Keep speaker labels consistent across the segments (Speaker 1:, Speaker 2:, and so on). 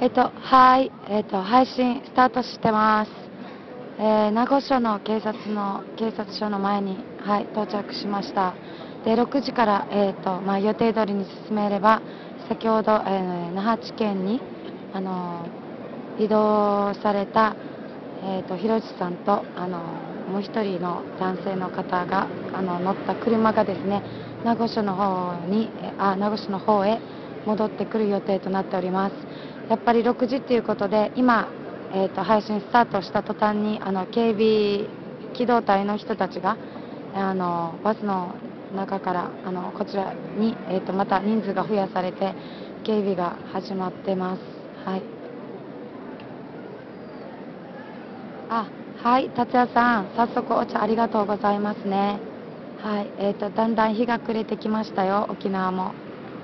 Speaker 1: はい、配信スタートしてます。名護署の警察署の前に、はい、到着しました。で、6時から、予定通りに進めれば、先ほど、那覇地検に、移動された、広地さんと、もう一人の男性の方が、乗った車がですね、名護署の方へ戻ってくる予定となっております。やっぱり6時ということで、今、配信スタートした途端に警備機動隊の人たちがバスの中からこちらに、また人数が増やされて警備が始まってます。はい。あ、はい、達也さん、早速お茶ありがとうございますね。はい、だんだん日が暮れてきましたよ、沖縄も。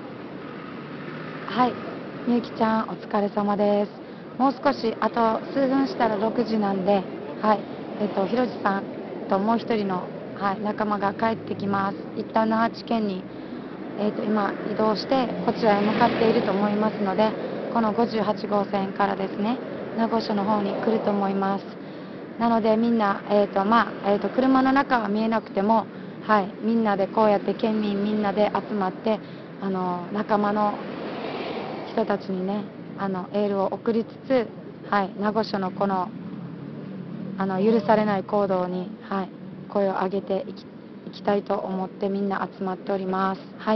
Speaker 1: はい、みゆきちゃん、お疲れ様です。もう少し、あと数分したら6時なんで、はい、ひろじさんともう一人の、はい、仲間が帰ってきます。一旦那覇地検に、今、移動して、こちらへ向かっていると思いますので、この58号線からですね、名護署の方に来ると思います。なので、みんな、車の中は見えなくても、はい、みんなでこうやって県民みんなで集まって、仲間の人たちにね、エールを送りつつ、はい、名護署のこの、許されない行動に、はい、声を上げていきたいと思ってみんな集まっております。はい。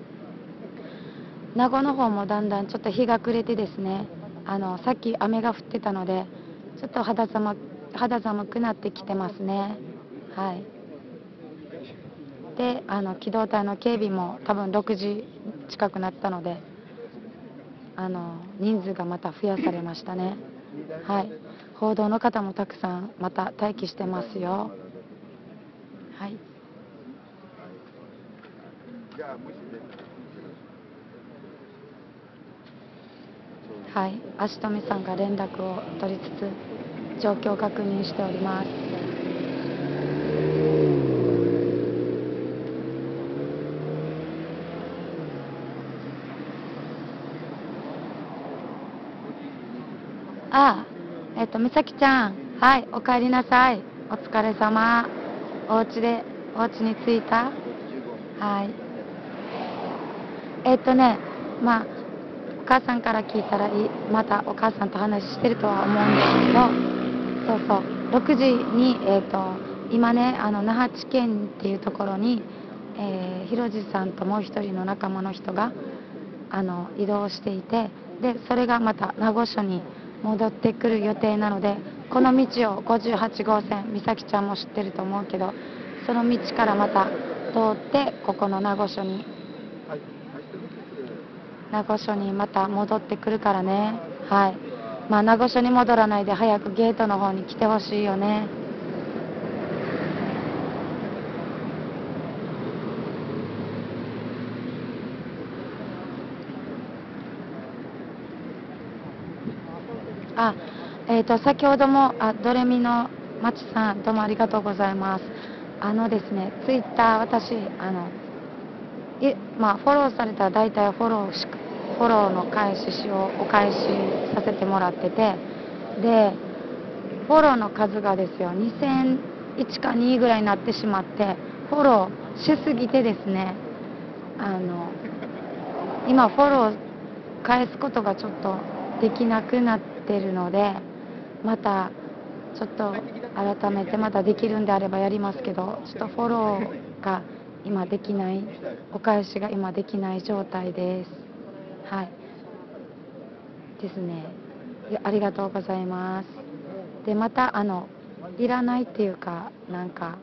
Speaker 1: 名護の方もだんだんちょっと日が暮れてですね、さっき雨が降ってたので、ちょっと肌寒くなってきてますね。はい。で、機動隊の警備も多分6時近くなったので、人数がまた増やされましたね。はい。報道の方もたくさんまた待機してますよ。はい。はい。足止さんが連絡を取りつつ、状況を確認しております。あ、美咲ちゃん、はい、お帰りなさい。お疲れ様。お家に着いた。はい。まあ、お母さんから聞いたらまたお母さんと話してるとは思うんですけど、そうそう、6時に、今ね、那覇地検っていうところに、広地さんともう一人の仲間の人が、移動していて、で、それがまた名護署に戻ってくる予定なので、この道を58号線、美咲ちゃんも知ってると思うけど、その道からまた通って、ここの名護署にまた戻ってくるからね。はい。まあ、名護署に戻らないで早くゲートの方に来てほしいよね。あ、先ほども、ドレミのまちさん、どうもありがとうございます。ですね、ツイッター、私、まあ、フォローされたら大体フォローのお返しさせてもらってて、で、フォローの数がですよ、2001か2ぐらいになってしまって、フォローしすぎてですね、あの、今フォロー返すことがちょっとできなくなってるので、またちょっと改めてまたできるんであればやりますけど、ちょっとフォローが今できない、お返しが今できない状態です。はい。ですね。ありがとうございます。で、またいらないっていうか、なんか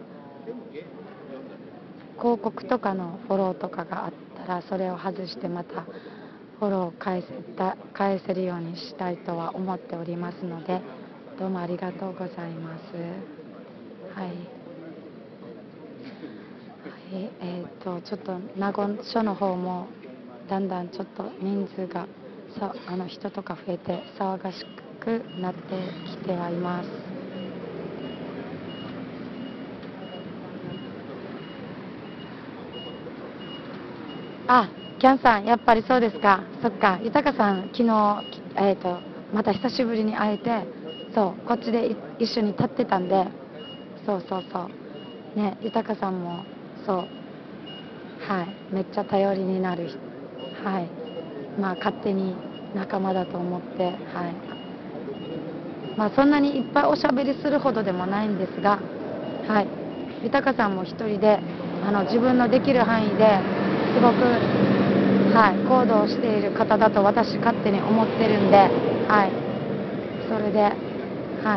Speaker 1: 広告とかのフォローとかがあったら、それを外してまたフォロー返せるようにしたいとは思っておりますので、どうもありがとうございます。はい。はい、ちょっと名護署の方もだんだんちょっと人数が人とか増えて騒がしくなってきてはいます。あ、 キャンさん、やっぱりそうですか。そっか、豊さん、昨日、また久しぶりに会えて、そう、こっちで一緒に立ってたんで、そうそうそう。ね、豊さんも、そう、はい、めっちゃ頼りになる人、はい。まあ、勝手に仲間だと思って、はい。まあ、そんなにいっぱいおしゃべりするほどでもないんですが、はい。豊さんも一人で、自分のできる範囲ですごく、はい、行動している方だと私勝手に思ってるんで、はい、それで、はい、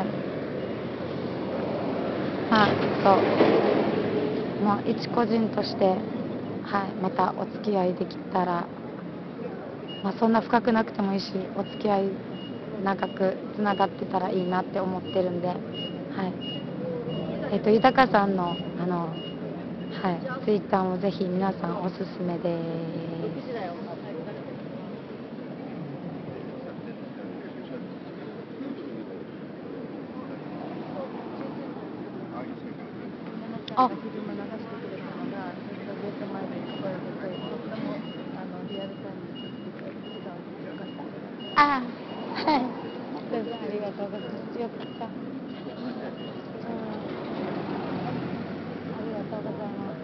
Speaker 1: まあ、そう、もう一個人として、はい、またお付き合いできたら、まあ、そんな深くなくてもいいし、お付き合い長くつながってたらいいなって思ってるんで、はい、豊さんの、はい、ツイッターもぜひ皆さんおすすめです。あ、あ、はい。先生ありがとうございます。よかった。うん、ありがとうございます。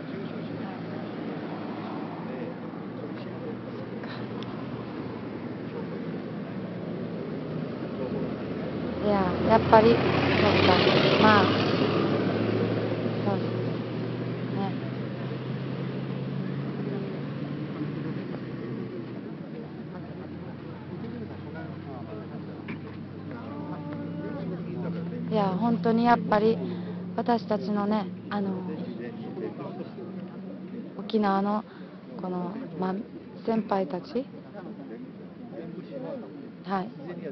Speaker 1: いや、やっぱり、そうか。まあ、そうですね。いや、本当にやっぱり、私たちのね、沖縄の、この、まあ、先輩たち、はい、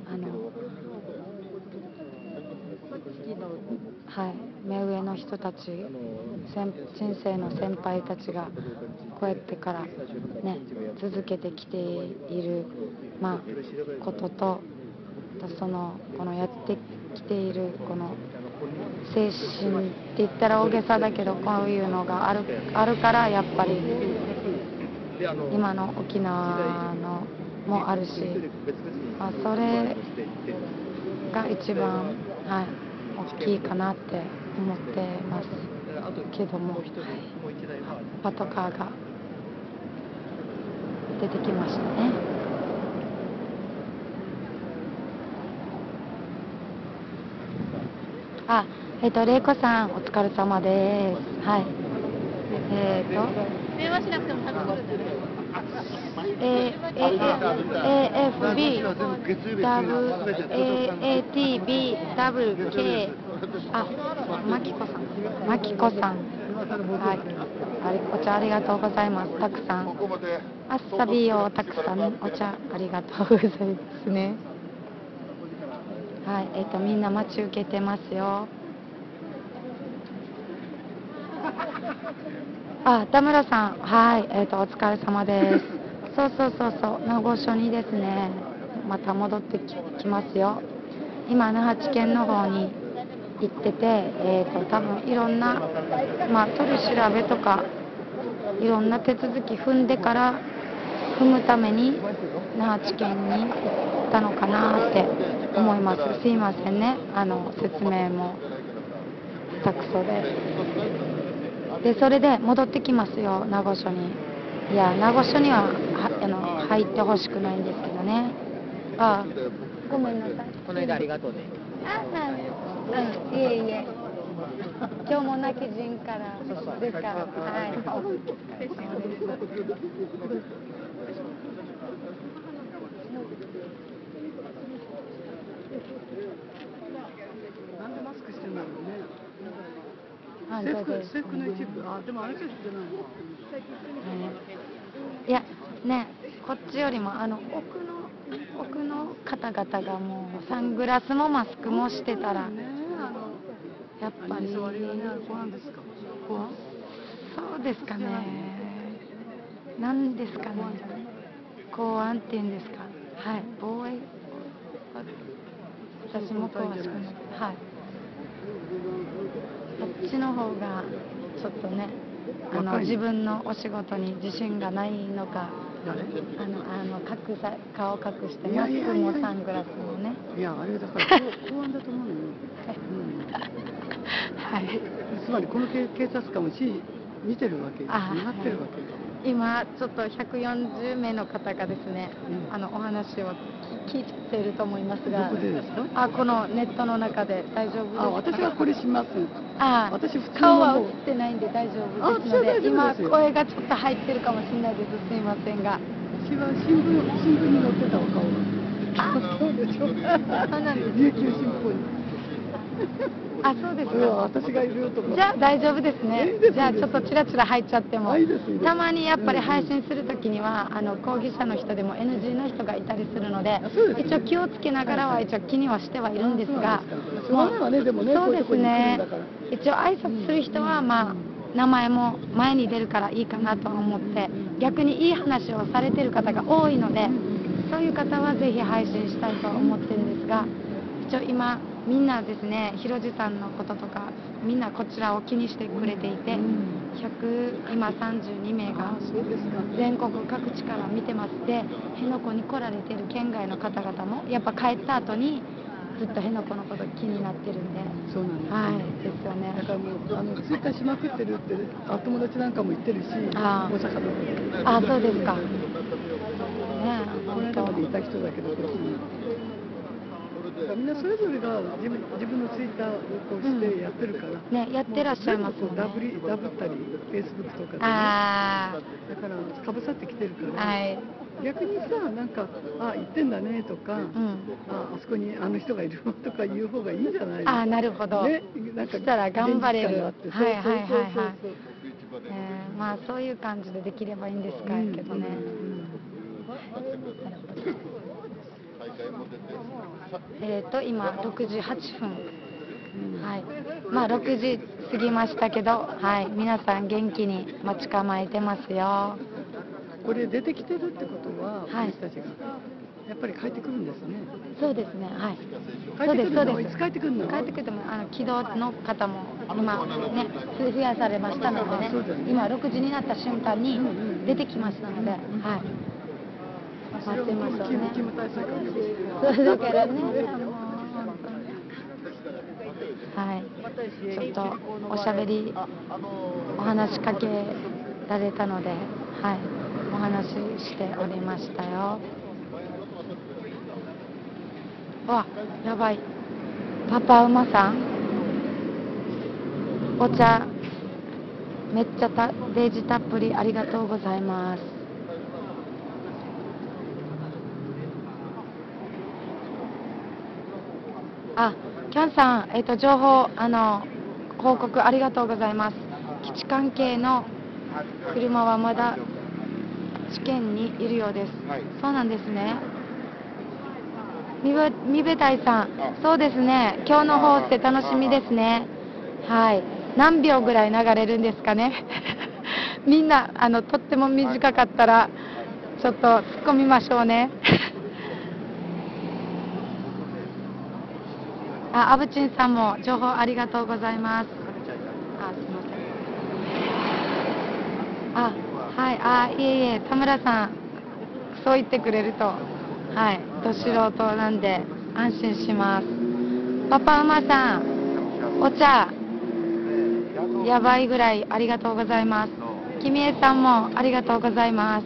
Speaker 1: はい、目上の人たち、人生の先輩たちがこうやってからね続けてきている、まあ、ことと、このやってきているこの精神って言ったら大げさだけど、こういうのがあるからやっぱり今の沖縄のもあるし、まあ、それが一番、はい、大きいかなって思ってますけども、はい、パトカーが出てきましたね。あ、玲子さん、お疲れ様です。はい。電話しなくても多分来るんだね。AFB、ATB、WK、あ、マキコさん。マキコさん。はい。お茶ありがとうございます。たくさん。あっさびをたくさんお茶ありがとうございますね。はい。みんな待ち受けてますよ。あ、田村さん、はい、お疲れ様です。そうそうそうそう、名護署にですね、また戻ってきますよ。今、那覇地検の方に行ってて、多分いろんな、まあ、取り調べとか、いろんな手続き踏んでから、踏むために那覇地検に行ったのかなって思います。すいませんね、説明も下手くそで。で、それで戻ってきますよ、名護署に。いや、名護署には、入ってほしくないんですけどね。ああ、ごめんなさい。
Speaker 2: この間ありがとうね。
Speaker 1: あ、いえいえ。今日も泣き人からですか。はい。
Speaker 3: なんでマスクしてるんだろうね。制
Speaker 1: 本当です、
Speaker 3: 服の一部。あ、でもあれじゃしてない。
Speaker 1: いや、ね、こっちよりも、奥の方々がもう、サングラスもマスクもしてたら、やっぱり、
Speaker 3: 触りがね、ご飯ですか。ご飯。
Speaker 1: そうですかね。なんですかね。公安っていうんですか。はい。防衛。私も詳しくない。はい。こっちの方が、ちょっとね。
Speaker 3: 若いの
Speaker 1: 自分のお仕事に自信がないのか、
Speaker 3: 誰？
Speaker 1: 顔隠して
Speaker 3: いや
Speaker 1: マスク
Speaker 3: いやいや
Speaker 1: もサングラスもね。
Speaker 3: いや、あれだから公安だと思うのよ。
Speaker 1: はい。
Speaker 3: つまりこの警察官も指示見てるわけ、見
Speaker 1: あ
Speaker 3: 張ってるわけ。
Speaker 1: 今ちょっと140名の方がですね、お話を聞いてると思いますが、
Speaker 3: どこでですか？
Speaker 1: このネットの中で大丈夫ですか？
Speaker 3: 私はこれします。私普通の
Speaker 1: 顔は映ってないんで大丈夫ですので、今
Speaker 3: 大丈夫ですよ
Speaker 1: 声がちょっと入ってるかもしれないです。すいませんが。
Speaker 3: 私は新聞に載ってたお顔が。そうでしょ。
Speaker 1: そうなんです。
Speaker 3: 琉球新報に。
Speaker 1: そうですか。
Speaker 3: 私がいると思って。
Speaker 1: じゃあ大丈夫ですね。
Speaker 3: いいです
Speaker 1: じゃあちょっとチラチラ入っちゃっても。
Speaker 3: いいですいいです
Speaker 1: たまにやっぱり配信するときには、抗議者の人でも NG の人がいたりするので、
Speaker 3: そうですね
Speaker 1: 一応気をつけながらは一応気にはしてはいるんですが、
Speaker 3: しょうがないわね、でもね、
Speaker 1: そうですね
Speaker 3: こういうとこに来るんだから。
Speaker 1: 一応挨拶する人は名前も前に出るからいいかなと思って、逆にいい話をされてる方が多いので、そういう方はぜひ配信したいと思ってるんですが、一応今みんなですね、ひろじさんのこととかみんなこちらを気にしてくれていて、今32名が全国各地から見てます。で、辺野古に来られてる県外の方々もやっぱ帰った後にずっと辺野古のこと気になってるんで。
Speaker 3: そうなんです。
Speaker 1: はい、ですよね。
Speaker 3: だからもうツイッターしまくってるって友達なんかも言ってるし、大阪の。
Speaker 1: そうですか。ね、
Speaker 3: この間までいた人だけど、こっちに。みんなそれぞれが自分のツイッターをこうしてやってるから、
Speaker 1: ね、やってらっしゃいますよね。
Speaker 3: ダブったり、フェイスブックとかで、ね、だからかぶさってきてるから、はい、逆にさ、なんか言ってんだねとか、あそこにあの人がいるとか言う方がいいんじゃないの？
Speaker 1: なるほど。ね、なんかしたら頑張れる。はい。そういう感じでできればいいんですけどね。今6時8分。はい。6時過ぎましたけど、はい、皆さん元気に待ち構えてますよ。
Speaker 3: これ出てきてるってことは、私たちがやっぱり帰ってくるんですね。
Speaker 1: そうですね。はい。
Speaker 3: そうですそうです。いつ帰ってくるの？
Speaker 1: 帰ってくるとも軌道の方も今ね増やされましたのでね。今6時になった瞬間に出てきましたので、はい。待ってましょうね。そうだからね。はい。ちょっとおしゃべりお話しかけられたので、はい。お話ししておりましたよ。やばい。パパ馬さん、お茶めっちゃデージたっぷりありがとうございます。キャンさん、情報報告ありがとうございます。基地関係の車はまだ試験にいるようです。そうなんですね。みべたいさん、そうですね。今日の放送楽しみですね。はい。何秒ぐらい流れるんですかね。みんなとっても短かったらちょっと突っ込みましょうね。アブチンさんも情報ありがとうございます。すみません。はい。いえいえ、田村さん、そう言ってくれると、はい、ど素人なんで安心します。パパ馬さん、お茶、やばいぐらいありがとうございます。きみえさんもありがとうございます。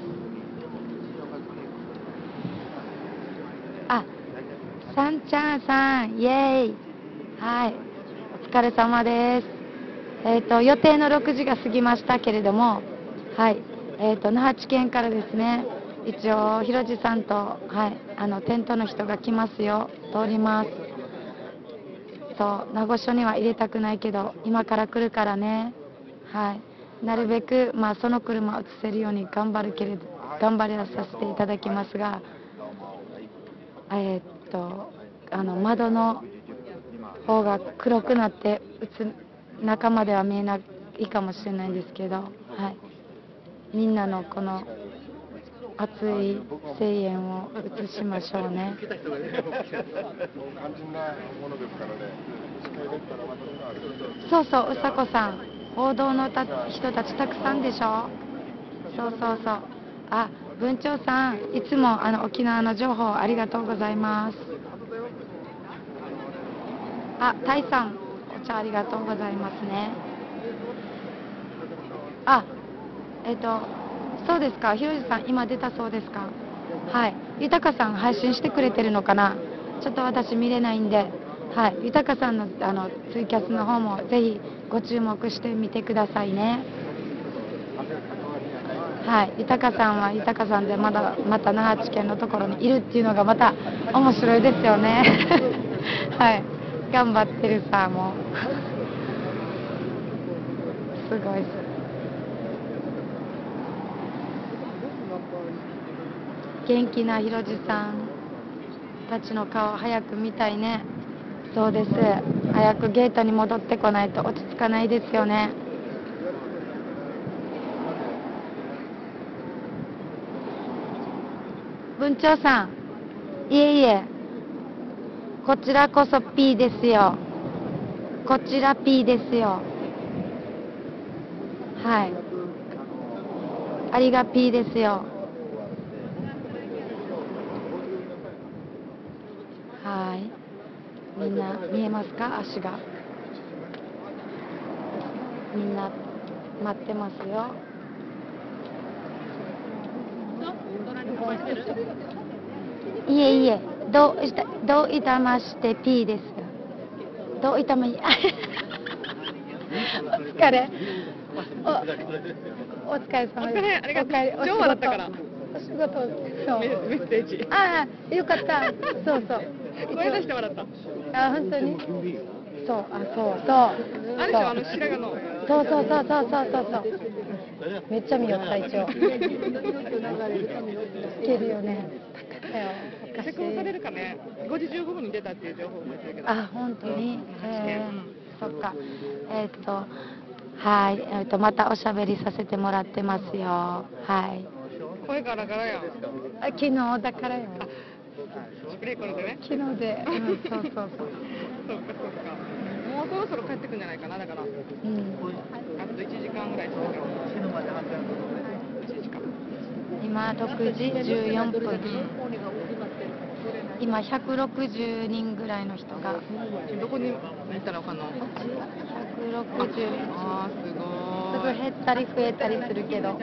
Speaker 1: さんちゃんさん、イエーイ。はい、お疲れ様です。予定の6時が過ぎましたけれども、はい、那覇地検からですね、一応、ひろじさんと、はい、テントの人が来ますよ、通ります。名護署には入れたくないけど、今から来るからね、はい、なるべく、その車を移せるように頑張らさせていただきますが、窓の方が黒くなって中までは見えないかもしれないんですけど、はい、みんなのこの熱い声援を映しましょうね。そう、うさこさん、 報道の人たちたくさんでしょ。そうそうそう。あ、文鳥さん、いつも沖縄の情報ありがとうございます。あ、タイさん、お茶ありがとうございますね。あ、そうですか。ひろじさん、今出たそうですか。はい。豊さん配信してくれてるのかな。ちょっと私見れないんで、はい。豊さんのツイキャスの方もぜひご注目してみてくださいね。はい。豊さんは豊さんでまた那覇地検のところにいるっていうのがまた面白いですよね。はい。頑張ってるさ、もう。すごいです。元気なひろじさんたちの顔早く見たいね。そうです。早くゲートに戻ってこないと落ち着かないですよね。文鳥さん、いえいえ、こちらこそ P ですよ。こちら P ですよ。はい。ありが P ですよ。はい。みんな見えますか、足が。みんな待ってますよ。いえいえ、どういたまして P です。どういたまに。お疲れ。お疲れ様です。
Speaker 2: ありがとう。情報だったから。
Speaker 1: お仕事、そう。
Speaker 2: メッセージ。
Speaker 1: ああ、よかった。そうそう。
Speaker 2: 声出してもらった。
Speaker 1: あ、本当に。そう、あ、そうそう。
Speaker 2: あれでしょ、白髪の。
Speaker 1: そうそうそうそうそうそうそう。めっちゃ見よった一応。いけるよね。
Speaker 2: 施工されるかね。5時15分に出たっていう情報も出てるけど。
Speaker 1: あ、本当に。そっか。はい、またおしゃべりさせてもらってますよ。はい。
Speaker 2: 声ガラガラやん。
Speaker 1: 昨日だからよ。
Speaker 2: スプレーこれでね。
Speaker 1: 昨日で、そうそうそう。
Speaker 2: そっかそっか。もうそろそろ帰ってくんじゃないかな、だから。あと1時間ぐらいするけど。
Speaker 1: 今6時14分。今160人ぐらいの人が。
Speaker 2: どこに行ったらわかんの？ 160。ああ、すごい。
Speaker 1: すぐ減ったり増えたりするけど。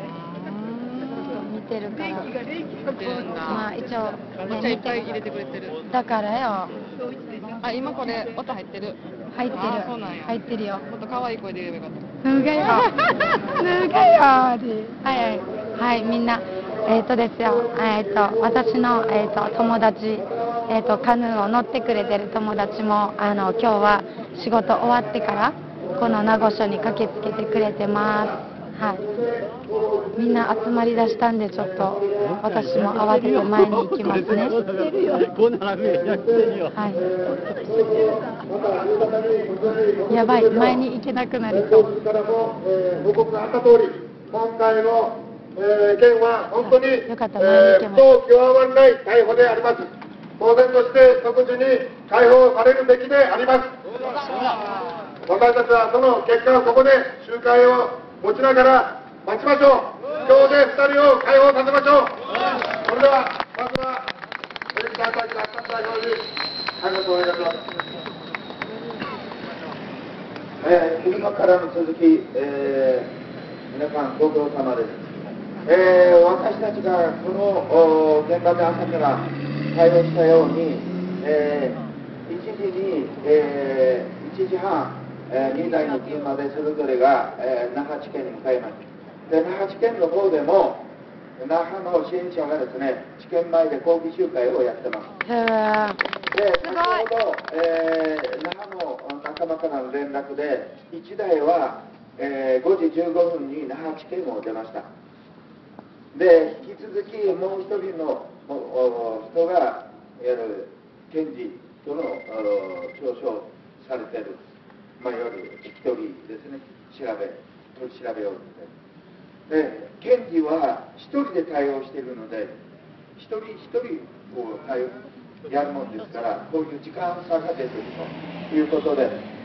Speaker 1: 見てるから。まあ一応、
Speaker 2: めっちゃいっぱい入れてくれてる。
Speaker 1: だからよ。
Speaker 2: あ、今これ音入ってる。
Speaker 1: 入ってる。
Speaker 2: そうなんや。
Speaker 1: 入ってるよ。
Speaker 2: もっと可愛い声で言えばよかった。
Speaker 1: すがよ。すがよ。はいはい、みんな。ですよ。私の友達、カヌーを乗ってくれてる友達も今日は仕事終わってからこの名護署に駆けつけてくれてます。はい。みんな集まりだしたんでちょっと私も慌てて前に行きますね。はい。やばい、前に行けなくなりそう。
Speaker 4: 報告があった通り、今回の件は本当に
Speaker 1: よかった、前に行けます。
Speaker 4: 極まらない逮捕であります。当然として即時に解放されるべきであります。私たちはその結果をここで集会を持ちながら待ちましょう。今日で2人を解放させましょう。それではまずはディレクター会長代表にありがとうございます。昼間からの続き、皆さんご苦労様です。私たちがこの現場で朝から対応したように、1時に、1時半、2台の車でそれぞれが、那覇地検に向かいます。で、那覇地検の方でも那覇の支援者がですね、地検前で抗議集会をやってます。で、先ほど、那覇の仲間からの連絡で、1台は、5時15分に那覇地検を出ました。で、引き続きもう一人の人が、いわゆる検事との聴取されている、いわゆる聞き取りですね、取り調べをしてで、検事は一人で対応しているので、一人一人をやるもんですから、こういう時間差が出ているということで、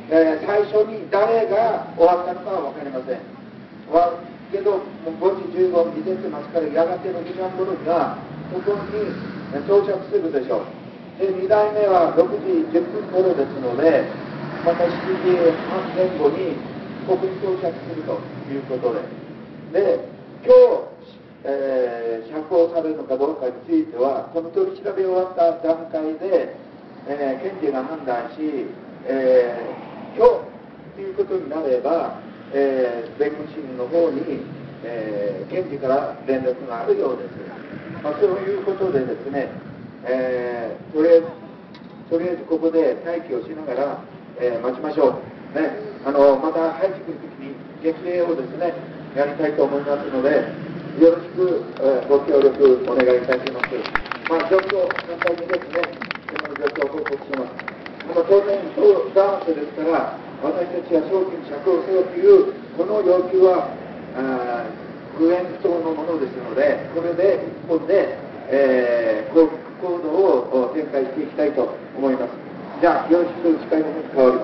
Speaker 4: 最初に誰が終わったのかは分かりません。けど、もう5時15分に出てますから、やがての時間頃には、ここに到着するでしょう。で、2台目は6時10分頃ですので、また7時半前後にここに到着するということで、今日、釈放されるのかどうかについては、この取り調べ終わった段階で、検事が判断し、今日ということになれば、弁護士の方に、検事から連絡があるようです。そういうことでですね、とりあえずここで待機をしながら、待ちましょう。ね、また入ってくるときに激励をですね、やりたいと思いますので、よろしく、ご協力お願いいたします。状況、簡単にですね、今の状況を報告します。当然、ダンスですから、私たちは早期に釈放せよという、この要求は、不縁等のものですので、これで一本で、行動を展開していきたいと思います。じゃあ、よろしく司会の方に変わります。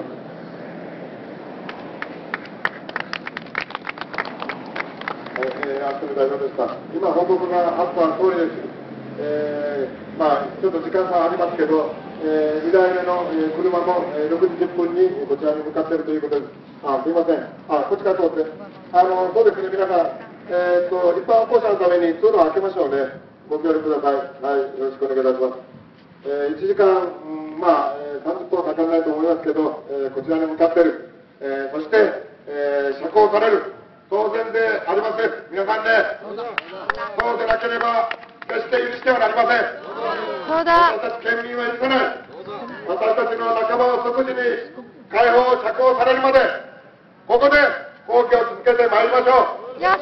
Speaker 5: アストル代表でした。今、報告があった通りです。ちょっと時間がありますけど、2台目の車も6時10分にこちらに向かっているということです。すいません。こっちから通って。そうですね、皆さん、一般歩行者のために通路を開けましょうね。ご協力ください。はい、よろしくお願いいたします。1時間、30分はかからないと思いますけど、こちらに向かっている。そして、釈放される。当然でありません。皆さんね、そうでなければ、決して許してはなりません。
Speaker 1: そうだ。
Speaker 5: 私たち県民は許さない。私たちの仲間を即時に解放、釈放されるまで、ここで抗議を続けてまいりましょう。
Speaker 1: よし。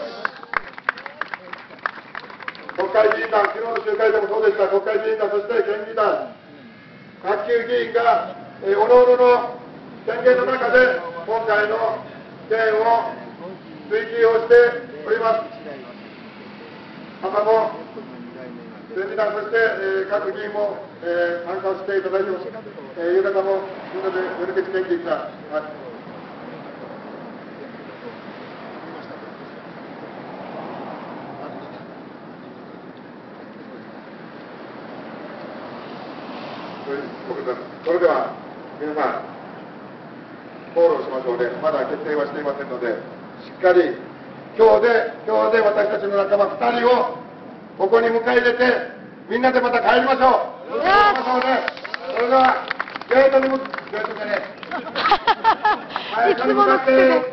Speaker 5: 国会議員団、昨日の集会でもそうでした。国会議員団、そして県議団、各級議員が、おのおのの宣言の中で、今回の件を追及をしております。朝も県議団、そして、各議員も、参加をしていただいています。夕方もみんなで夜口県議が、それでは皆さん、討論しましょうね。まだ決定はしていませんので、しっかり今日で私たちの仲間2人をここに迎え入れて、みんなでまた帰りましょう。それではゲートに向かってね。
Speaker 1: いつもの
Speaker 5: コール。
Speaker 1: よ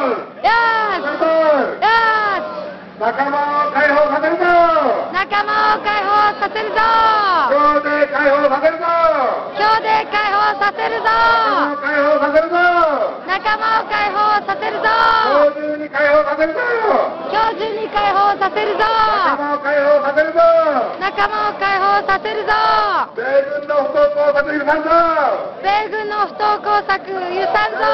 Speaker 1: ーし。
Speaker 5: 仲間を解放させるぞ。
Speaker 1: 仲間を解放させるぞ。
Speaker 5: 今日で解放させるぞ。
Speaker 1: 今日で解放させるぞ。
Speaker 5: 解放させるぞ。
Speaker 1: 仲間を解放させるぞ。
Speaker 5: 今日中に解放させるぞ。
Speaker 1: 今日中に解放させるぞ。
Speaker 5: 仲間を解放させるぞ。
Speaker 1: 仲間を解放させるぞ。
Speaker 5: 米軍の不当工作許さんぞ。
Speaker 1: 米軍の不当工作許さんぞ。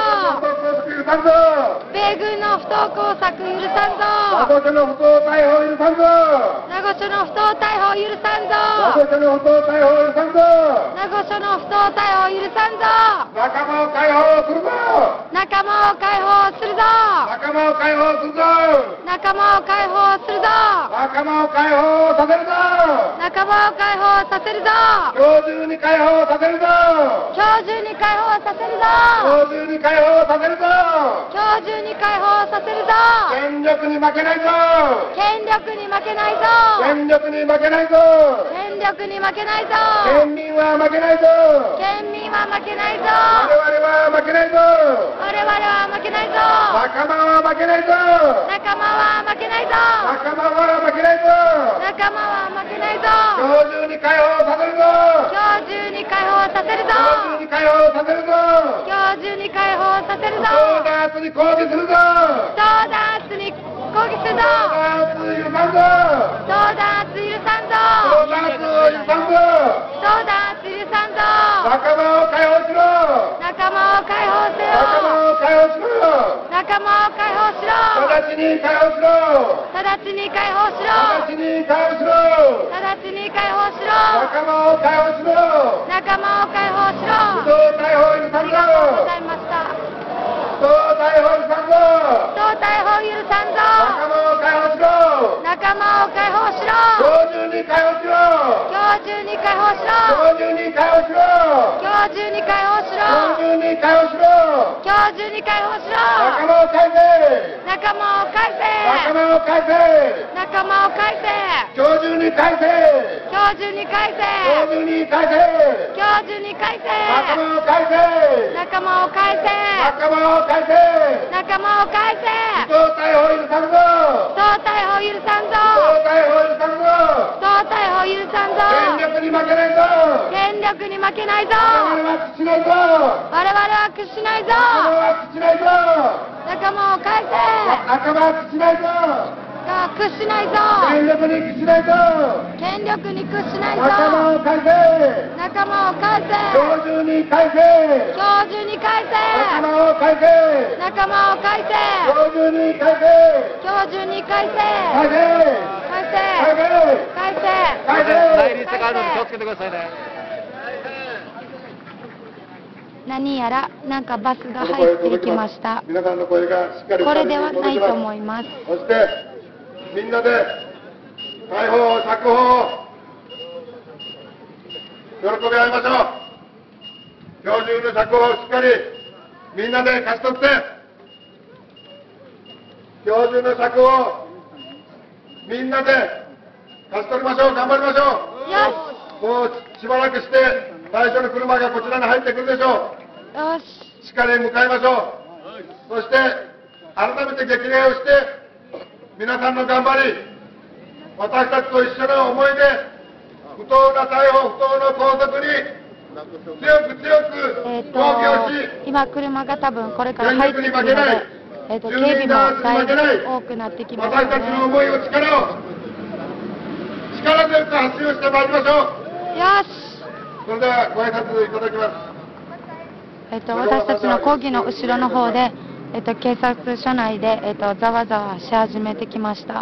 Speaker 1: 米軍の不当工作許さんぞ。
Speaker 5: 名護署の不当逮捕許さんぞ。
Speaker 1: 名護署の不当逮捕許さんぞ。
Speaker 5: 名護署の不当逮捕許さんぞ。
Speaker 1: 名護署の不当逮捕許さんぞ。
Speaker 5: 仲間を解放するぞ。
Speaker 1: 仲間を解放するぞ。
Speaker 5: 仲間を解放するぞ。
Speaker 1: 仲間を解放するぞ。
Speaker 5: 仲間を解放させるぞ。
Speaker 1: 仲間を解放させるぞ。
Speaker 5: 今日中に解放させるぞ。
Speaker 1: 今日中に解放させるぞ。
Speaker 5: 今日中に解放させるぞ。
Speaker 1: 今日中に解放させるぞ。
Speaker 5: 権力に負けないぞ。
Speaker 1: 権力に負けないぞ。
Speaker 5: 権力に負けないぞ。
Speaker 1: 権力に負けないぞ。
Speaker 5: 県民は負けないぞ。
Speaker 1: 県民は負けないぞ。
Speaker 5: 我々は負けないぞ。
Speaker 1: 我々は負けないぞ。
Speaker 5: 仲間は負けないぞ。
Speaker 1: 仲間は負けないぞ。
Speaker 5: 仲間は負けないぞ。
Speaker 1: 仲間は負けないぞ。
Speaker 5: 今日中に解放させるぞ。
Speaker 1: 今日中に解放させるぞ。
Speaker 5: 今日中に解放させるぞ。
Speaker 1: 今日中に解放させるぞ。
Speaker 5: 不当弾圧に抗議するぞ。
Speaker 1: 不当弾圧に抗議するぞ。
Speaker 5: 不当弾圧許さんぞ。
Speaker 1: 不当弾圧許さんぞ。
Speaker 5: 不当弾圧許さんぞ。
Speaker 1: 不当弾圧許さんぞ。
Speaker 5: 仲間を解放しろ。
Speaker 1: 仲間を解放しろ。
Speaker 5: 仲間を解放しろ。
Speaker 1: 仲間を解放しろ。
Speaker 5: 直ちに解放しろ。
Speaker 1: 直ちに解放しろ。
Speaker 5: 直ちに解放しろ。
Speaker 1: 直ちに解放しろ。
Speaker 5: 仲間を解放しろ。
Speaker 1: 仲間を解放しろ。
Speaker 5: 不当逮捕許さんぞ。
Speaker 1: ありがとうございました。 逮捕を許さんぞ。
Speaker 5: 仲間を解放しろ。
Speaker 1: 仲間を解放しろ。
Speaker 5: 今日中に解放しろ。
Speaker 1: 今日中に解放しろ。
Speaker 5: 今日中に解放しろ。
Speaker 1: 今日中に解放しろ。
Speaker 5: 今日中に解放しろ。
Speaker 1: 今日中に解放しろ。
Speaker 5: 仲間を返せ。
Speaker 1: 仲間を返せ。
Speaker 5: 仲間を返せ。
Speaker 1: 仲間を返せ。
Speaker 5: 今日中に返せ。
Speaker 1: 今日中に返せ。
Speaker 5: 今日中に返せ。
Speaker 1: 今日中に返せ。
Speaker 5: 仲間を返せ。
Speaker 1: 仲間を返せ。
Speaker 5: 仲間を返せ。
Speaker 1: 仲間を返せ。
Speaker 5: 不当逮捕を許さんぞ。
Speaker 1: 不当逮捕を許さんぞ。
Speaker 5: 不当逮捕を許さんぞ。
Speaker 1: 不当逮捕を許さんぞ。
Speaker 5: 権力に負けないぞ。
Speaker 1: 権力に負けないぞ。
Speaker 5: 我々は屈しないぞ。
Speaker 1: 我々は屈しないぞ。
Speaker 5: 仲間は屈しないぞ。
Speaker 1: 仲間を返せ。
Speaker 5: 仲間は屈しないぞ。
Speaker 1: 屈しないぞ。
Speaker 5: 権力に屈しないぞ。
Speaker 1: 権力に屈しないぞ。
Speaker 5: 仲間を返せ。
Speaker 1: 仲間を返せ。
Speaker 5: 今日中に返せ。
Speaker 1: 今日中に返せ。
Speaker 5: 仲間を返せ。
Speaker 1: 仲間を返せ。
Speaker 5: 今日中に返せ。
Speaker 1: 今日中に返せ。
Speaker 5: 返せ。
Speaker 1: 返せ。
Speaker 5: 返せ。
Speaker 1: 返せ。
Speaker 5: 返せ。
Speaker 6: 内立があるので気をつけてくださいね。
Speaker 1: 何やらなんかバスが入っていきました。
Speaker 5: 皆さんの声がしっかり
Speaker 1: これではないと思います。
Speaker 5: そしてみんなで逮捕釈放を喜び合いましょう。今日中の釈放をしっかりみんなで勝ち取って、今日中の釈放をみんなで勝ち取りましょう。頑張りましょう。
Speaker 1: よ
Speaker 5: もうしばらくして最初の車がこちらに入ってくるでしょう。
Speaker 1: し。よし。
Speaker 5: しっかり向かいましょう。そして改めて激励をして皆さんの頑張り、私たちと一緒の思いで不当な逮捕、不当な拘束に強く強く抗議をし、
Speaker 1: 今車が多分これから入ってくるので、警備もだいぶ多くなってきました
Speaker 5: 私たちの思いを力強く発信をしてまいりましょう。
Speaker 1: よし。
Speaker 5: それではご挨拶いただきます。
Speaker 1: 私たちの講義の後ろの方で、警察署内で、ざわざわし始めてきました。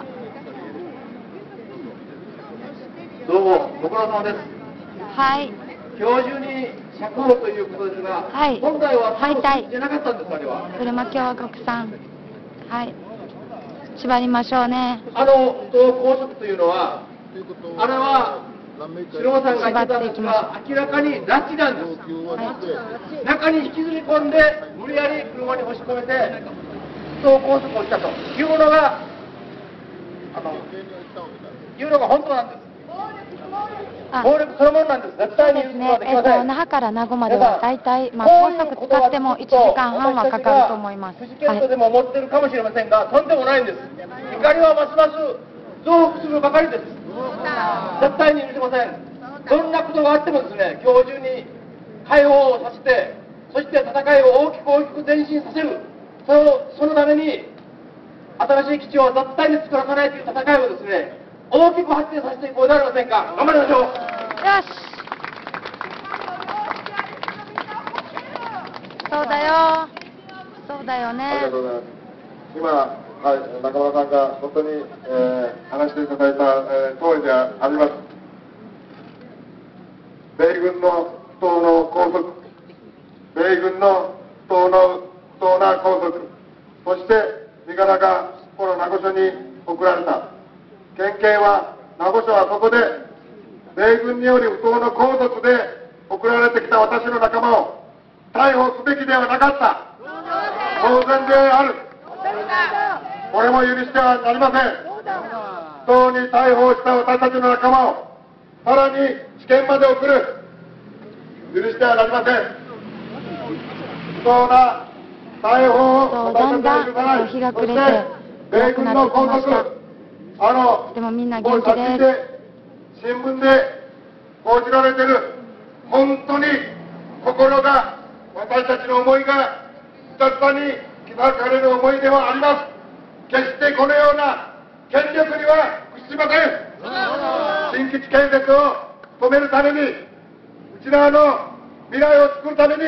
Speaker 4: どうもご苦労様です。
Speaker 1: はい。
Speaker 4: 今日中に釈放ということですが、
Speaker 1: はい。
Speaker 4: 本来は
Speaker 1: 敗退
Speaker 4: じゃなかったんですか、あれは。
Speaker 1: 車共和国さん。はい。縛りましょうね。
Speaker 4: 不当拘束というのは、あれは白間さんが言ってたんですが、明らかに拉致なんです。中に引きずり込んで、無理やり車に押し込めて、不当拘束をしたというのが、本当なんです。暴力そのものなんです。絶対に許すことはできません。
Speaker 1: 那覇から名護までは大体、高速使っても1時間半はかかると思います。
Speaker 4: 不自然とでも思ってるかもしれませんが、とんでもないんです。怒りはますます増幅するばかりです。絶対に許せません。どんなことがあってもですね、今日中に解放をさせて、そして戦いを大きく前進させる、そのために新しい基地を絶対に作らさないという戦いをですね、大きく発展させていこうではありませんか。頑張りましょう。
Speaker 1: よし。そうだよ。そうだよね。
Speaker 5: ありがとうございます。今、中村さんが本当に、話していただいた、通りであります。米軍の不当の拘束、米軍の不当な拘束、そして身柄がこの名護署に送られた。県警は、名護署はそこで、米軍により不当の拘束で送られてきた私の仲間を逮捕すべきではなかった。当然である。これも許してはなりません。不当に逮捕した私たちの仲間をさらに地検まで送る。許してはなりません。不当な逮捕を
Speaker 1: だんだん日が暮れて暗くなってきました。でもみんな元気です。
Speaker 5: 新聞で報じられてる、本当に心が、私たちの思いが二つに刻かれる思いではあります。決してこのような権力には屈しません。新基地建設を止めるために、内側の未来を作るために、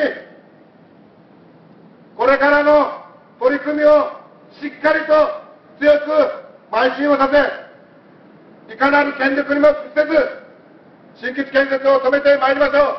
Speaker 5: これからの取り組みをしっかりと強く邁進をさせ、いかなる権力にも屈せず、新基地建設を止めてまいりましょう。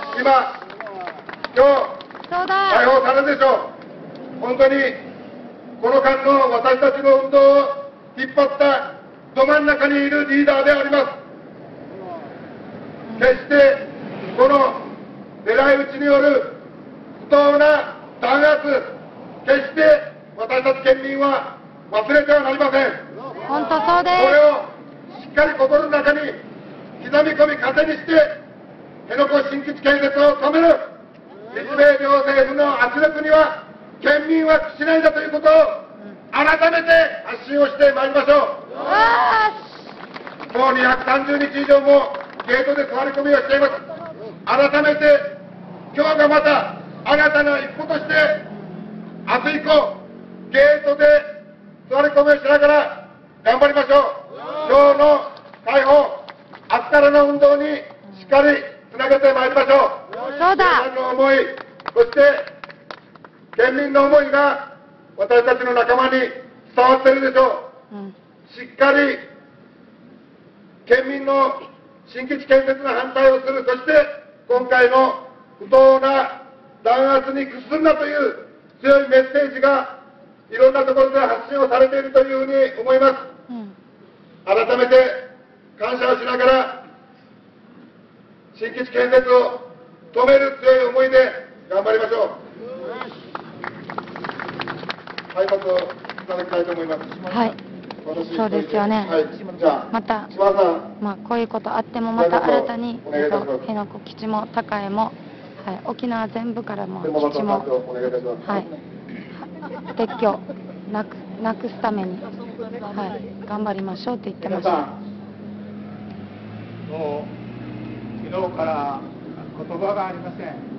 Speaker 5: 今日、
Speaker 1: そうだ。
Speaker 5: 逮捕されるでしょう。本当にこの間の私たちの運動を引っ張ったど真ん中にいるリーダーであります。決してこの狙い撃ちによる不当な弾圧、決して私たち県民は忘れてはなりません。
Speaker 1: 本当そうです。
Speaker 5: これをしっかり心の中に刻み込み糧にして辺野古新基地建設を止める日米両政府の圧力には県民は屈しないんだということを改めて発信をしてまいりましょう。もう230日以上もゲートで座り込みをしています。改めて今日がまた新たな一歩として明日以降ゲートで座り込みをしながら頑張りましょう。今日の解放、明日からの運動にしっかりつなげてまいりましょう。
Speaker 1: そうだ。
Speaker 5: 皆さんの思い、そして県民の思いが私たちの仲間に伝わっているでしょう。しっかり県民の新基地建設の反対をする、そして今回の不当な弾圧に屈するなという強いメッセージがいろんなところで発信をされているというふうに思います。改めて感謝をしながら新基地建設を止める強い思いで頑張りましょう。拝察をいただきたいと思います。
Speaker 1: はい。そうですよね。
Speaker 5: はい。じゃあ
Speaker 1: また、
Speaker 5: 島田さん、
Speaker 1: こういうことあってもまた新たに辺野古基地も高江も、はい、沖縄全部からも基地も、はい、撤去なくすために、はい、頑張りましょうって言ってました。
Speaker 6: もう昨日から言葉がありません。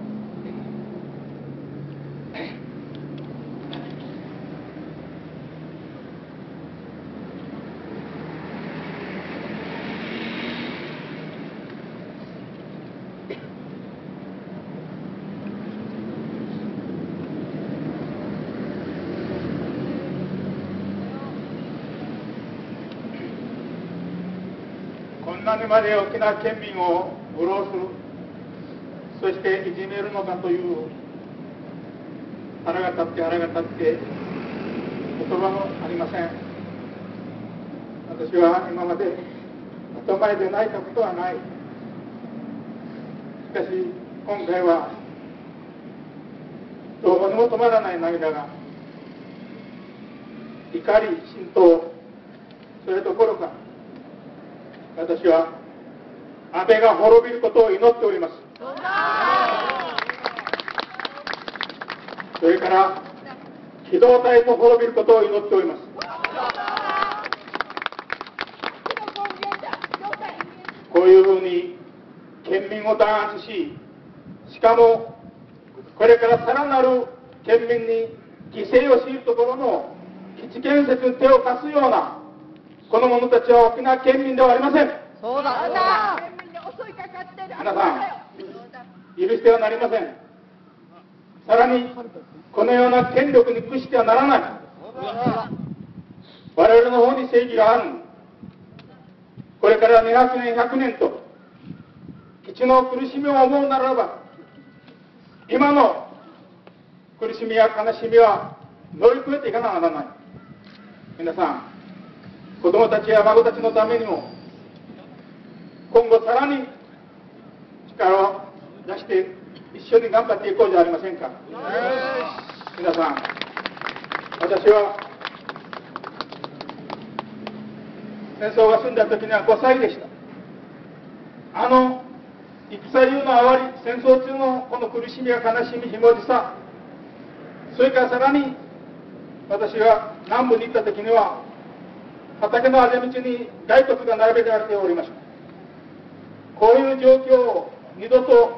Speaker 6: こんなにまで沖縄県民を愚弄する、そしていじめるのかという腹が立って言葉もありません。私は今まで人前で泣いたことはない。しかし今回はどこにも止まらない涙が、怒り、心頭、それどころか私は安倍が滅びることを祈っております。それから機動隊も滅びることを祈っております。こういうふうに県民を弾圧し、しかもこれからさらなる県民に犠牲を強いるところの基地建設に手を貸すようなこの者たちは沖縄県民ではありません。
Speaker 3: そうだ。
Speaker 6: 皆さん、許してはなりません。さらにこのような権力に屈してはならない。我々の方に正義がある。これから200年100年と基地の苦しみを思うならば、今の苦しみや悲しみは乗り越えていかなきゃならない。皆さん、子供たちや孫たちのためにも今後さらに力を出して一緒に頑張っていこうじゃありませんか。皆さん、私は戦争が済んだ時には5歳でした。戦いうのあわり、戦争中のこの苦しみや悲しみ、ひもじさ、それからさらに私が南部に行った時には畑のあぜ道に骸骨が並べられておりました。こういう状況を二度と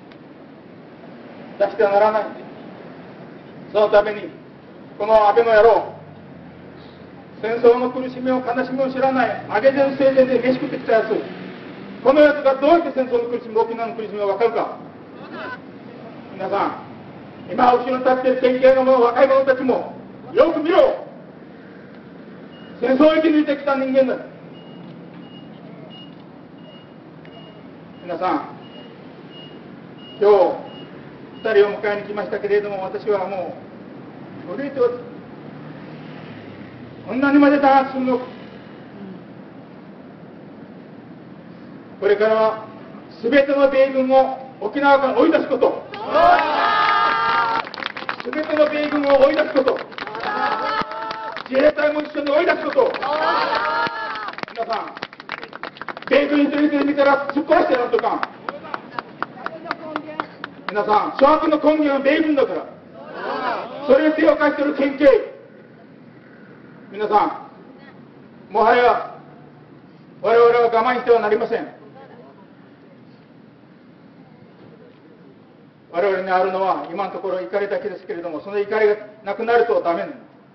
Speaker 6: 出してはならない。そのためにこの安倍の野郎、戦争の苦しみを悲しみを知らない揚げ膳生前で飯食ってきたやつ、このやつがどうやって戦争の苦しみ、沖縄の苦しみが分かるか。皆さん、今後ろに立っている県警の若い者たちもよく見ろ。戦争を生き抜いてきた人間だ。皆さん、今日2人を迎えに来ましたけれども、私はもう震えております。 こんなにまで弾圧するのか。これからは全ての米軍を沖縄から追い出すこと、全ての米軍を追い出すこと、自衛隊も一緒に追い出すことを、皆さん、米軍一人一人見たら突っ殺してやらんとか。皆さん、諸悪の根源は米軍だから、それに手を貸している県警、皆さん、もはや我々は我慢してはなりません。我々にあるのは今のところ怒りだけですけれども、その怒りがなくなるとダメなの。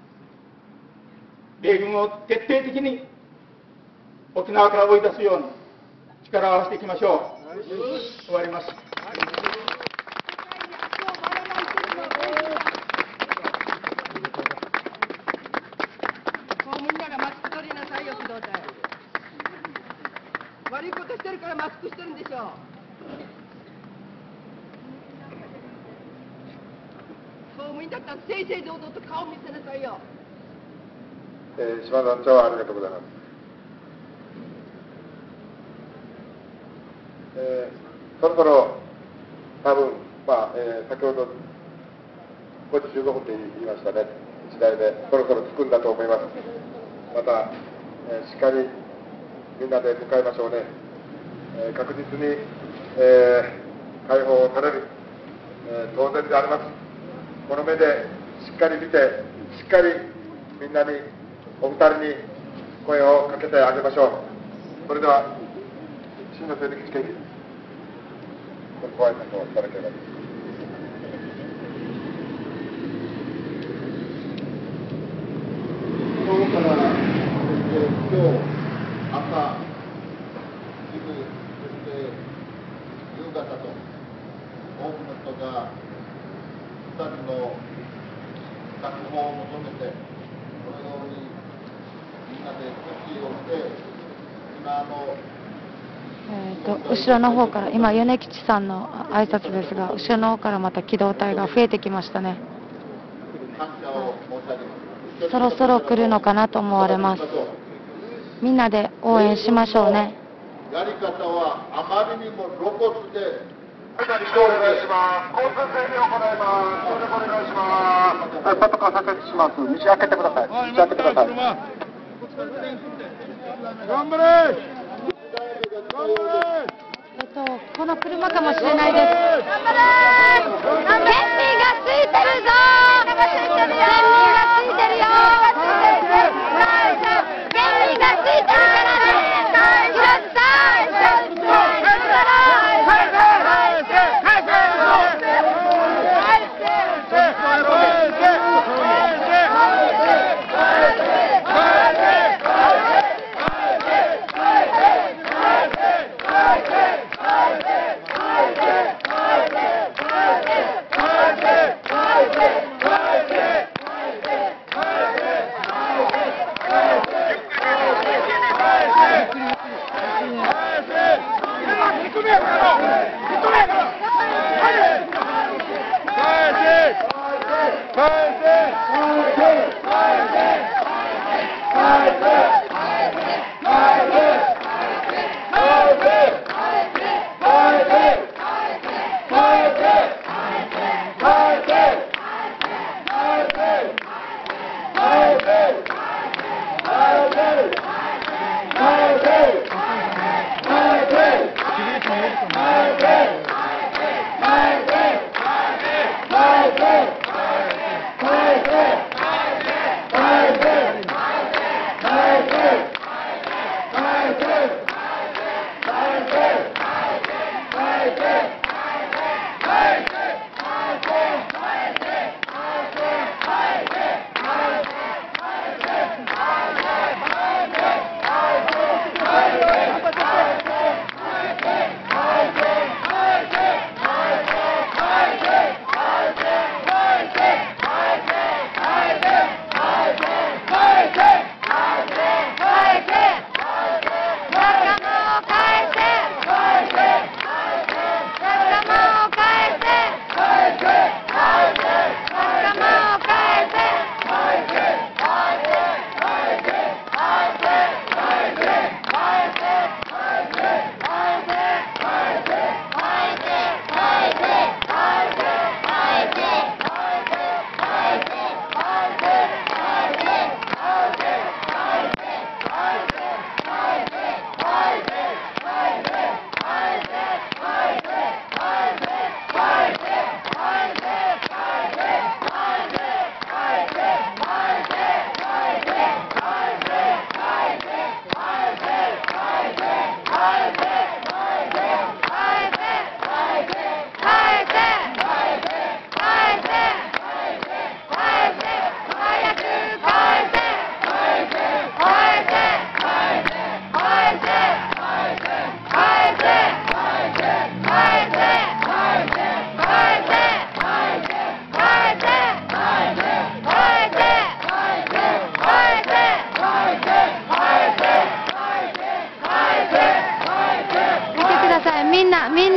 Speaker 6: 米軍を徹底的に沖縄から追い出すように力を合わせていきましょう。終わります。
Speaker 7: 悪いことしてるからマスクしてるんでしょう。総務員だったら正々堂々と顔見せなさいよ。
Speaker 5: 島田団長、ありがとうございます。そろそろ多分、先ほど5時15分と言いましたね、時代でそろそろ着くんだと思います。また、しっかりみんなで向かいましょうね。確実に、解放される、当然であります。この目でしっかり見て、しっかりみんなに、お二人に声をかけてあげましょう。それでは、真の政敵試験ご挨拶をいただければと思います。
Speaker 4: 今日から、今日朝、昼、そして夕方と、多くの人が2人の確保を求めて、このようにみんなで決意をして、今
Speaker 1: 後ろの方から今米吉さんの挨拶ですが、後ろの方からまた機動隊が増えてきましたね。そろそろ来るのかなと思われます。みんなで応援しましょうね。
Speaker 4: やり方はあまりにも露骨で、
Speaker 5: お願いします。交通整理を行います。協力お願いします。はい、パトカー左折します。道開けてください。道開けてください。頑張れ。
Speaker 1: この車かもしれないです。頑張れ。県民がついてるぞ。県民がついてるよ。県民がついてるからね。
Speaker 4: 返せ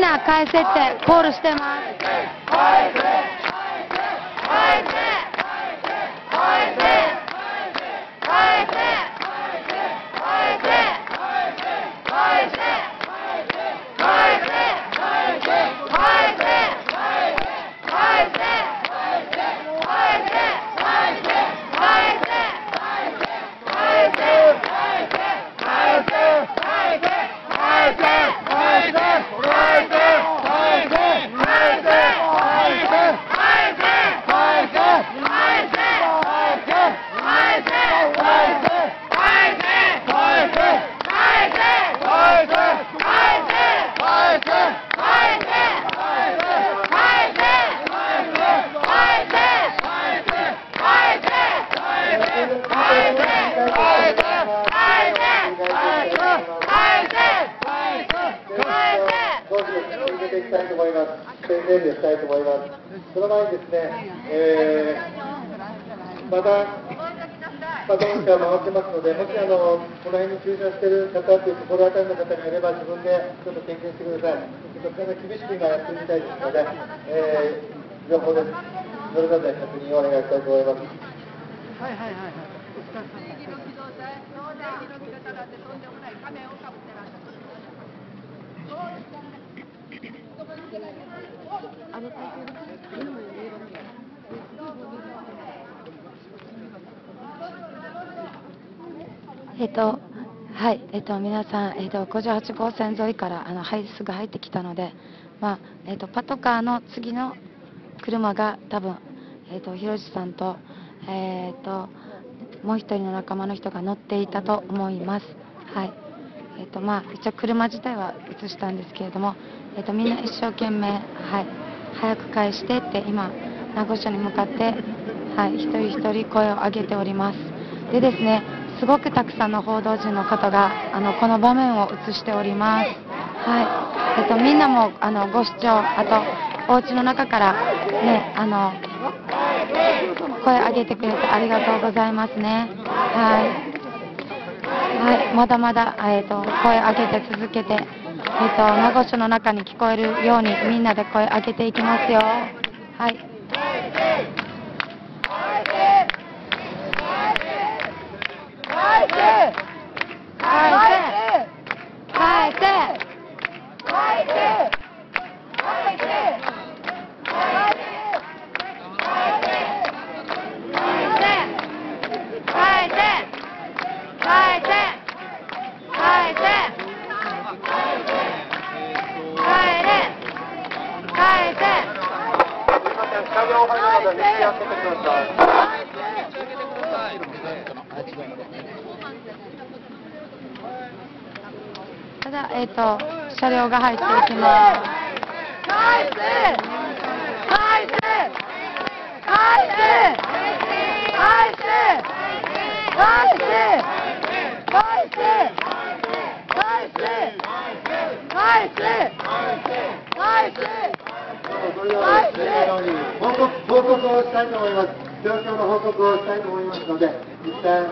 Speaker 1: な返せってコールしてます。返せ返せ返せ返せ返せ返せ
Speaker 5: 宣言でしたいと思います。その前にですね、またバトンが回ってますので、もしこの辺に駐車している方という心当たりの方がいれば、自分でちょっと点検してください。ちょっとかなり厳しく今やってみたいですので、情報です。それぞれ確認をお願いしたいと思います。
Speaker 3: はいはいはいはい。
Speaker 1: はい、皆さん、58号線沿いからすぐ入ってきたので、パトカーの次の車が多分、広瀬さんと、もう一人の仲間の人が乗っていたと思います。はい。一応車自体は映したんですけれども、みんな一生懸命、はい、早く返してって今、名護署に向かって、はい、一人一人声を上げております。でですね、すごくたくさんの報道陣の方がこの場面を映しております。はい。みんなもご視聴、あとお家の中からね、声上げてくれてありがとうございますね。はい。はい、まだまだ、声上げて続けて、名護署の中に聞こえるようにみんなで声上げていきますよ。はい。ただ、車両が入っていきます。返せ返せ返せ返せ返せ返せ返せ返せ返せ
Speaker 5: 報告をしたいと思います。状況の報告をしたいと思いますので、一旦、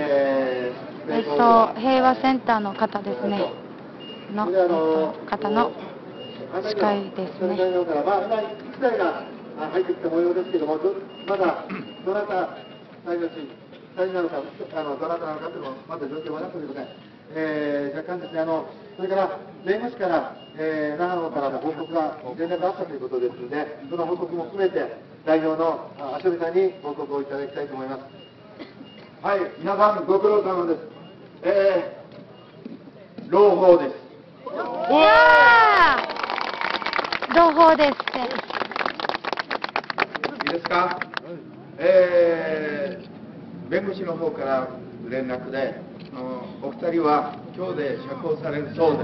Speaker 1: 平和センターの方ですね。の方の司会ですね。
Speaker 5: 1台が入ってきた模様ですけども、まだどなたなのか、どなたなのかというのもまだ状況はなくてですね、若干ですね、それから弁護士から、長野からの報告が連絡があったということですので、その報告も含めて代表の足尾さんに報告をいただきたいと思います。はい、皆さんご苦労様です。朗報です。
Speaker 1: 朗報ですって。
Speaker 4: いいですか。弁護士の方から連絡で、お二人は今日で釈放されるそうです。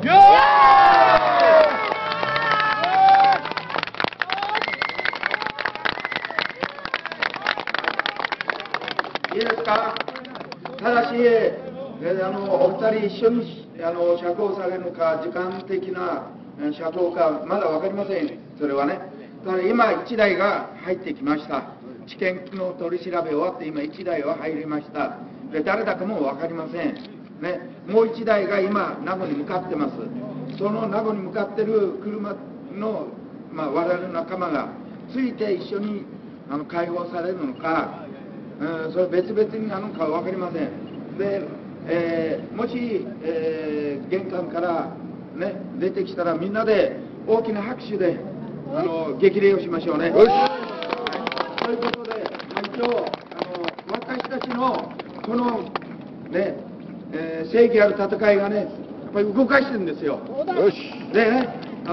Speaker 4: いいですか。ただし、お二人一緒に釈放されるのか、時間的な釈放か、まだ分かりません、それはね。ただ今、1台が入ってきました。地検の取り調べ終わって、今、1台は入りました。で、誰だかも分かりません。ね、もう1台が今、名護に向かってます。その名護に向かってる車の、我々の仲間がついて一緒に解放されるのか、それ別々になるのか分かりません。で、もし、玄関から、ね、出てきたらみんなで大きな拍手で激励をしましょうね。ということで、今日私たちのこの、ね正義ある戦いがね、やっぱり動かしてるんですよ。でね、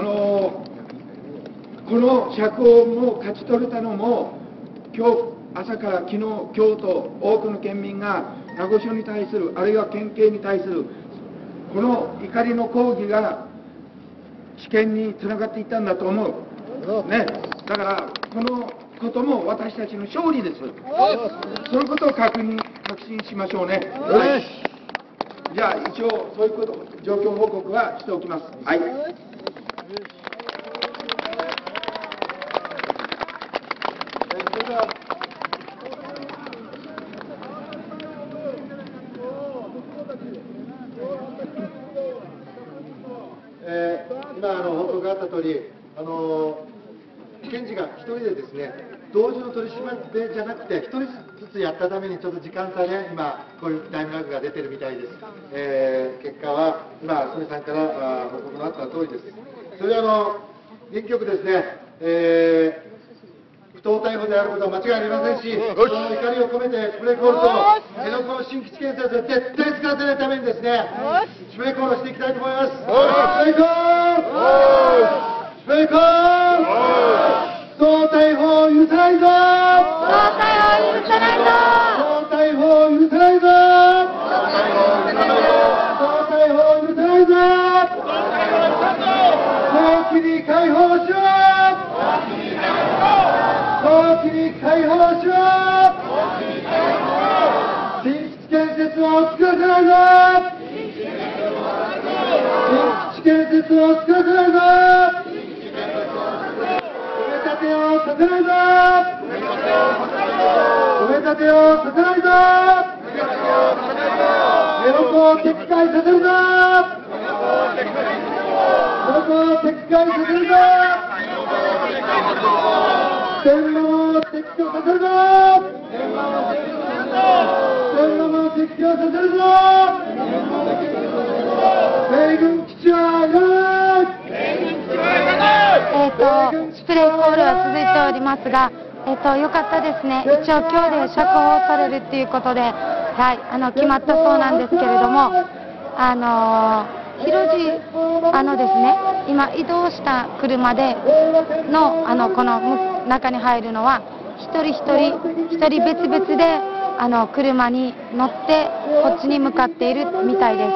Speaker 4: この釈放も勝ち取れたのも、今日朝から昨日、今日と多くの県民が名護署に対する、あるいは県警に対するこの怒りの抗議が試験につながっていったんだと思う、ね、だからこのことも私たちの勝利です。そのことを確信しましょうね。はい、じゃあ一応そういうこと状況報告はしておきます。はい。
Speaker 5: 今報告があった通り、検事が一人でですね、同時の取り締まりじゃなくて、一人ずつやったためにちょっと時間差で今、こういうタイムラグが出てるみたいです。結果は、今、曽根さんから報告のあった通りです。それで原曲ですね、不当逮捕であることは間違いありませんし、その怒りを込めてスプレーコールと辺野古の新基地建設を徹底使わせないためにですね、スプレーコールをしていきたいと思います。スプレーコール、スプレーコール、不当逮捕を許さないぞ、不当逮捕を許さないぞ、不当逮捕を許さないぞ、不当逮捕を許さないぞ、早期に解放しろ、早期に解放しろ、新基地建設を作らせないぞ、新基地建設を作らせないぞ、埋め立てをさせないぞ、埋め立てをさせないぞ、辺野古を撤回させるぞ、辺野古を撤回させるぞ、線路も撤去させるぞ、線路も撤去させるぞ、米軍基地はやらない、
Speaker 1: スプレーコールは続いておりますが、よかったですね。一応今日で釈放されるっていうことで、はい、決まったそうなんですけれども、広路ですね、今移動した車でのこの中に入るのは一人別々で車に乗ってこっちに向かっているみたいです。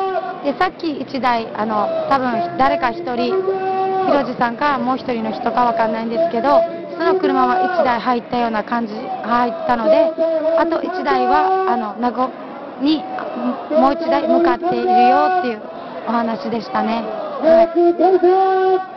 Speaker 1: でさっき1台多分誰か1人広路さんかもう1人の人かわかんないんですけど、その車は1台入ったような感じ入ったので、あと1台は名護にもう1台向かっているよっていうお話でしたね。はい、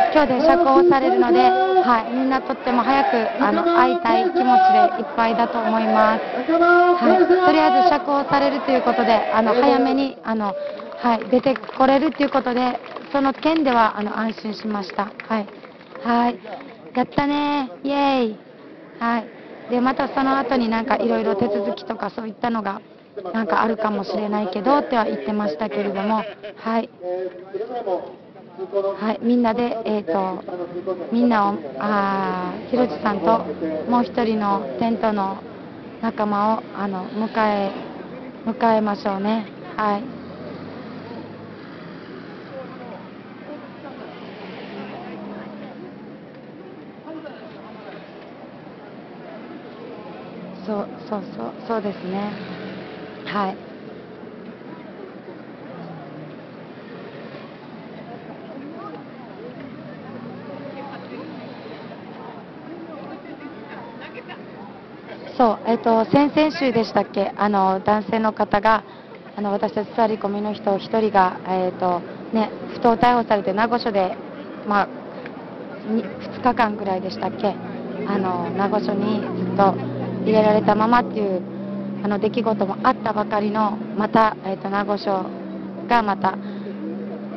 Speaker 1: 今日で釈放されるので、はい、みんなとっても早く会いたい気持ちでいっぱいだと思います。はい、とりあえず釈放されるということで早めにはい、出てこれるということで、その件では安心しました。はい、はい、やったねイエーイ。はい、でまたその後になんかいろいろ手続きとかそういったのがなんかあるかもしれないけどっては言ってましたけれども、はい、はい、みんなでみんなを広路さんともう一人のテントの仲間を迎えましょうね。はい。そうですね。はい。そう、先々週でしたっけ、男性の方が私たち座り込みの人1人が、不当逮捕されて名護署で、2日間ぐらいでしたっけ、名護署にずっと入れられたままっていう出来事もあったばかりの、また、名護署がまた、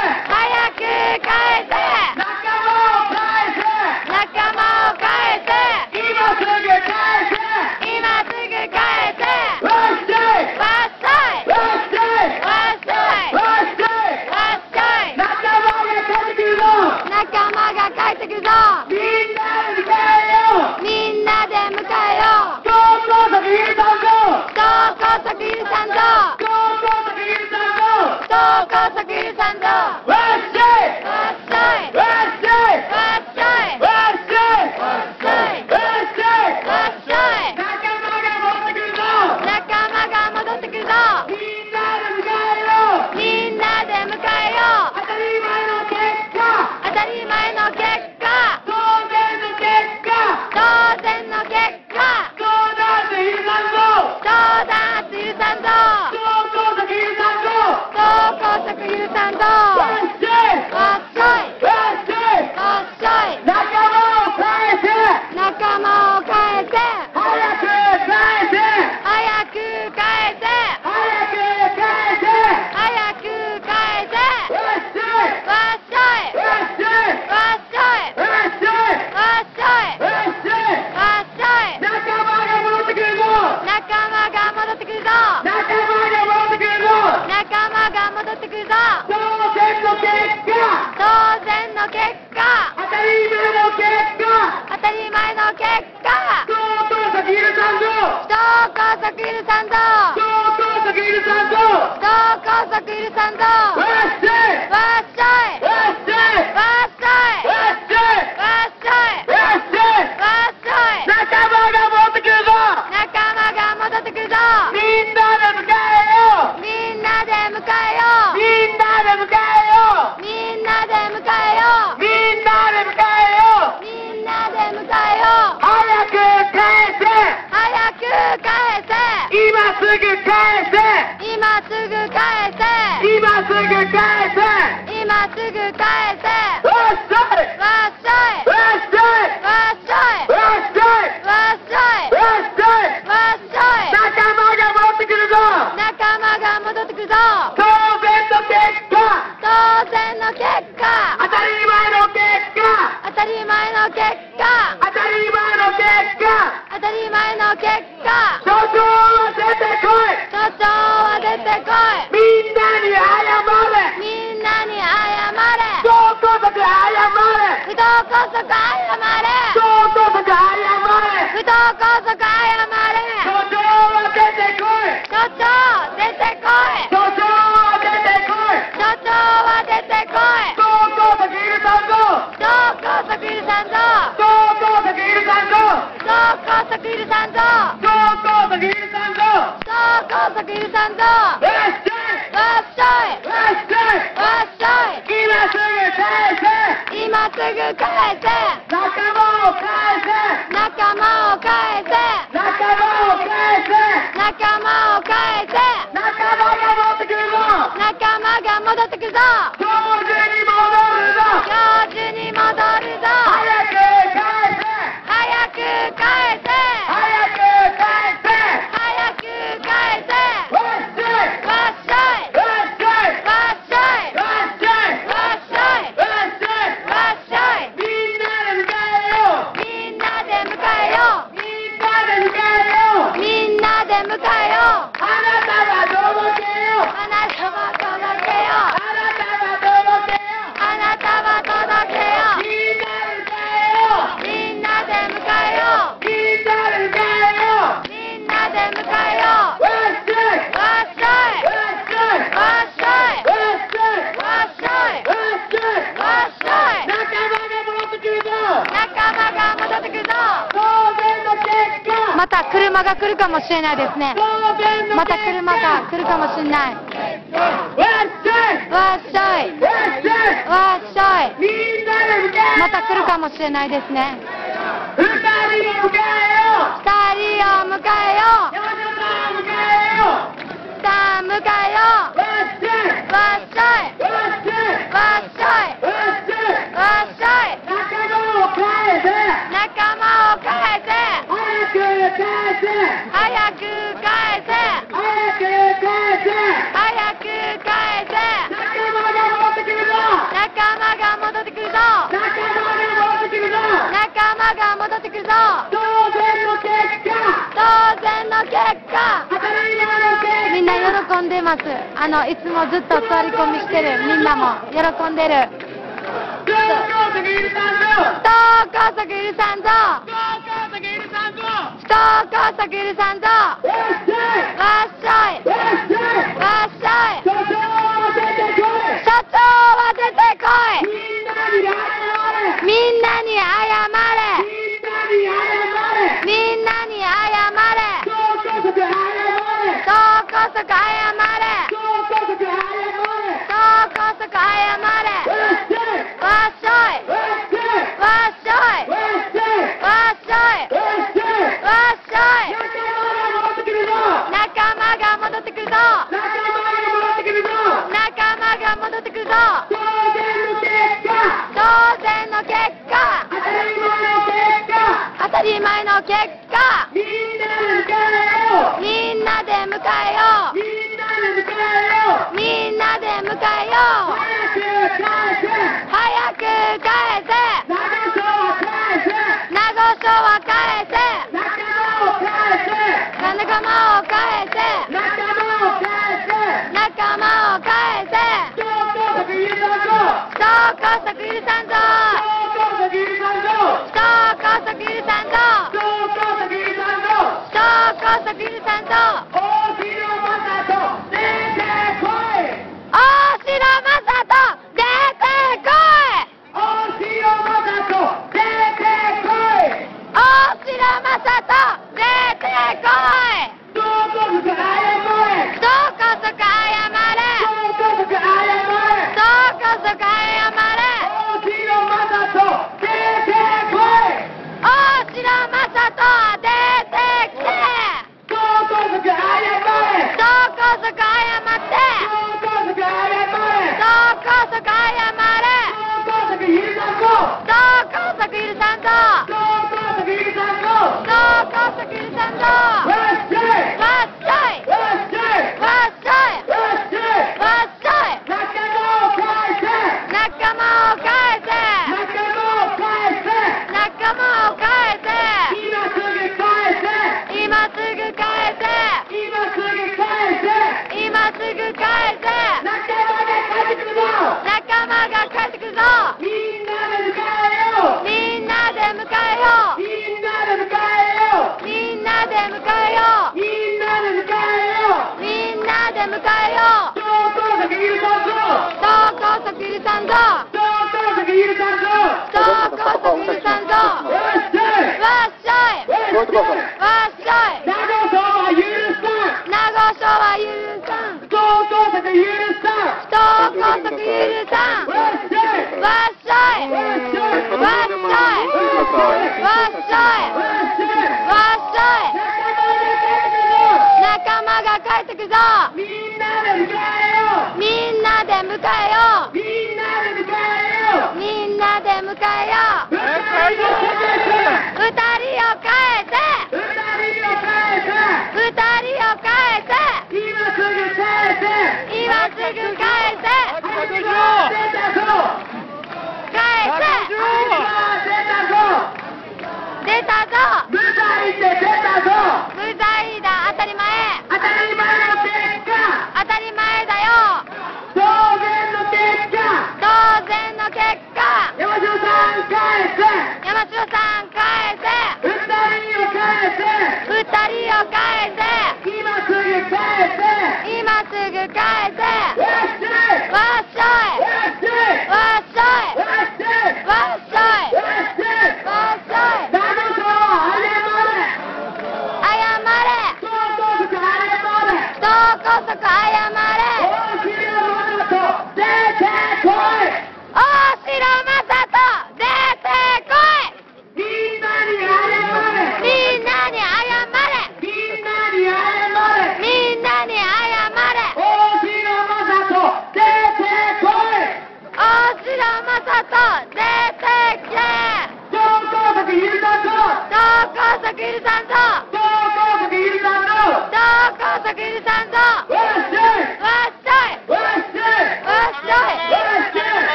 Speaker 1: 高速いる参上。
Speaker 6: わっしゃい
Speaker 1: わっしゃい。
Speaker 6: わっしゃい
Speaker 1: わっしゃい。
Speaker 6: わっしゃい
Speaker 1: わっしゃい。
Speaker 6: わっしゃい
Speaker 1: わっしゃい。
Speaker 6: 仲間が戻ってくるぞ
Speaker 1: 仲間が戻ってくるぞ。
Speaker 6: みんなで迎えよう
Speaker 1: みんなで迎えよう。
Speaker 6: 当たり前の結果
Speaker 1: 当たり前の結果。
Speaker 6: 当然の結果
Speaker 1: 当然の結果。
Speaker 6: 冗談で許さんぞ
Speaker 1: 冗談許さんぞ。
Speaker 6: 超高速許さんぞ
Speaker 1: 超高速許さんぞ。
Speaker 6: わっしゃい
Speaker 1: わっしゃい。
Speaker 6: わっしゃい
Speaker 1: わっしゃい。
Speaker 6: 仲間を返せ
Speaker 1: 仲間を返せ。
Speaker 6: 早く返せ
Speaker 1: 早く返せ。
Speaker 6: 早く返せ
Speaker 1: 早く返せ。
Speaker 6: わっしゃい
Speaker 1: わっしゃい。
Speaker 6: わっしゃい
Speaker 1: わっしゃい。
Speaker 6: わっしゃい
Speaker 1: わっしゃい。
Speaker 6: わっしゃい
Speaker 1: わっしゃい。
Speaker 6: 仲間が戻ってくるぞ
Speaker 1: 仲間が戻ってくるぞ。
Speaker 6: 仲間が戻ってくるぞ
Speaker 1: 仲間が戻ってくるぞ。
Speaker 6: 当然の結果
Speaker 1: 当然の結果。
Speaker 6: 当たり前の結果
Speaker 1: 当たり前の結果。
Speaker 6: 超高速許さんぞ
Speaker 1: 超高速許さんぞ。
Speaker 6: 超高速許さんぞ
Speaker 1: 超高速許さんぞ。
Speaker 6: わっしゃい
Speaker 1: わっしゃい。
Speaker 6: わっしゃい
Speaker 1: わっしゃい。
Speaker 6: わっしゃい
Speaker 1: わっしゃい。
Speaker 6: わっしゃい
Speaker 1: わっしゃい。
Speaker 6: 仲間が戻ってくるぞ
Speaker 1: 仲間が戻ってくるぞ。
Speaker 6: みんなで迎えよう
Speaker 1: みんなで迎えよう。
Speaker 6: みんなで迎えよう
Speaker 1: みんなで迎えよう。
Speaker 6: みんなで迎えよう
Speaker 1: みんなで迎えよう。
Speaker 6: 早く返せ
Speaker 1: 早く返せ。
Speaker 6: 今すぐ返せ
Speaker 1: 今すぐ返せ。
Speaker 6: 今すぐ返せ
Speaker 1: 今すぐ返せ。
Speaker 6: わっしゃい
Speaker 1: わっしゃい。
Speaker 6: わっしゃい
Speaker 1: わっしゃい。
Speaker 6: わっしゃい
Speaker 1: わっしゃい。
Speaker 6: わっしゃい
Speaker 1: わっしゃい。
Speaker 6: 仲間が戻ってくるぞ
Speaker 1: 仲間が戻ってくるぞ。
Speaker 6: 当然の結果
Speaker 1: 当然の結果。
Speaker 6: 当たり前の結果
Speaker 1: 当たり前の結果。
Speaker 6: 当たり前の結果
Speaker 1: 当たり前の結果。
Speaker 6: 所長は出てこい
Speaker 1: 所長は出てこい。
Speaker 6: みんなに謝れ
Speaker 1: みんなに謝れ。
Speaker 6: 超高速謝れ
Speaker 1: 不当高速謝れ。
Speaker 6: 超高速謝れ
Speaker 1: 不当高速謝れ。
Speaker 6: 所長は出てこい
Speaker 1: 所長出てこい。
Speaker 6: 所長は出てこい
Speaker 1: 所長は出てこい。
Speaker 6: 超高速許さんぞ
Speaker 1: 超高速許さんぞ。
Speaker 6: 超高速許さんぞ
Speaker 1: 超高速許さんぞ。
Speaker 6: 超高速許さんぞ
Speaker 1: 超高速許さんぞ。
Speaker 6: わっしゃい
Speaker 1: わっしゃい。
Speaker 6: わっしゃい
Speaker 1: わっしゃい。
Speaker 6: 今すぐ返せ
Speaker 1: 今すぐ返せ。
Speaker 6: 仲間を返せ
Speaker 1: 仲間を返せ。
Speaker 6: 仲間を返せ
Speaker 1: 仲間を返せ。
Speaker 6: 仲間が戻ってくるぞ
Speaker 1: 仲間が戻ってくるぞ。
Speaker 6: 教授に戻るぞ
Speaker 1: 教授に戻るぞ。
Speaker 6: 早く返せ
Speaker 1: 早く返せ。
Speaker 6: 早く返せ
Speaker 1: 早く返せ。
Speaker 6: わっしゃい
Speaker 1: わっしゃい。
Speaker 6: わっしゃい
Speaker 1: わっしゃい。
Speaker 6: わっしゃい
Speaker 1: わっしゃい。
Speaker 6: わっしゃい
Speaker 1: わっしゃい。
Speaker 6: みんなで迎えよう
Speaker 1: みんなで迎えよう。
Speaker 6: みんなで迎えよう
Speaker 1: みんなで迎えよう。
Speaker 6: あなたは届けよ
Speaker 1: あなたは届けよ
Speaker 6: あ
Speaker 1: う。
Speaker 6: なたは届けよ
Speaker 1: あなたは届けよう。
Speaker 6: みんなで迎えよ
Speaker 1: みんなで迎えよう。
Speaker 6: みんなで迎えよ
Speaker 1: みんなで迎えよう。
Speaker 6: わっしゃい
Speaker 1: わっしゃい。
Speaker 6: わっしゃい
Speaker 1: わっしゃい。
Speaker 6: わっしゃい
Speaker 1: わっしゃい。
Speaker 6: わっしゃい
Speaker 1: わっしゃい。
Speaker 6: 仲間が戻ってくるぞ
Speaker 1: 仲間が戻ってくるぞ。
Speaker 6: 当然の結果
Speaker 1: また車が来るかもしれないですね。
Speaker 6: 当然の
Speaker 1: また車が来るかもしれない。
Speaker 6: わっしゃい
Speaker 1: わっしゃい。
Speaker 6: わっしゃい
Speaker 1: わっしゃい。
Speaker 6: みんなで迎えよう
Speaker 1: また来るかもしれないですね。
Speaker 6: 二人を迎えよう
Speaker 1: 二人を迎えよう。
Speaker 6: 山城さんを迎えよう
Speaker 1: さあ迎えよう。
Speaker 6: わっしゃい
Speaker 1: わっしゃい。
Speaker 6: わっしゃい
Speaker 1: わっしゃい。
Speaker 6: わっしゃい
Speaker 1: わっしゃい。
Speaker 6: 仲間を返せ
Speaker 1: 仲間を返せ。
Speaker 6: 早く返せ
Speaker 1: 早く返せ。
Speaker 6: 早く返せ
Speaker 1: 早く返せ。
Speaker 6: 仲間が戻ってくるぞ
Speaker 1: 仲間が戻ってくるぞ。
Speaker 6: 仲間が戻ってくるぞ
Speaker 1: 仲間が戻ってくるぞ。
Speaker 6: 当然の結果
Speaker 1: 当然の結果。
Speaker 6: 当たり前の結果
Speaker 1: みんな喜んでます。いつもずっと座り込みしてるみんなも喜んでる。
Speaker 6: 超高速許さんぞ
Speaker 1: 不当高速許さんぞ。
Speaker 6: 超高速許さんぞ
Speaker 1: 不当高速許さんぞ。
Speaker 6: わっしゃい
Speaker 1: わっしゃい。
Speaker 6: わっしゃい
Speaker 1: わっしゃい。
Speaker 6: 所長は出てこ
Speaker 1: 速謝れ。
Speaker 5: 超高速謝れ。
Speaker 1: 超高速謝れ。わっしょい。わっしょい。わっしょい。わっしょい。仲間が戻ってくるぞ。仲間が戻ってくるぞ。当然の結果。当たり前の結果。みんなで迎えよう。みんなで迎えよう。早く返せ。名護署は返せ。仲間を返せ。仲間を返せ。超高速許さんぞ。超高速許さんぞ。超高速許さんぞ。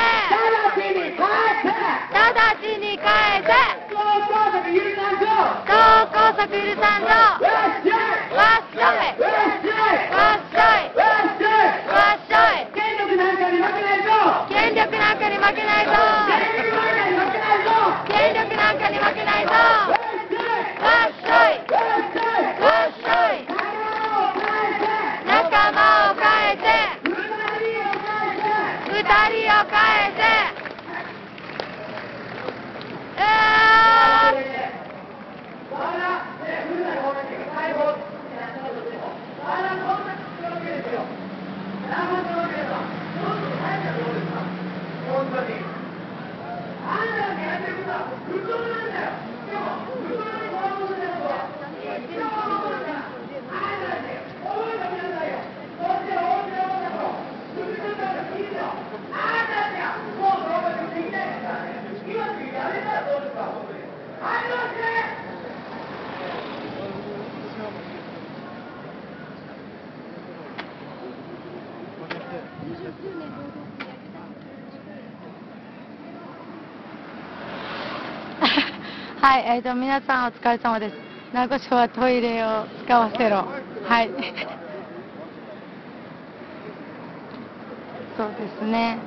Speaker 1: 超とビルさんぞわっしょいわっしょいわっしょい権力なんかに負けないぞ権力なんかに負けないぞ権力なんかに負けないぞわっしょいわっしょい仲間を返せ二人を返せはい、皆さんお疲れ様です。名護市はトイレを使わせろ。はい。そうですね。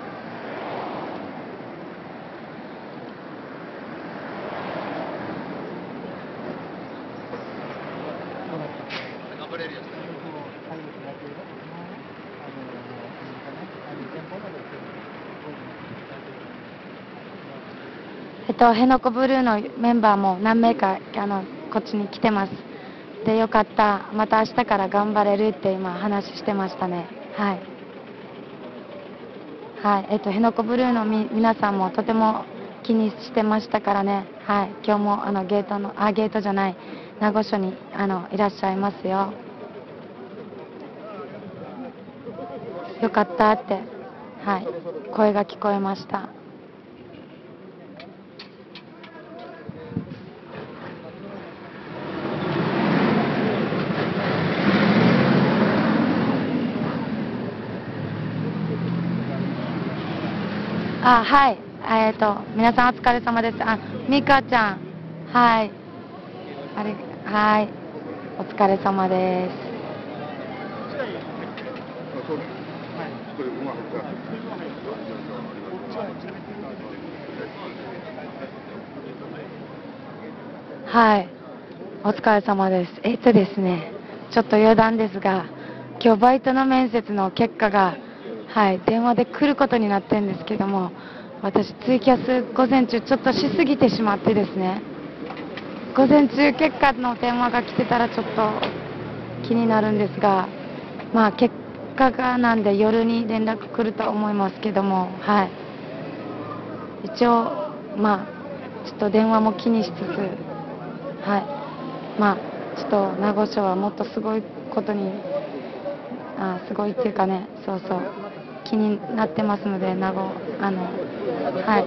Speaker 1: 辺野古ブルーのメンバーも何名かこっちに来てます。で、よかった、また明日から頑張れるって今話してましたね。はい。はい、辺野古ブルーの皆さんもとても気にしてましたからね。はい、今日もゲートじゃない、名護署にいらっしゃいますよ。よかったって、はい、声が聞こえました。はい、皆さんお疲れ様です。ミカちゃん、はい、はい、お疲れ様です。はい、お疲れ様です。ですね、ちょっと余談ですが、今日バイトの面接の結果が、はい、電話で来ることになってるんですけども、私ツイキャス午前中ちょっとしすぎてしまってですね、午前中結果の電話が来てたらちょっと気になるんですが、まあ結果がなんで夜に連絡来ると思いますけども、はい、一応まあちょっと電話も気にしつつ、はい、まあちょっと名護署はもっとすごいことにすごいっていうかね、そうそう気になってますので、名護はい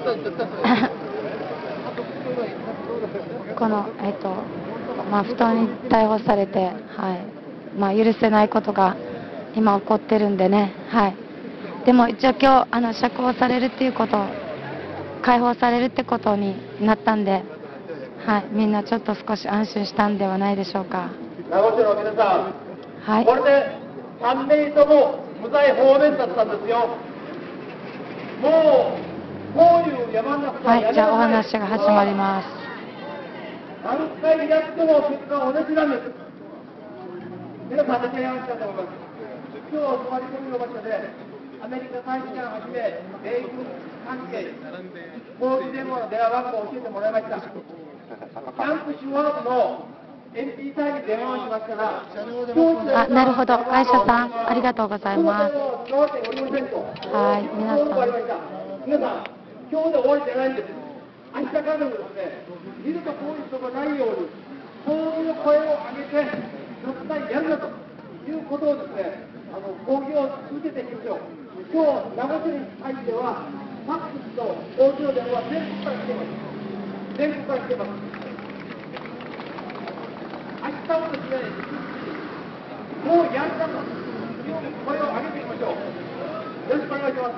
Speaker 1: このまあ不当に逮捕されて、はい、まあ許せないことが今起こってるんでね、はい。でも一応今日釈放されるっていうこと、解放されるってことになったんで、はい、みんなちょっと少し安心したんではないでしょうか。
Speaker 8: 名護市の皆さん、
Speaker 1: はい、
Speaker 8: これで3名とも無罪放免だったんですよ。もうこういう山の中
Speaker 1: はい、じゃあお話が始まります。
Speaker 8: 何回やっても結果は同じなんです。皆さんで提案したと思います。今日泊まり込みの場所でアメリカ大使館はじめ米軍関係抗議デモの電話番号を教えてもらいました。キャンプシュワーブのMP 隊に電話をしましたら、
Speaker 1: なるほど、会社さんありがとうございます。はい、皆さん
Speaker 8: 今日で終わりじゃないんです。明日からでもですね、二度とこういうことがないように、そういう声を上げて、絶対やるなということをですね、抗議を続けていきましょう。今日、名護市に対しては、ファックスとオーディオ電話、全国から来ています。全国から来ています。明日もですね、もうやるなという声を上げていきましょう。よろしくお願いします。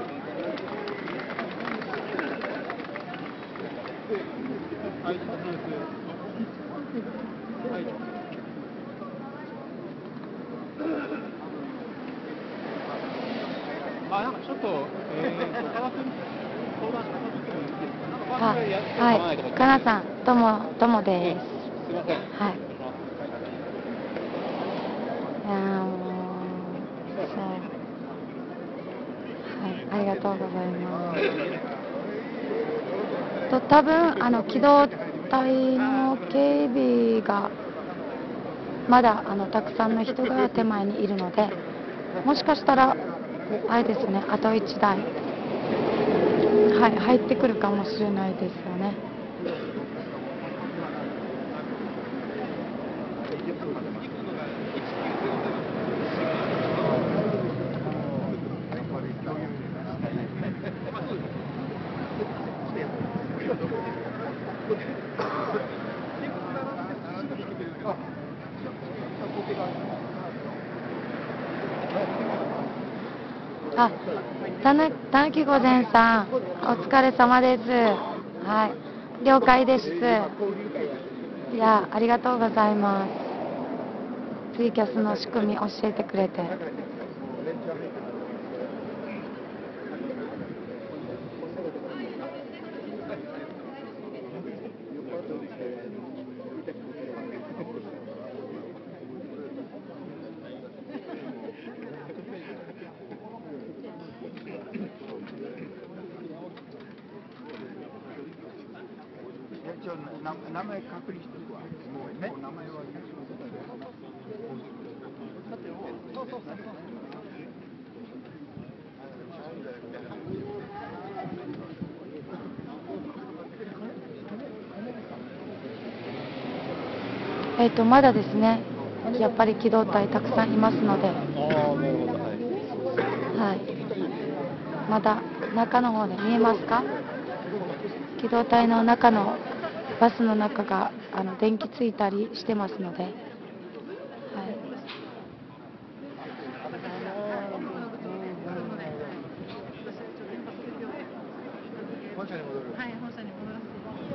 Speaker 6: ちょっと、川君に相談してもいいですか？
Speaker 1: はい、かなさん、どうもです。
Speaker 6: すいません。
Speaker 1: はい。いやもう、そう。はい、ありがとうございます。多分機動隊の警備がまだたくさんの人が手前にいるので、もしかしたらあれですね、あと1台、はい、入ってくるかもしれないですよね。あ、たぬき御前さん、お疲れ様です。はい、了解です。いや、ありがとうございます。ツイキャスの仕組み教えてくれて。
Speaker 5: 名前確認しておくわ。もうね、名前は
Speaker 1: まだですね、やっぱり機動隊たくさんいますので、はい、まだ中の方で見えますか？機動隊の中のバスの中が電気ついたりしてますので、はい、
Speaker 5: 本社に戻る。
Speaker 2: はい、本社に戻らせていただきます。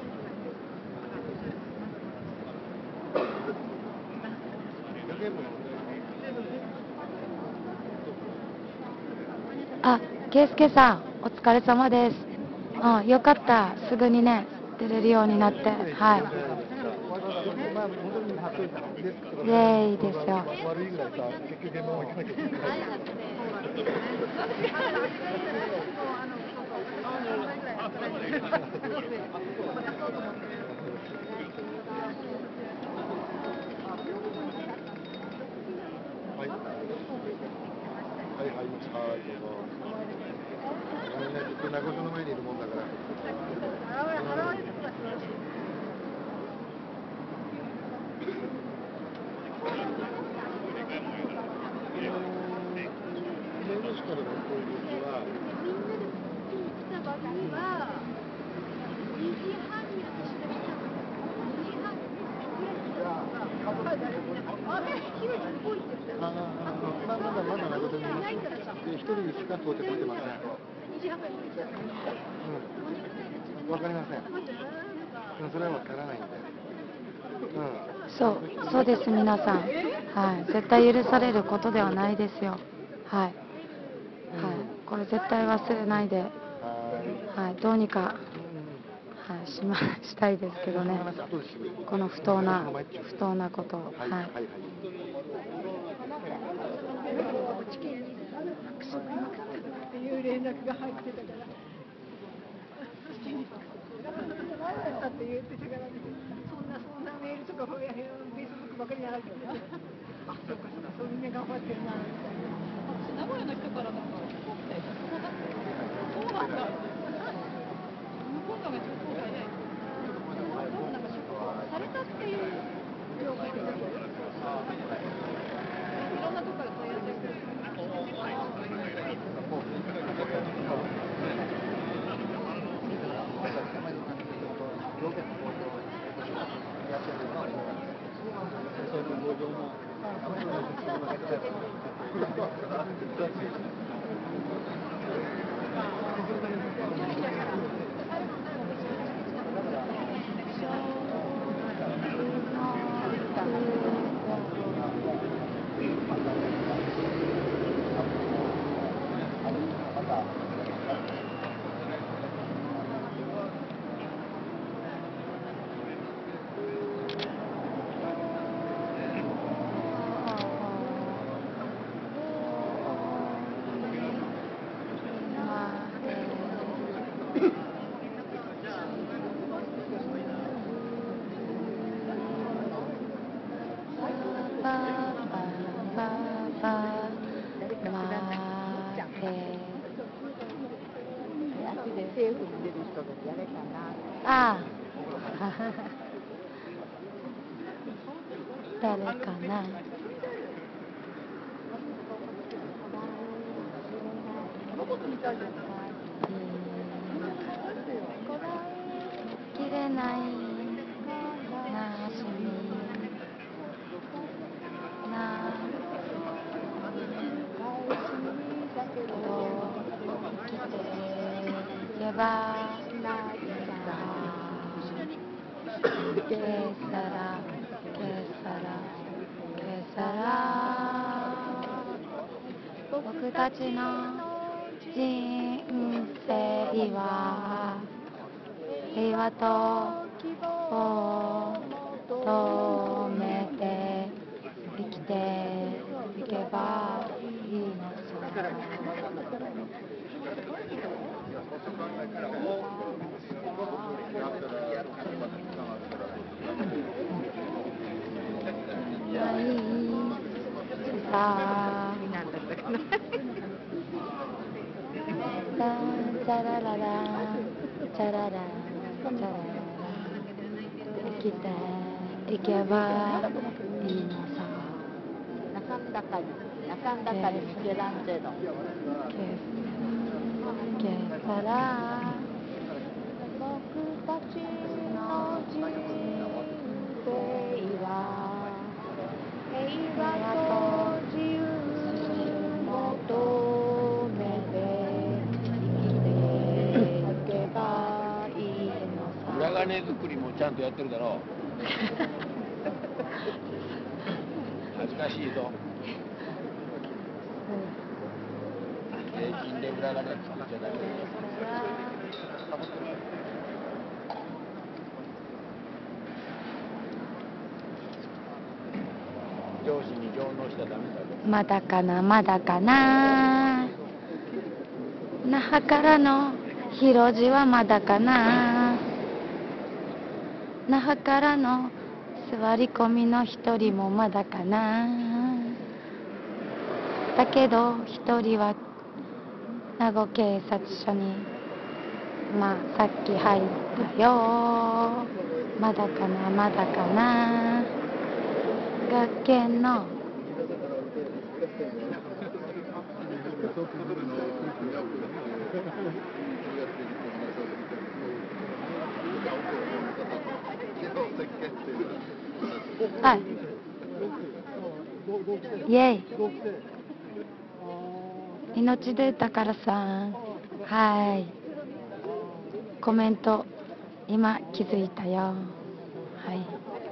Speaker 1: あ、圭介さん、お疲れ様です。うん、よかった、すぐにね、出れるようになって、はい。イエーイですよ。
Speaker 5: 悪いぐらいさ、結局現場も行かなきゃいけない。はい、どうぞ。みんなずっと名古屋の前にいるもんだから。弁護士からの攻撃は、みんなで来た場合は、2時半に私が来たの。2時半ぐらいに来たのが、あれ、火は動いてるじゃん。まだ名古屋にいます。で、1人しか到着してません。2時半から来たの。わかりません。それはわからないんで。
Speaker 1: そうです、皆さん。はい、絶対許されることではないですよ。はい。はい、これ絶対忘れないで、はい、どうにか、はい、したいですけどね。この不当なことを。はい。
Speaker 3: っていう連絡が入ってたから。って言ってたから、そんなメールとかフェイスブックばかりやられてる。あ、そうかそうみんな頑張ってるなみたいな。
Speaker 2: 名古屋の人からなんかそうなんだ。向こうがめっちゃそうだね。なんか出航されたっていう情報が出てる。いろんなとこから問い合わせしてる。
Speaker 5: また
Speaker 1: 誰かな。切れないなしみなけど生きていけばケサラケサラケサラ僕たちの人生は平和と希望を求めて生きていけばいいのさ。ないさチャラララチャララチャララ生きていけばいいのさ。中ん中にミケランジェロケサラ僕たちの人生は平和と自由求めて生きていけばいいのさ。
Speaker 9: 裏金作りもちゃんとやってるだろう。恥ずかしいぞ。税金で裏金作っちゃダメ。上司に上納したらダメだよ。
Speaker 1: まだかなまだかな。那覇からの広路はまだかな。那覇からの座り込みの一人もまだかな。だけど一人は名護警察署にさっき入ったよ。まだかなまだかな。学研のはいイエイ命出たからさんはいコメント今気づいたよ。はい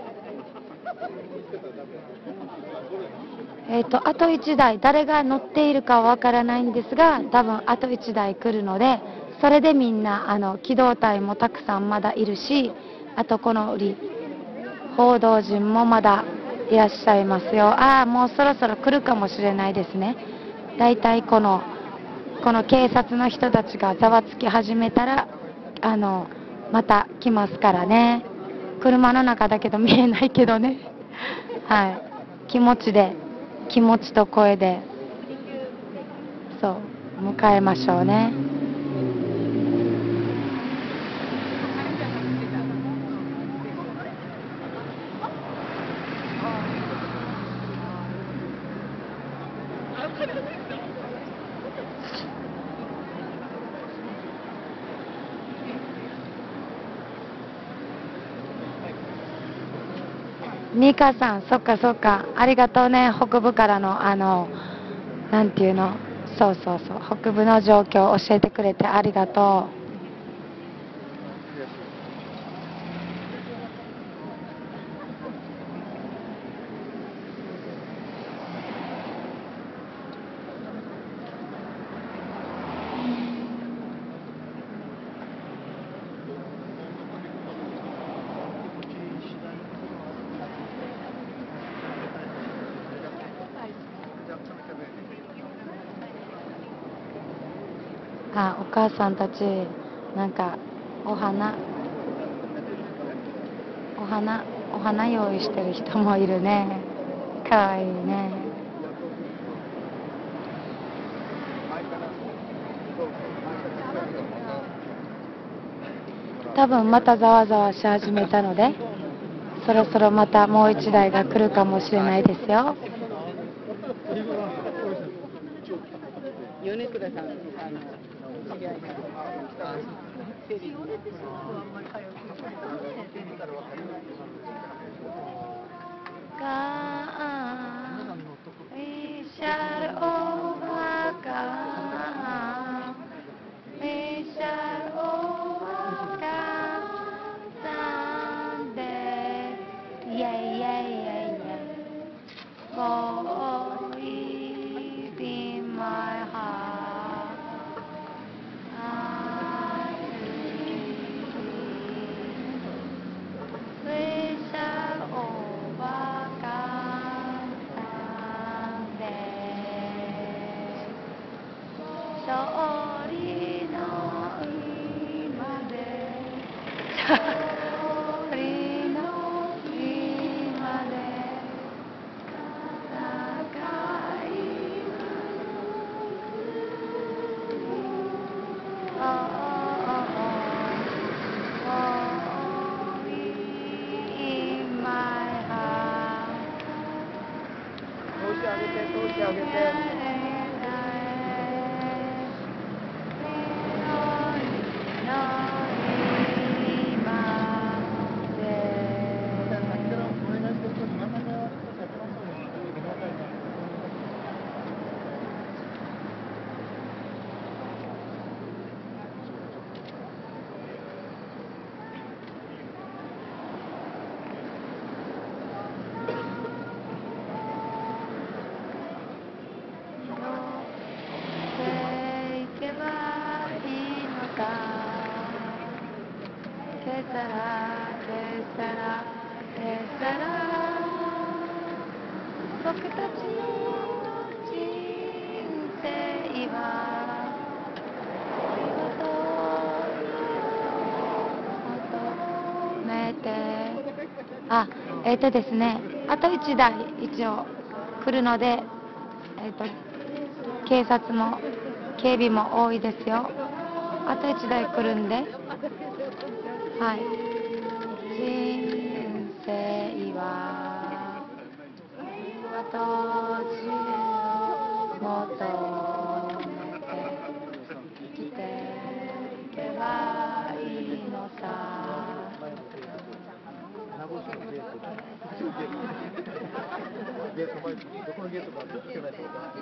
Speaker 1: あと1台誰が乗っているかはわからないんですが多分あと1台来るのでそれでみんな機動隊もたくさんまだいるしあとこの報道陣もまだいらっしゃいますよ。もうそろそろ来るかもしれないですね。だいたいこの警察の人たちがざわつき始めたらまた来ますからね。車の中だけど見えないけどねはい気持ちと声でそう迎えましょうね。ミカさん、そっかそっか、ありがとうね、北部からのなんていうの、そう、北部の状況を教えてくれてありがとう。お母さんたちなんかお花用意してる人もいるね。かわいいね。 多分またざわざわし始めたので、そろそろまたもう1台が来るかもしれないですよ。
Speaker 3: 米倉さん、知り合いが。
Speaker 1: We shall overcome. We shall overcome someday. Yeah, yeah, yeah, yeah. Boys in my heart. We shall overcome someday. 勝利の日まで勝利の日まで戦いOh, oh, oh, oh, in my heart.
Speaker 8: 通してあげて、通してあげて。
Speaker 1: 僕たちの人生は求めてですね、あと1台一応来るので、警察も警備も多いですよ。あと1台来るんで、はい。人生は私を求めて生きていけばいいのさ。
Speaker 9: 名護市のゲートだ。ゲート前、どこのゲートか見てないと分からない。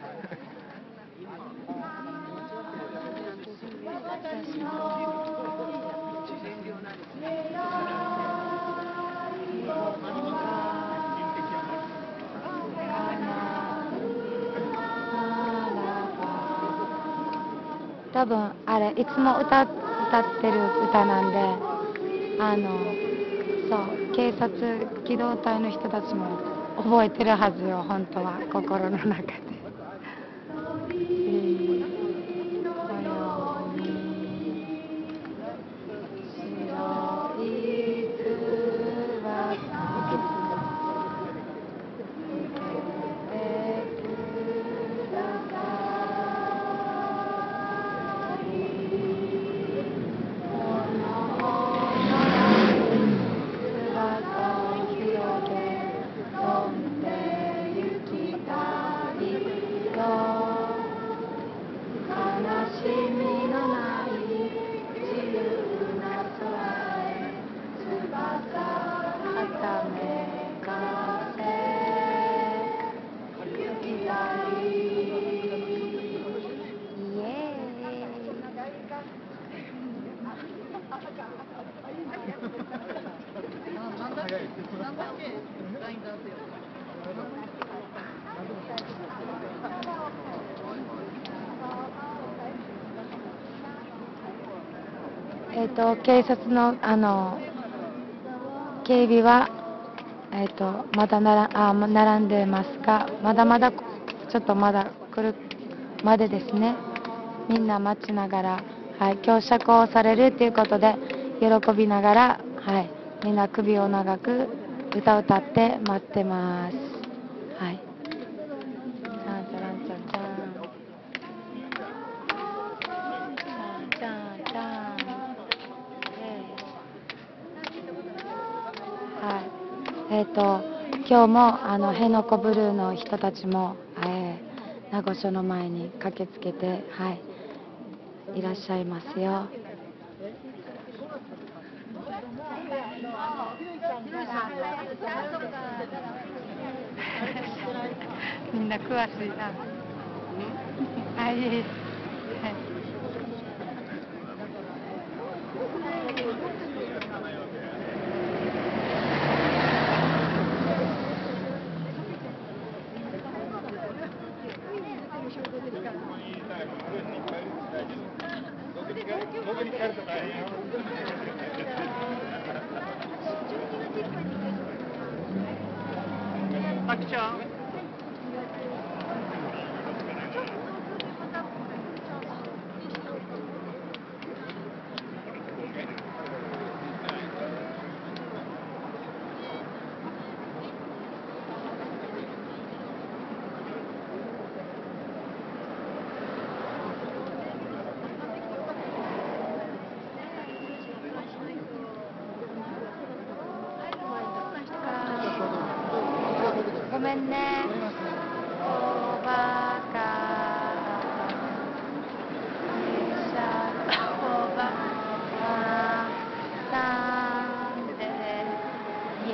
Speaker 1: 多分あれいつも歌ってる歌なんで、そう警察機動隊の人たちも覚えてるはずよ、本当は心の中で。警察の警備はまだ並んでますが、まだちょっとまだ来るまでですね。みんな待ちながら、はい、今日釈放されるということで喜びながら、はい、みんな首を長く歌を歌って待ってます。はい。チャンチャランチャンチャン。チャンチャンチャン。 今日も辺野古ブルーの人たちも、名護署の前に駆けつけて、いらっしゃいますよ。みんな詳しいな。はい、いいです。
Speaker 8: あきちゃん。
Speaker 1: ごめんね。おばかさんでイエイイエイイエイイエ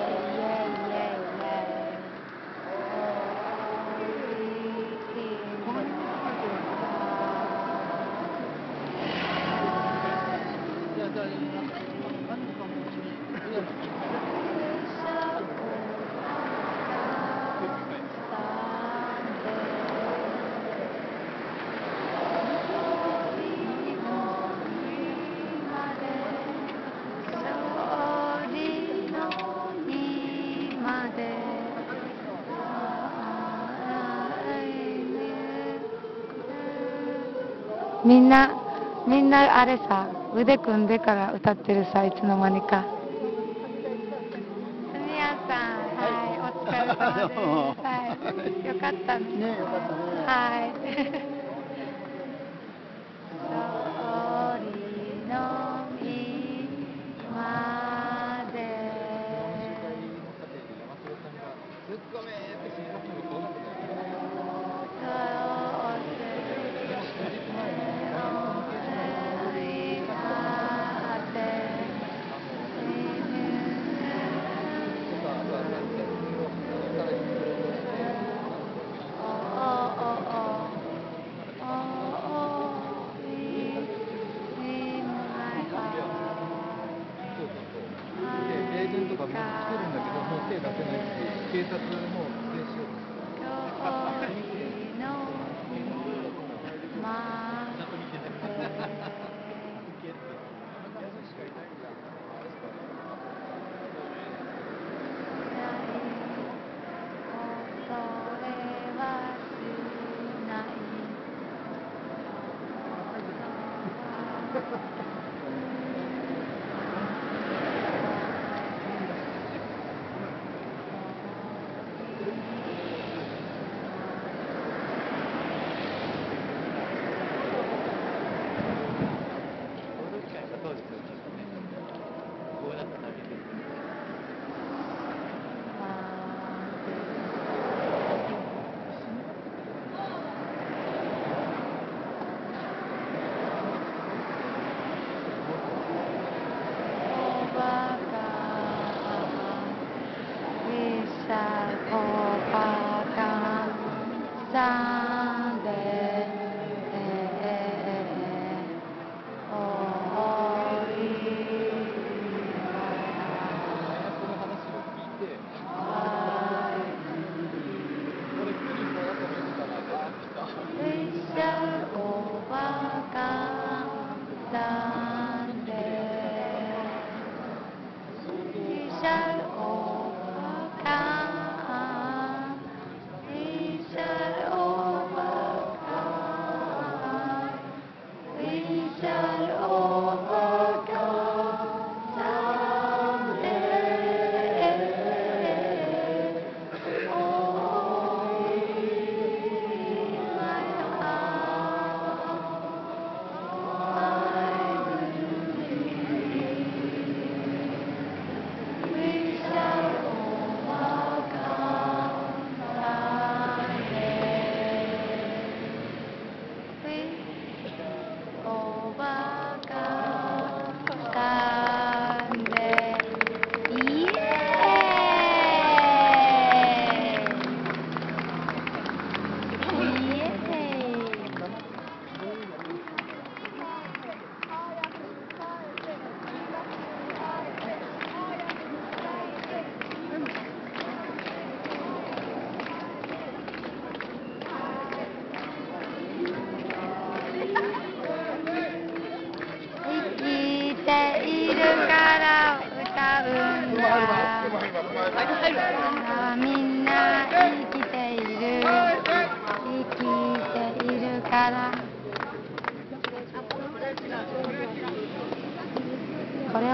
Speaker 1: みんなあれさ、腕組んでから歌ってるさ、いつの間にか。すみやさん、はい、お疲れ様です。はい、よかったね。ね、よかったね。はい。勝利の日まで。
Speaker 9: エージェントがもう来てるんだけど、もう手出せないし、警察も停止を。Oh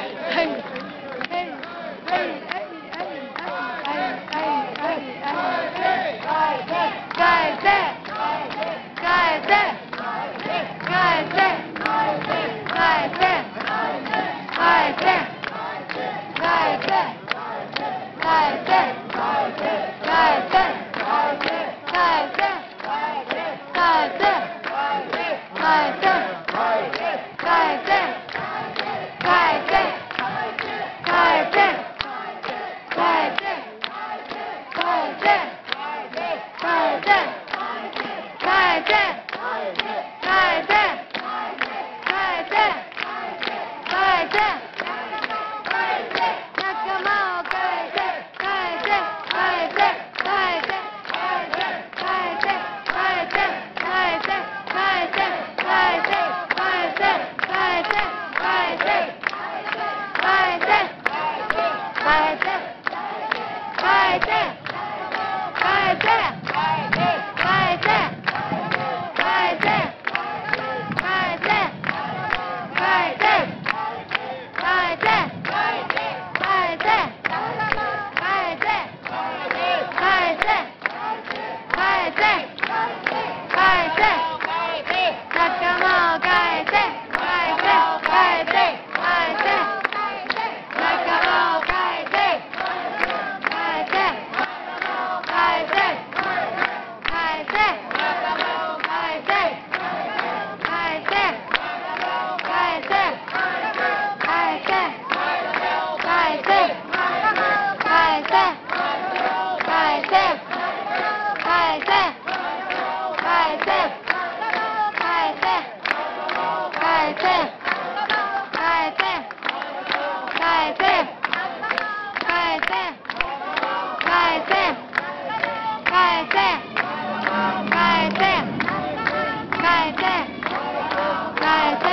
Speaker 1: 返せ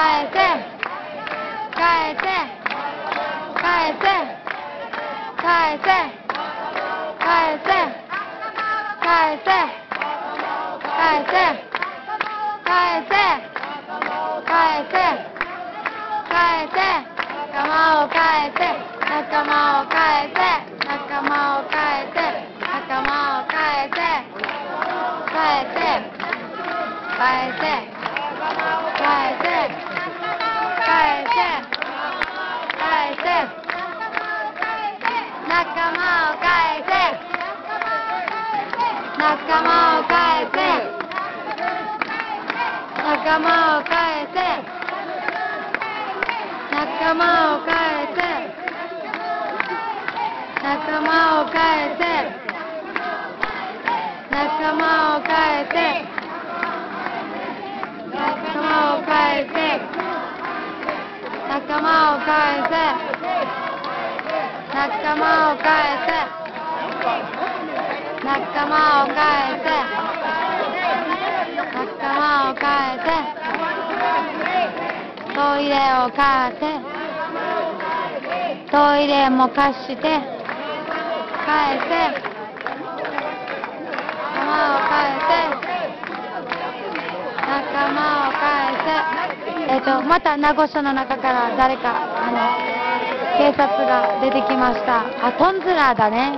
Speaker 1: 返せ返せ返せ返せ返せ返せ返せ返せ返せ返せ仲間を返せ仲間を返せ仲間を返せ仲間を返せ返せ返せ返せ返せ返せ仲間を返せ仲間を返せ仲間を返せ仲間を返せ仲間を返せ仲間を返せ仲間を返せ仲間を返せ仲間を返せ仲間を返せ仲間を返せトイレを貸せトイレも貸して返せ仲間を返せ仲間を返せまた名護署の中から誰か警察が出てきました。トンズラーだね。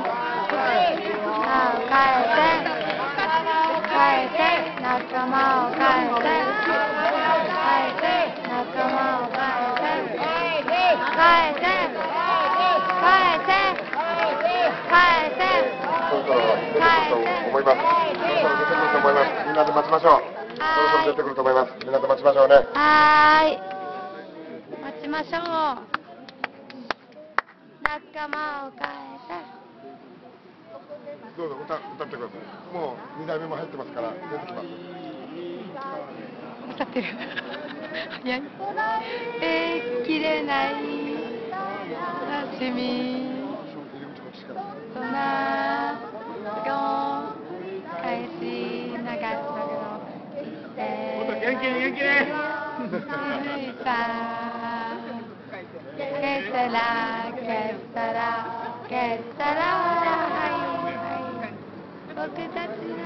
Speaker 1: 返せ返せ仲間を返せ返せ仲間を返せ返せ返せ返せ
Speaker 5: そろそろ出てくると思います。そろそろ出てくると思います。みんなで待ちましょう。そろそろ出てくると思います。みんなで待ちましょうね。
Speaker 1: 待ちましょう。仲間を返せ。
Speaker 5: どうぞ歌ってください。もう2代目も入ってますから出てきます。
Speaker 1: 歌ってる。早い。きれない悲しみ。そんなを返しながら
Speaker 6: 元気に元気に
Speaker 1: けたらけたらけたら僕たちの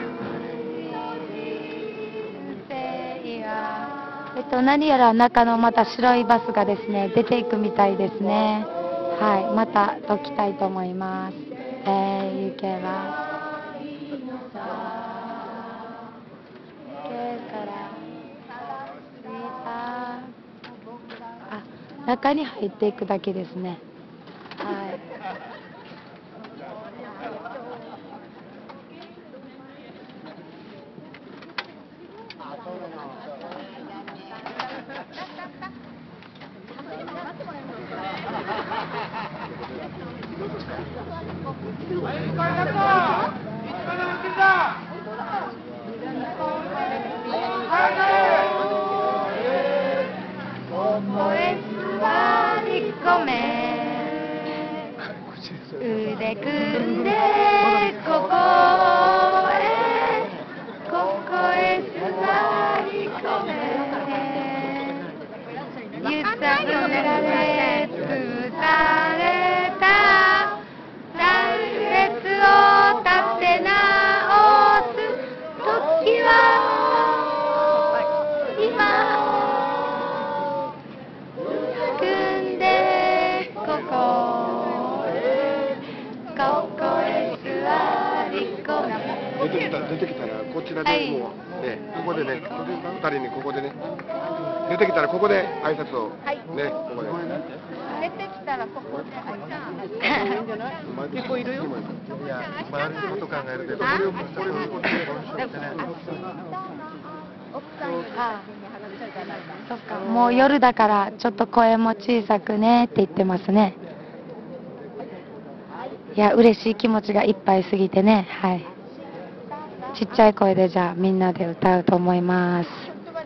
Speaker 1: 人生は何やら中のまた白いバスがですね出ていくみたいですね。はい、また解きたいと思います。行けば中に入っていくだけですね。はい。腕組んでここへ座り込め揺さぶられ潰された断裂を立て直す時は今組んでここ
Speaker 5: 出てきたらこちらでもうね、ここでね、2人にここでね、出てきたらここで挨拶をね、ここで。
Speaker 2: 出てきたらここで挨拶。
Speaker 5: 結構いるよ。いや、周りのこと考えるけど、これをこっちでしてね。
Speaker 1: そっか、もう夜だからちょっと声も小さくねって言ってますね。いや、嬉しい気持ちがいっぱいすぎてね、はい。ちっちゃい声でじゃあみんなで歌うと思います。
Speaker 2: も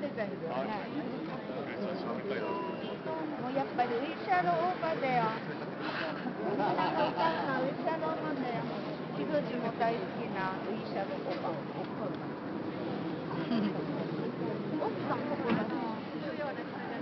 Speaker 2: うやっぱりウィシャロオーバーだよ。ウィシャロオーバーだよ。羊も大好きなウィシャロオーバー。奥さんここだね。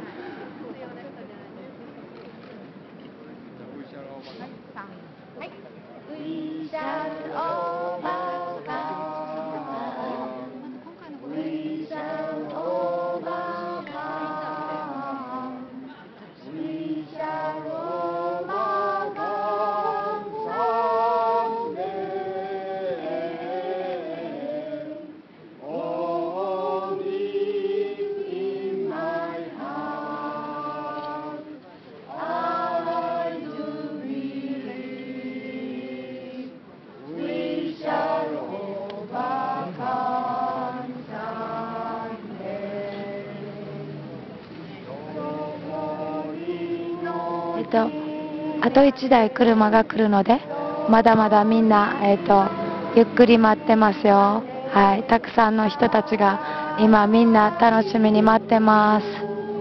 Speaker 1: あと1台車が来るので、まだまだみんな、ゆっくり待ってますよ。はい、たくさんの人たちが今みんな楽しみに待ってます。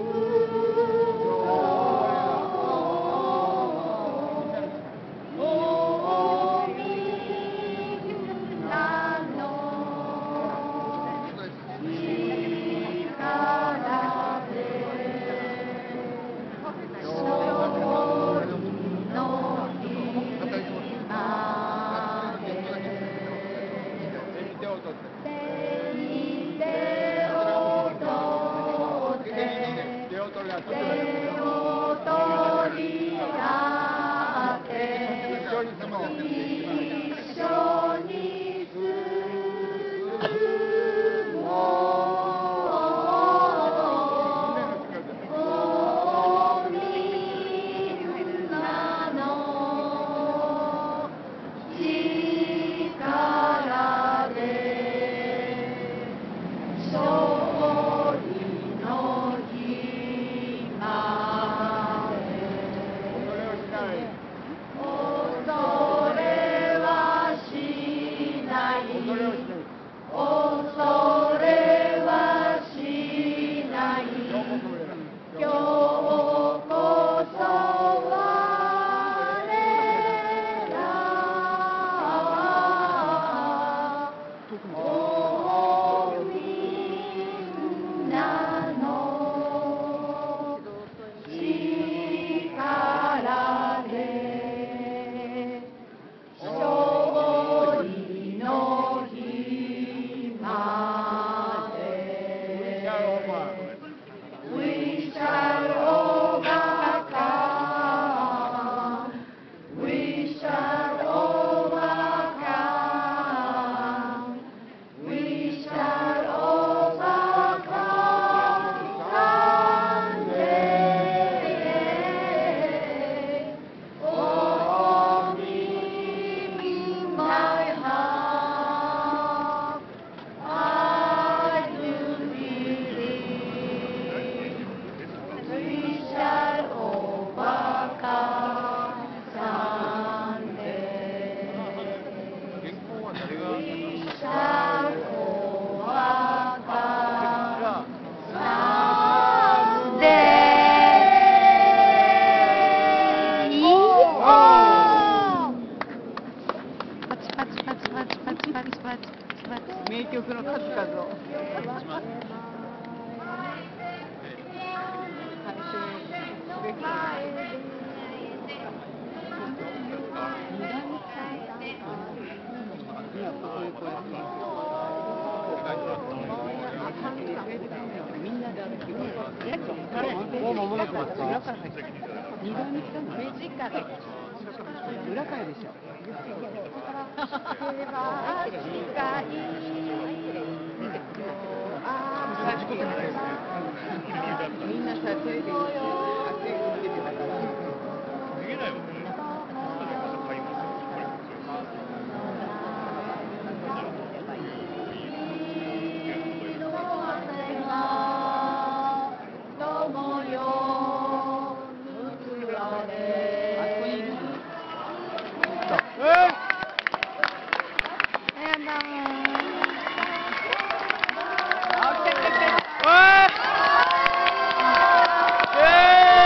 Speaker 3: 名曲の数々を。みんなで歩きもう間もなくですか？裏から入ってきた。2番に来たの？目力。裏からでしょ。みんなさ、テレビ見てるから。逃げないもんね。
Speaker 8: Hey!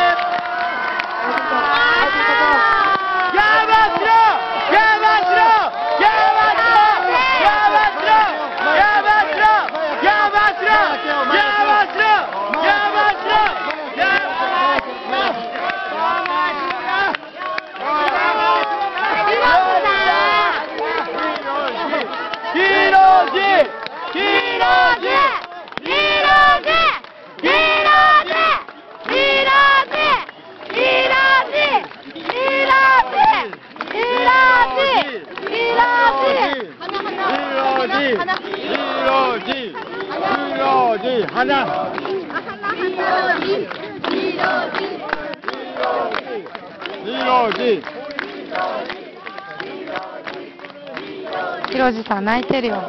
Speaker 1: ひろじさん泣いてるよ。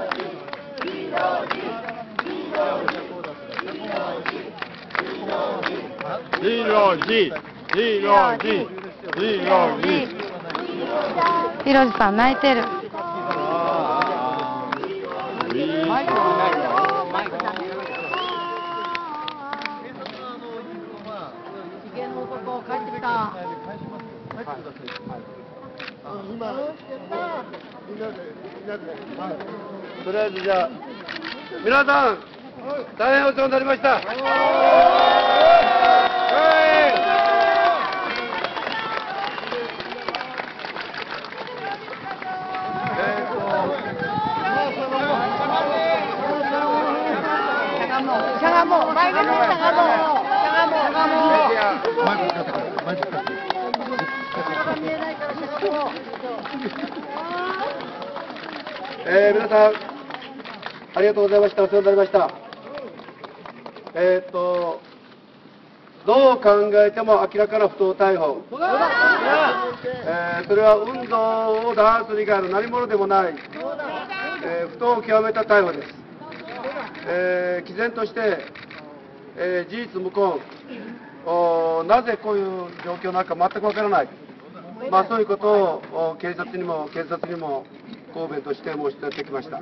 Speaker 1: ひろじさん泣いてる。
Speaker 8: とりあえずじゃあ皆さん大変お世話になりました。皆さんありがとうございました。お世話になりました。どう考えても明らかな不当逮捕、それは運動を弾圧以外の何者でもない、不当を極めた逮捕です。毅然として、事実無根、なぜこういう状況なのか全くわからない、そういうことを警察にも抗弁として申し立ててきました。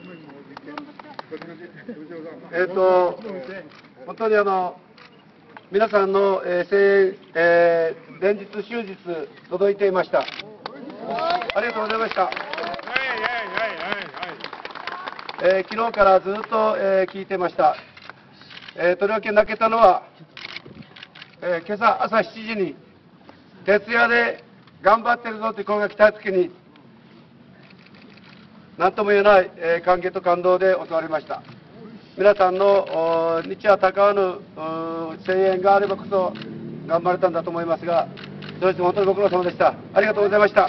Speaker 8: 本当に皆さんの声援、連日終日届いていました。ありがとうございました。昨日からずっと聞いてました。とりわけ泣けたのは、今朝朝7時に徹夜で頑張ってるぞという声が来たときに、何とも言えない歓迎と感動で襲われました。皆さんの日夜たかわぬ声援があればこそ頑張れたんだと思いますが、どうしても本当にご苦労様でした。ありがとうございました。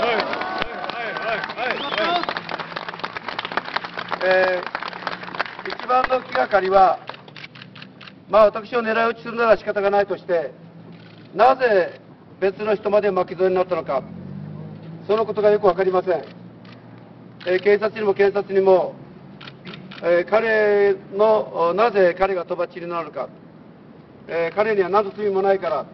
Speaker 8: 一番の気がかりは、私を狙い撃ちするなら仕方がないとして、なぜ別の人まで巻き添えになったのか、そのことがよく分かりません。警察にも検察にも、彼のなぜ彼がとばっちりなのか、彼には何の罪もないから、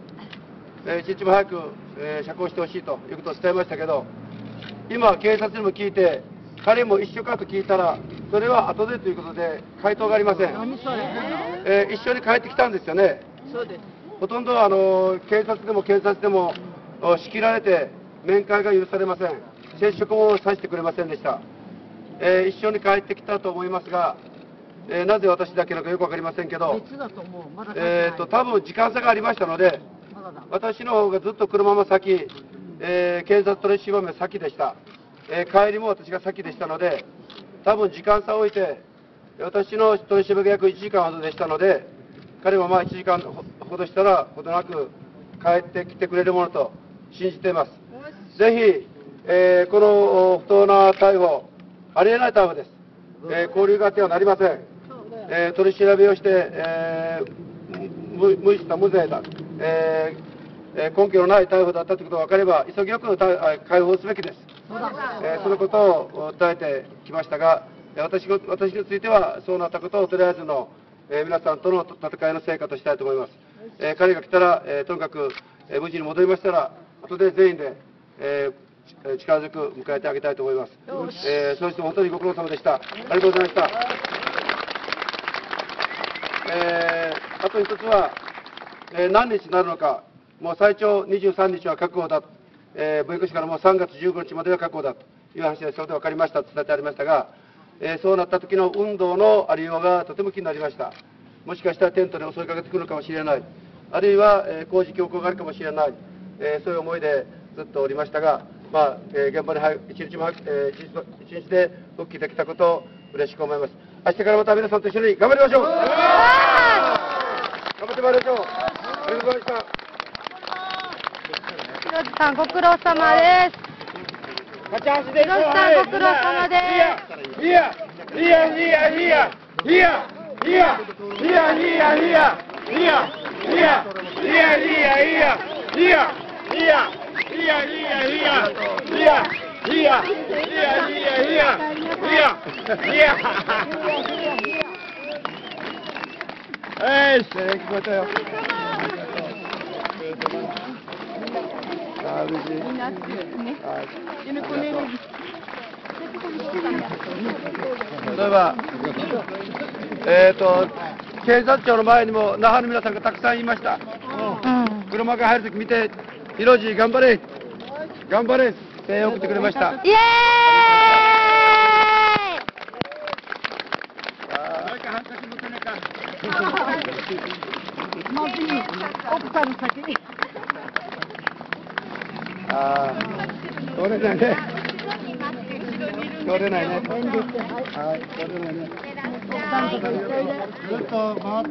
Speaker 8: 一日も早く、釈放してほしいということを伝えましたけど、今、警察にも聞いて、彼も一緒かと聞いたら、それは後でということで、回答がありません。一緒に帰ってきたんですよね。
Speaker 7: そうです。
Speaker 8: ほとんど警察でも検察でも仕切られて、面会が許されません。接触もさせてくれませんでした。一緒に帰ってきたと思いますが、なぜ私だけなのかよく分かりませんけど、多分時間差がありましたので、私の方がずっと車も先、警察取り調べも先でした。帰りも私が先でしたので、多分時間差を置いて、私の取り調べが約1時間ほどでしたので、彼も1時間ほどしたら、ほどなく帰ってきてくれるものと信じています。ぜひ、この不当な逮捕、ありえない逮捕です。交留があってはなりません。取り調べをして、無実だ、無罪だ、根拠のない逮捕だったということが分かれば、急ぎよく解放すべきです。そのことを訴えてきましたが、私については、そうなったことをとりあえずの、皆さんとの戦いの成果としたいと思います。彼が来たら、とにかく、無事に戻りましたら、後で全員で、力強く迎えてあげたいと思います。そして本当にご苦労様でした。ありがとうございました。あと一つは、何日になるのか、もう最長23日は確保だ、文化市からもう3月15日までは確保だという話で、それで分かりましたと伝えてありましたが、そうなった時の運動のありようがとても気になりました。もしかしたらテントで襲いかけてくるかもしれない、あるいは工事強行があるかもしれない、そういう思いでずっとおりましたが、現場に一日で復帰できたことを嬉しく思います。明日からまた皆さんと一緒に頑張りましょう。頑張ってまいりましょう。ありがとうございました。
Speaker 1: 広瀬さんご苦労様です。広瀬さんご苦労様です。
Speaker 10: 例えば、警察庁の前にも那覇の皆さんがたくさんいました。車が入るとき見て、ひろじ頑張れ、頑張れ、声援を送ってくれました。
Speaker 1: イエーイ。
Speaker 10: 通れないね。通れないね。はい、通れないね。ずっと回って。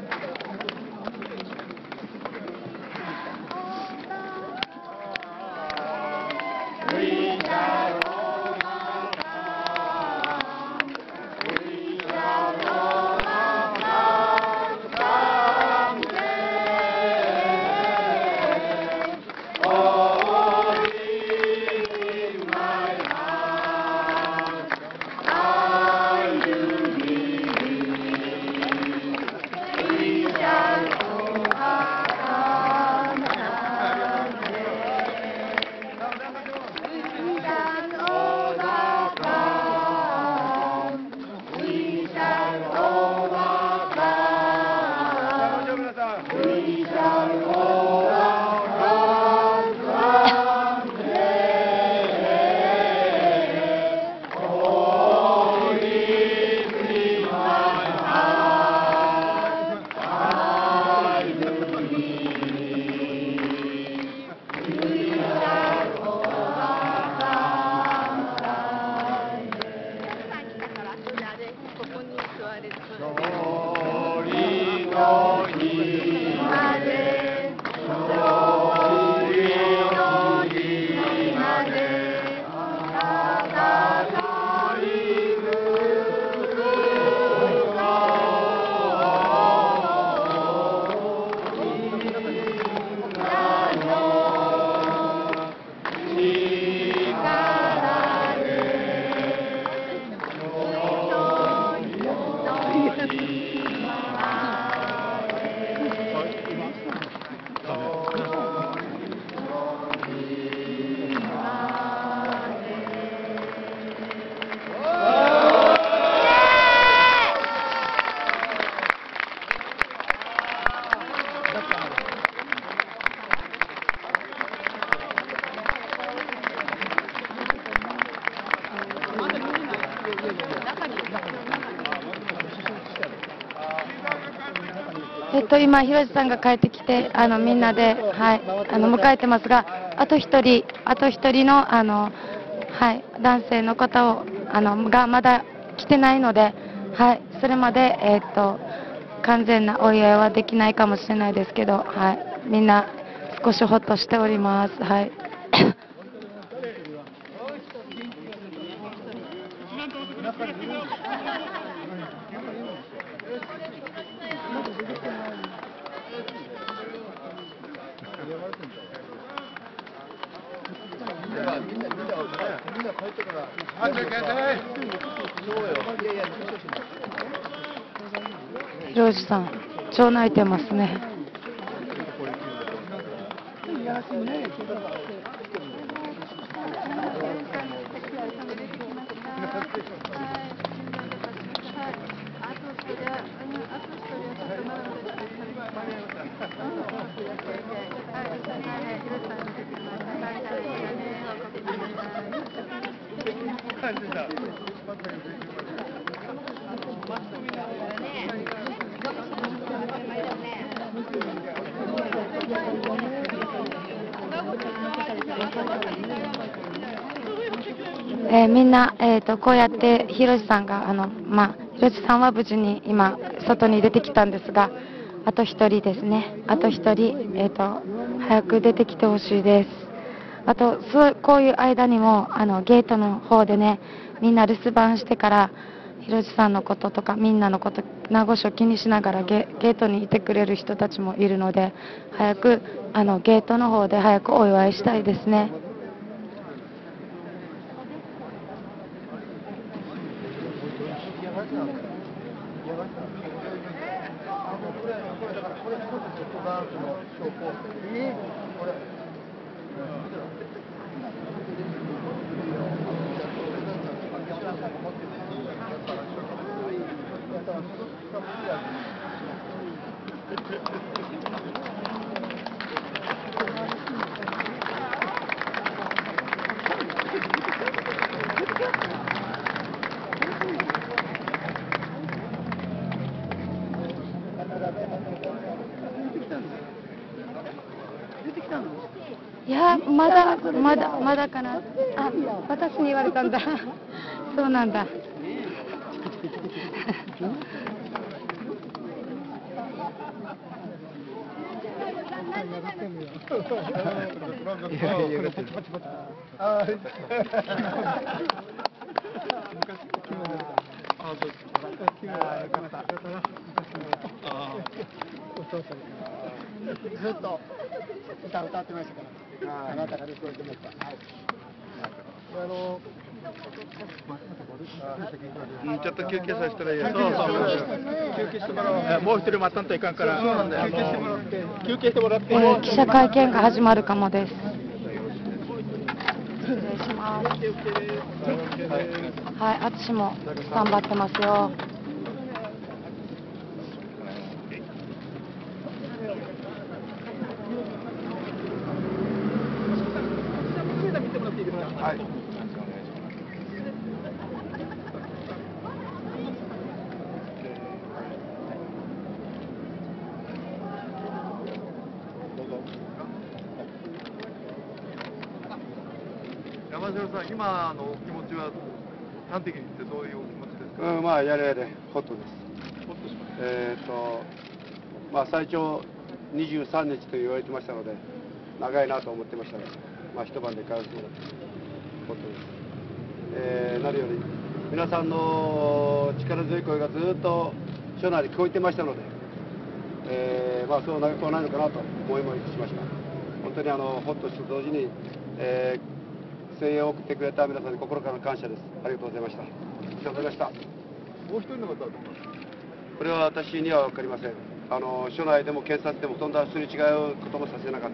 Speaker 1: 今、ひろじさんが帰ってきて、みんなで、はい、迎えてますが、あと一人の、はい、男性の方を、がまだ来てないので、はい、それまで、完全なお祝いはできないかもしれないですけど、はい、みんな少しほっとしております。はい。ひろじさん、超泣いてますね。みんな、こうやってひろじさんがひろじさんは無事に今外に出てきたんですが、あと一人ですね、あと一人、早く出てきてほしいです。あとこういう間にもゲートの方でね、みんな留守番してからひろじさんのこととかみんなのこと名護市を気にしながらゲートにいてくれる人たちもいるので、早くゲートの方で早くお祝いしたいですね。いや、まだかな。あ、私に言われたんだ。そうなんだ。
Speaker 10: ずっと歌ってましたから、あなたがリクエストでした。
Speaker 5: ちょっと休憩させたらいいよ。休憩してもらおう。もう一人待たんといかんから。休憩してもらって。
Speaker 1: 記者会見が始まるかもです。失礼します。はい、私も頑張ってますよ。
Speaker 5: はい。山城さん、今のお気持ちは端的に言ってどういうお気持ちですか？
Speaker 10: まあやれやれホットです。
Speaker 5: ホッとしました。
Speaker 10: まあ最長23日と言われてましたので長いなと思ってましたが、まあ一晩で帰るそうだホットです。何より皆さんの力強い声がずっと署内で聞こえてましたので、まあそう長くはないのかなと思いもしました。本当にホッとして同時に、声援を送ってくれた皆さんに心からの感謝です。ありがとうございました。ありがとうございました。
Speaker 5: もう一人の方はどうなんですか？
Speaker 10: これは私には分かりません。署内でも警察でもそんなすれ違うこともさせなかった。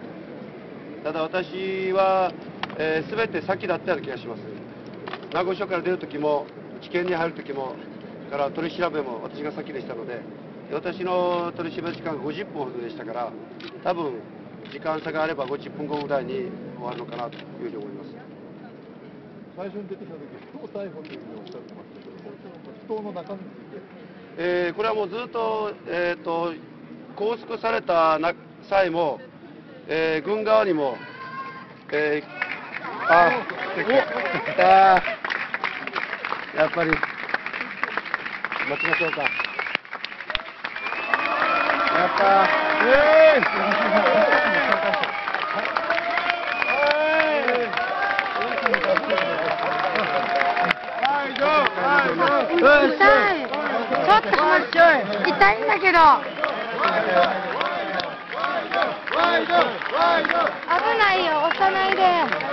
Speaker 10: ただ私は、全て先だったような気がします。名護署から出るときも、地検に入るときも、から取り調べも私が先でしたので、私の取り調べ時間が50分ほどでしたから、多分時間差があれば50分後ぐらいに終わるのかなというふうに思います。
Speaker 5: 最初に出てきたとき、不当逮捕というふうにおっしゃってましたけど、不当の中身について。
Speaker 10: これはもうずっと、拘束された際も、軍側にも、やっぱり待ちましょうか。やった
Speaker 1: 痛い。ちょっと痛いんだけど。危ないよ、押さないで。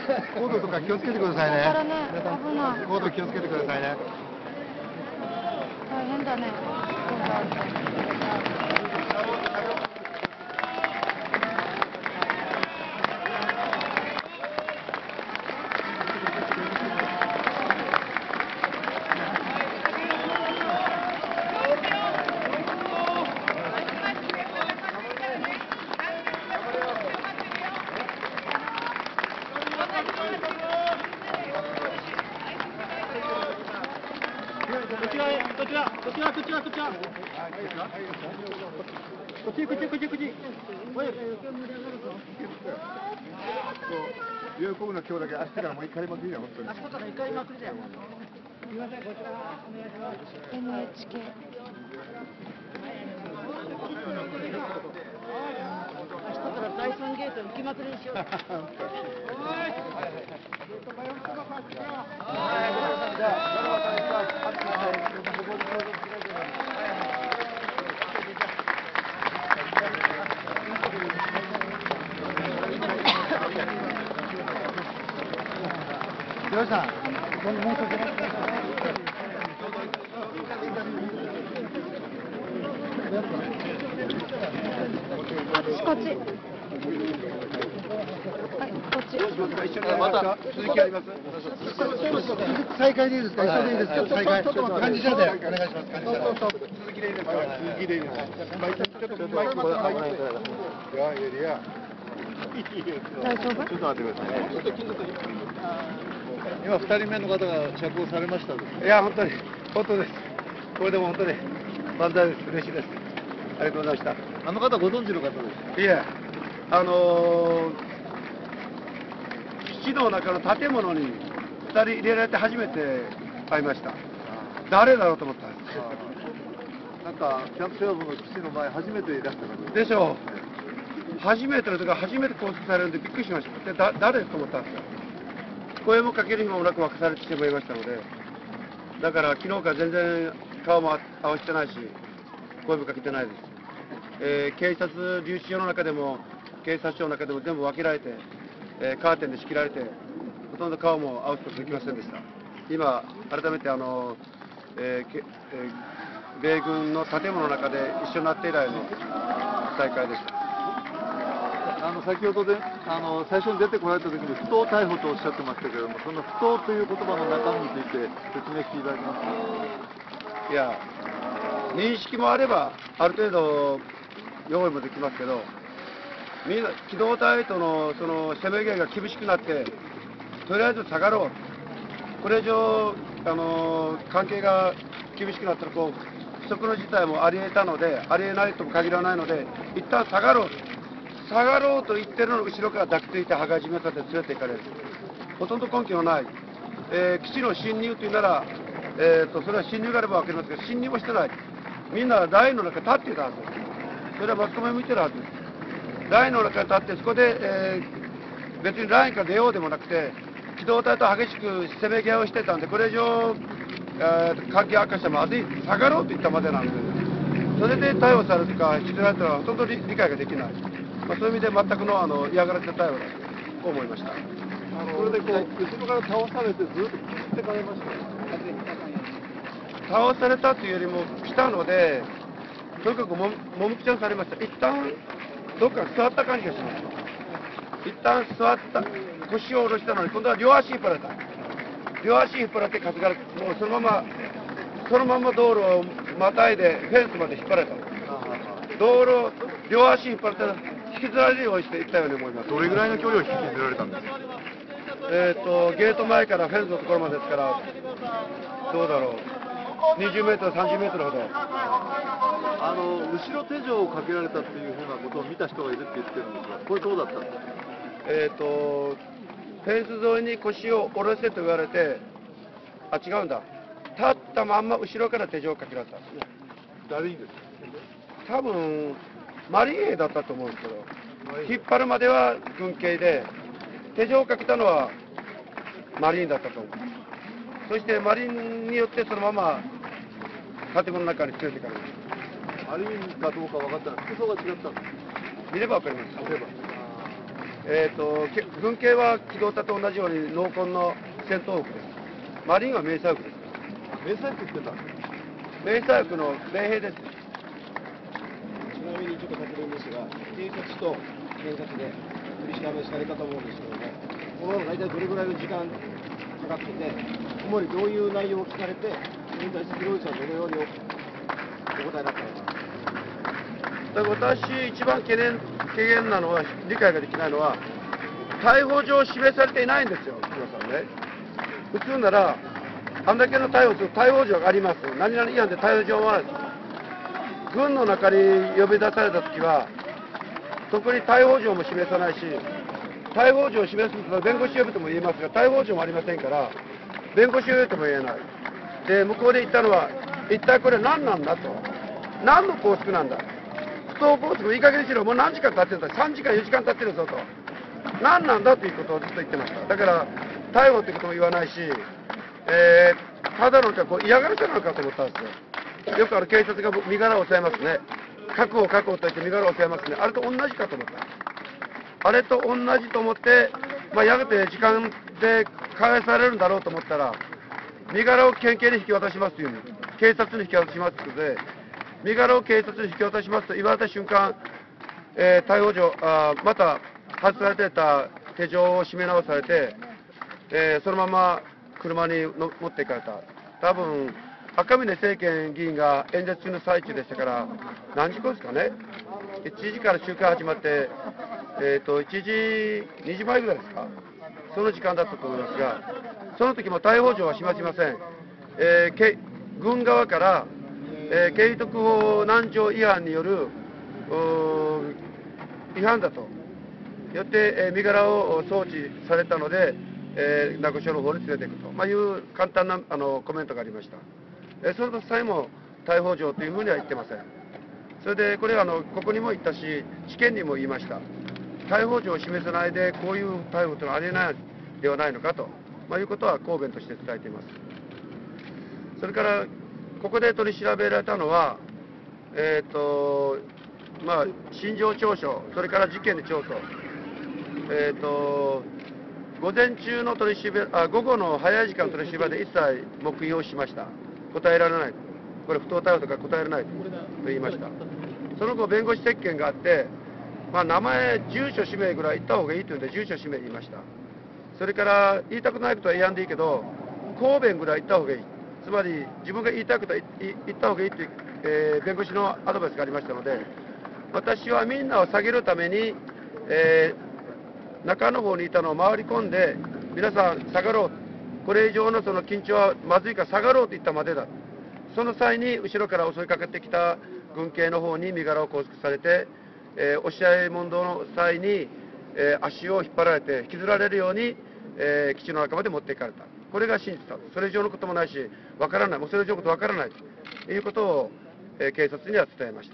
Speaker 5: コードとか気をつけてくださいね。
Speaker 1: だからね、危ない。
Speaker 5: コード気をつけてくださいね。
Speaker 1: 大変だね。
Speaker 5: 喜ぶの今日だけ、明日からもう一回まくりだよ、本当に。
Speaker 8: 明日から一回まくりだよ。すみません、こちらお願いします。
Speaker 1: NHK。
Speaker 8: 明日から第三ゲート行きまくりにしよう。
Speaker 5: どうした？もう一つ。
Speaker 1: こっち。はい、こっち。
Speaker 10: また続きあります。
Speaker 5: 再開でいいですか？一緒でいいですか？再開。幹事社でお願いします。続きでいいですか？続きでいいです。ちょっとマイクこれ入って。いやいや。
Speaker 1: 大丈夫？
Speaker 5: ちょっと待ってください。今2人目の方が釈放されました。
Speaker 10: いや本当に本当です。これでも本当に万歳です。嬉しいです。ありがとうございました。
Speaker 5: あの方ご存知の方です。
Speaker 10: いえ、基地の中の建物に2人入れられて初めて会いました。誰だろうと思ったんです。
Speaker 5: なんかキャンプシェア部の基地の前初めていらした方
Speaker 10: でしょう。初めての時は初めて拘束されるんでびっくりしました。で誰と思ったんですよ。声もかける暇もなく沸かされてしまいましたので、だから昨日から全然顔も合わせてないし、声もかけてないです。警察留置所の中でも警察署の中でも全部分けられて、カーテンで仕切られて、ほとんど顔も合わすことできませんでした。今改めて米軍の建物の中で一緒になって以来の再会です。
Speaker 5: 先ほどで最初に出てこられた時に不当逮捕とおっしゃってましたけれども、その不当という言葉の中身について説明していただけますか？
Speaker 10: いや、認識もあればある程度用意もできますけど、みんな機動隊とのその攻め合いが厳しくなって、とりあえず下がろう、これ以上関係が厳しくなったら不測の事態もありえたので、ありえないとも限らないので、一旦下がろうと言ってるのを後ろから抱きついて羽交い締めさせて連れて行かれる、ほとんど根拠のない、基地の侵入というなら、それは侵入があれば分かりますけど、侵入もしてない、みんなラインの中に立っていたはずです。それはマスコミを見てるはずです。ラインの中に立って、そこで、別にラインから出ようでもなくて、機動隊と激しくせめぎ合いをしてたんで、これ以上、関係悪化してまずい、下がろうと言ったまでなんで、それで逮捕されるとか、引きずられたらほとんど理解ができない、そういう意味で全くの嫌がらせ対応だと思いました。
Speaker 5: それで後ろから倒されてずっと走ってかれました。
Speaker 10: 倒されたというよりも来たので、とにかくもみくちゃにされました。一旦どっか座った感じがします。一旦座った、腰を下ろしたのに、今度は両足引っ張られた。両足引っ張られて担がれて、もうそのまま道路をまたいでフェンスまで引っ張られた。道路、両足引っ張られたら引きずられるようにしていったように思います。
Speaker 5: どれぐらいの距離を引きずられたんですか？
Speaker 10: ゲート前からフェンスのところまでですから、どうだろう、20メートル、30メートルほど。
Speaker 5: 後ろ手錠をかけられたっていうふうなことを見た人がいるって言ってるんですが、これどうだったんですか？
Speaker 10: フェンス沿いに腰を下ろせと言われて、あ、違うんだ、立ったまんま後ろから手錠をかけられた。
Speaker 5: 誰にですか？
Speaker 10: 多分マリン兵だったと思うんですけど、引っ張るまでは軍警で、手錠をかけたのはマリンだったと思う。そしてマリンによってそのまま建物の中に連れていかれる。
Speaker 5: マリンかどうか分かったら服装が違ったんです。
Speaker 10: 見れば分かります。 軍系は機動隊と同じように濃紺の戦闘服です。マリーンは迷彩服です。迷彩服って言ってた。迷彩服の米兵です。
Speaker 8: ちなみにちょっと確認ですが、警察と検察で取り調べされたと思うんですけども、この大体どれぐらいの時間かかってて、主にどういう内容を聞かれて、それに対して広内さんはどのようにお答えだったのか。
Speaker 10: 私、一番懸念なのは、理解ができないのは、逮捕状を示されていないんですよ、皆さんね。普通なら、あんだけの逮捕する逮捕状があります。何々違反で逮捕状は、軍の中に呼び出されたときは、特に逮捕状も示さないし、逮捕状を示すと弁護士呼ぶとも言えますが、逮捕状もありませんから、弁護士呼ぶとも言えない。で、向こうで言ったのは、一体これ何なんだと。何の拘束なんだ。不当拘束、いい加減にしろ、もう何時間経ってるんだ、3時間、4時間経ってるぞと。何なんだということをずっと言ってました。だから、逮捕ということも言わないし、ただのこう嫌がらせなのかと思ったんですよ。よく警察が身柄を押さえますね。確保と言って身柄を押さえますね。あれと同じかと思った。あれと同じと思って、やがて時間で返されるんだろうと思ったら、身柄を県警に引き渡しますというふうに、警察に引き渡しますということで、身柄を警察に引き渡しますと言われた瞬間、逮捕状、また外されていた手錠を締め直されて、そのまま車に持っていかれた。多分赤嶺政権議員が演説中の最中でしたから、何時頃ですかね、1時から集会始まって、1時、2時前ぐらいですか、その時間だったと思いますが、その時も逮捕状は示しません。軍側から、刑事特法何条違反による違反だと、よって、身柄を送致されたので、名護署の方に連れていくと、いう簡単なコメントがありました。その際も逮捕状というふうには言ってません。それでこれはここにも言ったし、地検にも言いました。逮捕状を示さないで、こういう逮捕というのはありえないではないのかと、いうことは抗弁として伝えています。それから、ここで取り調べられたのは、心情聴取、それから事件の調書、午前中の午後の早い時間の取り調べで一切黙秘をしました。答えられない。これ不当逮捕とか答えられないと言いました。その後、弁護士接見があって、名前、住所、氏名ぐらい言った方がいいというんで、住所、氏名言いました。それから、言いたくないことは言わんでいいけど、抗弁ぐらい言った方がいい。つまり、自分が言いたいことは言った方がいいという、弁護士のアドバイスがありましたので、私はみんなを下げるために、中の方にいたのを回り込んで、皆さん下がろう、これ以上のその緊張はまずいから下がろうと言ったまでだ。その際に後ろから襲いかけてきた軍警の方に身柄を拘束されて、押し合い問答の際に、足を引っ張られて引きずられるように、基地の中まで持っていかれた。これが真実だ。それ以上のこともないし、わからない、もうそれ以上のことわからないということを、警察には伝えました。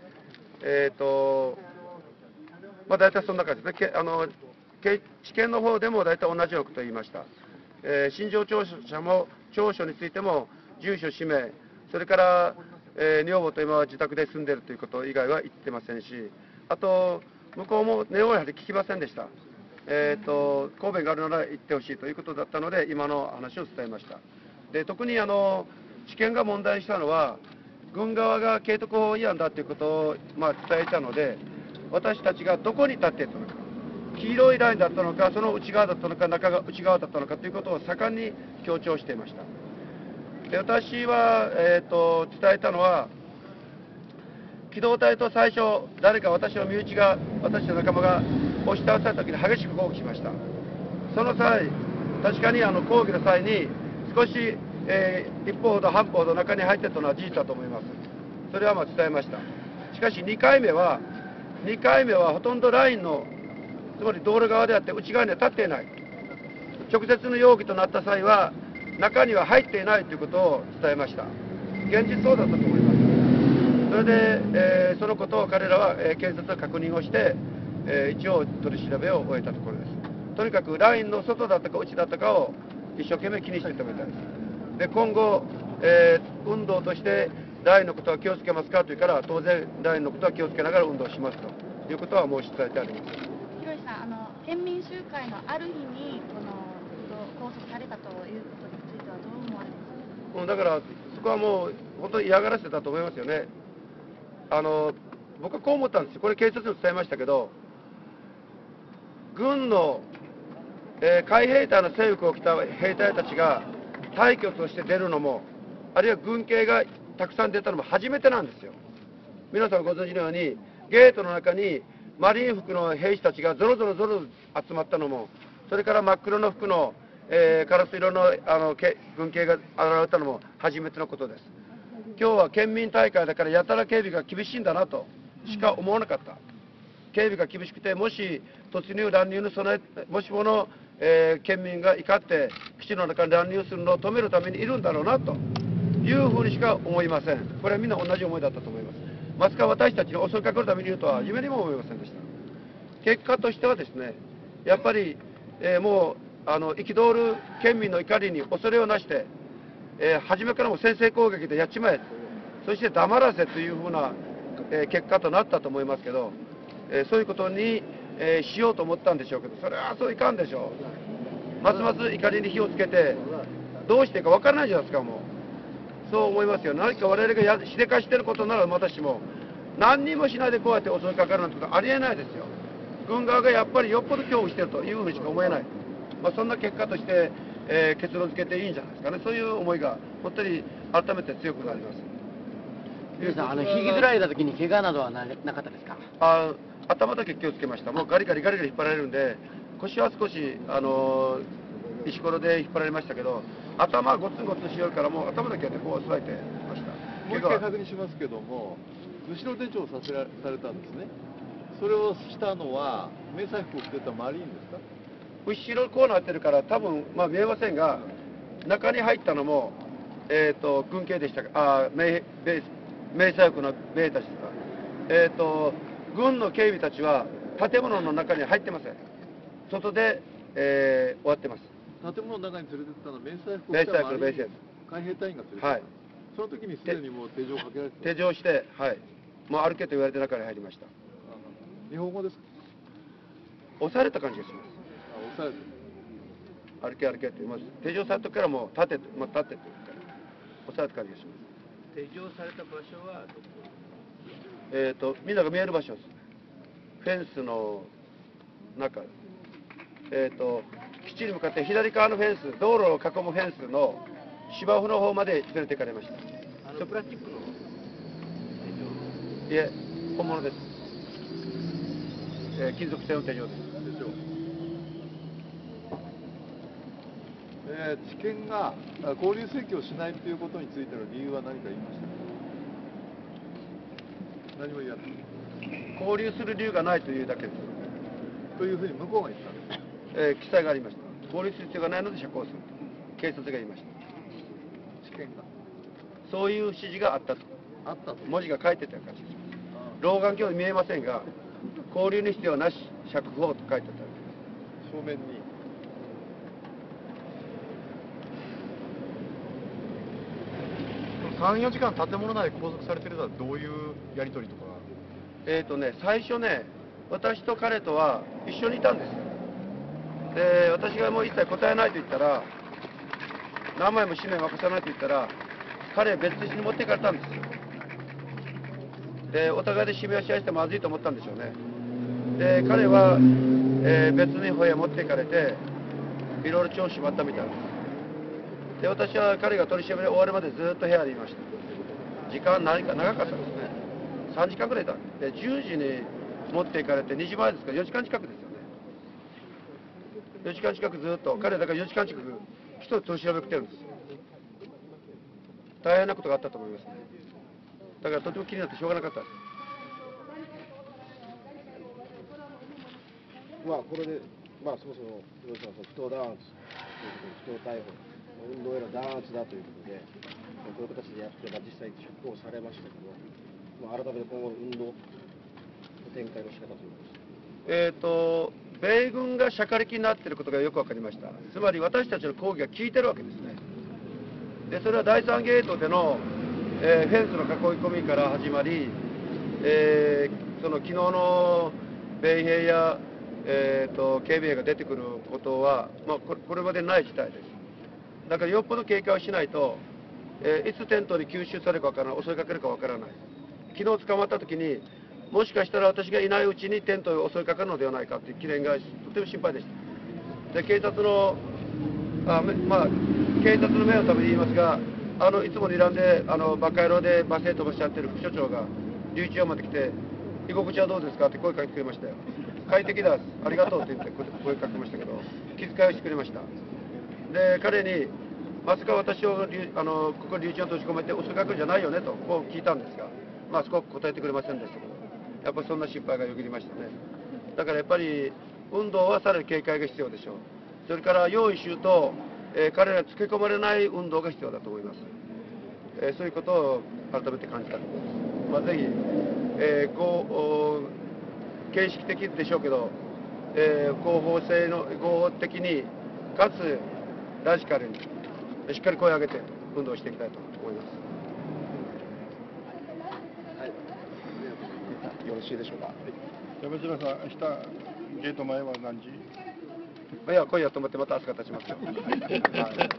Speaker 10: 大体そんな感じですね。地検の方でも大体同じようなことを言いました。心情聴取についても、住所、氏名、それから、女房と今は自宅で住んでいるということ以外は言ってませんし、あと、向こうも根をやはり聞きませんでした。抗弁があるなら言ってほしいということだったので、今の話を伝えました。で特に地検が問題にしたのは、軍側が刑徳法違反だということを、伝えたので、私たちがどこに立っていたのか、黄色いラインだったのか、その内側だったのか、内側だったのかということを盛んに強調していました。で私は、伝えたのは、機動隊と最初、誰か私の身内が、私の仲間が押し倒されたときに激しく抗議しました。その際、確かに抗議の際に、少し、一歩ほど半歩ほど中に入っていたのは事実だと思います。それは伝えました。しかし2回目はほとんどラインの、つまり道路側であって内側には立っていない。直接の容疑となった際は、中には入っていないということを伝えました。現実そうだったと思います。それで、そのことを彼らは、警察が確認をして、一応取り調べを終えたところです。とにかくラインの外だったか内だったかを一生懸命気にしていたみたいです。で今後、運動としてラインのことは気をつけますかというから、当然ラインのことは気をつけながら運動しますということは申し伝えてあります。
Speaker 2: 広石さん、 県民集会のある日に拘束されたということについてはどう思われますか？
Speaker 10: だからそこはもう本当に嫌がらせだと思いますよね。僕はこう思ったんですよ。これ警察にも伝えましたけど、軍の、海兵隊の制服を着た兵隊たちが大挙として出るのも、あるいは軍警がたくさん出たのも初めてなんですよ。皆さんご存知のように、ゲートの中にマリン服の兵士たちがゾロゾロ集まったのも、それから真っ黒の服の、カラス色の軍警が現れたのも初めてのことです。今日は県民大会だからやたら警備が厳しいんだなとしか思わなかった。警備が厳しくて、もし突入乱入の備え、もしもの、県民が怒って基地の中に乱入するのを止めるためにいるんだろうなというふうにしか思いません。これはみんな同じ思いだったと思います。まさか私たちに襲いかかるためにいるとは夢にも思いませんでした。結果としてはですね、やっぱり、もう憤る県民の怒りに恐れをなして、初めからも先制攻撃でやっちまえ、そして黙らせというふうな、結果となったと思いますけど、そういうことに、しようと思ったんでしょうけど、それはそういかんでしょう。ますます怒りに火をつけて、どうしていいか分からないじゃないですか、もう。そう思いますよ。何か我々がしでかしていることならまたしても、何にもしないでこうやって襲いかかるなんてことはありえないですよ。軍側がやっぱりよっぽど恐怖しているというふうにしか思えない。そんな結果として、結論付けていいんじゃないですかね。そういう思いが本当に改めて強くなります。
Speaker 11: 皆さん、引きずられた時に怪我などはなかったですか？
Speaker 10: 頭だけ気をつけました。もうガリガリ引っ張られるんで、腰は少し石ころで引っ張られましたけど、頭はゴツンゴツンしよるから、もう頭だけはね、こう押さえてました。
Speaker 9: もう一回確認しますけども、後ろ手帳をされたんですね。それをしたのは迷彩服を着てたマリーンですか？
Speaker 10: 後ろこうなってるから多分、見えませんが、中に入ったのも、軍警でしたか、迷彩服の兵たちですか。軍の警備たちは建物の中に入ってません。外で、終わってます。
Speaker 9: 建物の中に連れてったのは迷彩服を
Speaker 10: 迷
Speaker 9: 着たマリーン海兵隊員が連れてった、はい、その時にすでにもう手錠をかけられてた。
Speaker 10: 手錠して、はい、もう歩けと言われて中に入りました。
Speaker 9: 日本語ですか？
Speaker 10: 押された感じがします。
Speaker 9: 押されて
Speaker 10: 歩けって言います。手錠された時からもう立てって言うから押された感じがします。
Speaker 12: 手錠された場所はどこ？
Speaker 10: みんなが見える場所です。フェンスの中、基地に向かって左側のフェンス、道路を囲むフェンスの芝生の方まで連れて行かれました。
Speaker 12: プラスチックの
Speaker 10: いえ、本物です。金属製の手錠です。
Speaker 9: 地検が勾留請求をしないということについての理由は何か言いましたか？何も言わない。
Speaker 10: 交流する理由がないというだけです。
Speaker 9: というふうに向こうが言ったんです。
Speaker 10: 記載がありました。交流する必要がないので釈放すると警察が言いました。
Speaker 9: 地検が
Speaker 10: そういう指示があったと。
Speaker 9: あったと
Speaker 10: 文字が書いてた感じです。老眼鏡見えませんが、交流に必要なし釈放と書いてた。
Speaker 9: 正面に。
Speaker 13: 3、4時間建物内で拘束されてるのはどういうやり取りとか？
Speaker 10: 最初ね、私と彼とは一緒にいたんですよ。で、私がもう一切答えないと言ったら、名前も氏名も明かさないと言ったら、彼は別室に持っていかれたんですよ。で、お互いで指名をし合いしてまずいと思ったんでしょうね。で、彼は、別に部屋持っていかれて、いろいろ聴取もあったみたいです。で、私は彼が取り調べ終わるまでずっと部屋でいました。時間何か長かったですね。3時間ぐらいいた。で、10時に持っていかれて2時前ですから4時間近くですよね。4時間近くずっと、彼だから4時間近く一人取り調べを受けてるんですよ。大変なことがあったと思いますね。だからとても気になってしょうがなかったです。
Speaker 14: これで、そもそも広島さん、不当弾圧ということで、不当逮捕、運動への弾圧だということで、こういう形でやって、実際に釈放されましたけど、改めて今後の運動の展開の仕方ということです。
Speaker 10: 米軍がしゃかりきになっていることがよく分かりました。つまり私たちの抗議が効いてるわけですね。で、それは第3ゲートでの、フェンスの囲い込みから始まり、その昨日の米兵や警備兵が出てくることは、これまでない事態です。だからよっぽど警戒をしないと、いつテントに吸収されるかわからない、襲いかけるかわからない。昨日捕まった時に、もしかしたら私がいないうちにテントを襲いかかるのではないかという懸念がとても心配でした。で、警察の目のために言いますが、いつも睨んでバカ野郎でバスへ飛ばしちゃってる副所長が留置場まで来て、居心地はどうですかって声かけてくれましたよ。快適だ、ありがとうって言って声かけましたけど、気遣いをしてくれました。で、彼に、まさか私をここ留置場に閉じ込めて襲いかけるんじゃないよねとこう聞いたんですが、そこは答えてくれませんでしたけど、やっぱりそんな心配がよぎりましたね。だからやっぱり運動はさらに警戒が必要でしょう。それから用意周到、彼らにつけ込まれない運動が必要だと思います。そういうことを改めて感じたと思います。ぜひ、形式的でしょうけど、合法的にかつラジカルにしっかり声を上げて運動していきたいと思います。
Speaker 5: よろしいでしょうか。山城さん、明日ゲート前は何時？
Speaker 10: いや、今夜止まってまた明日から立ちますよ。
Speaker 8: 新聞に現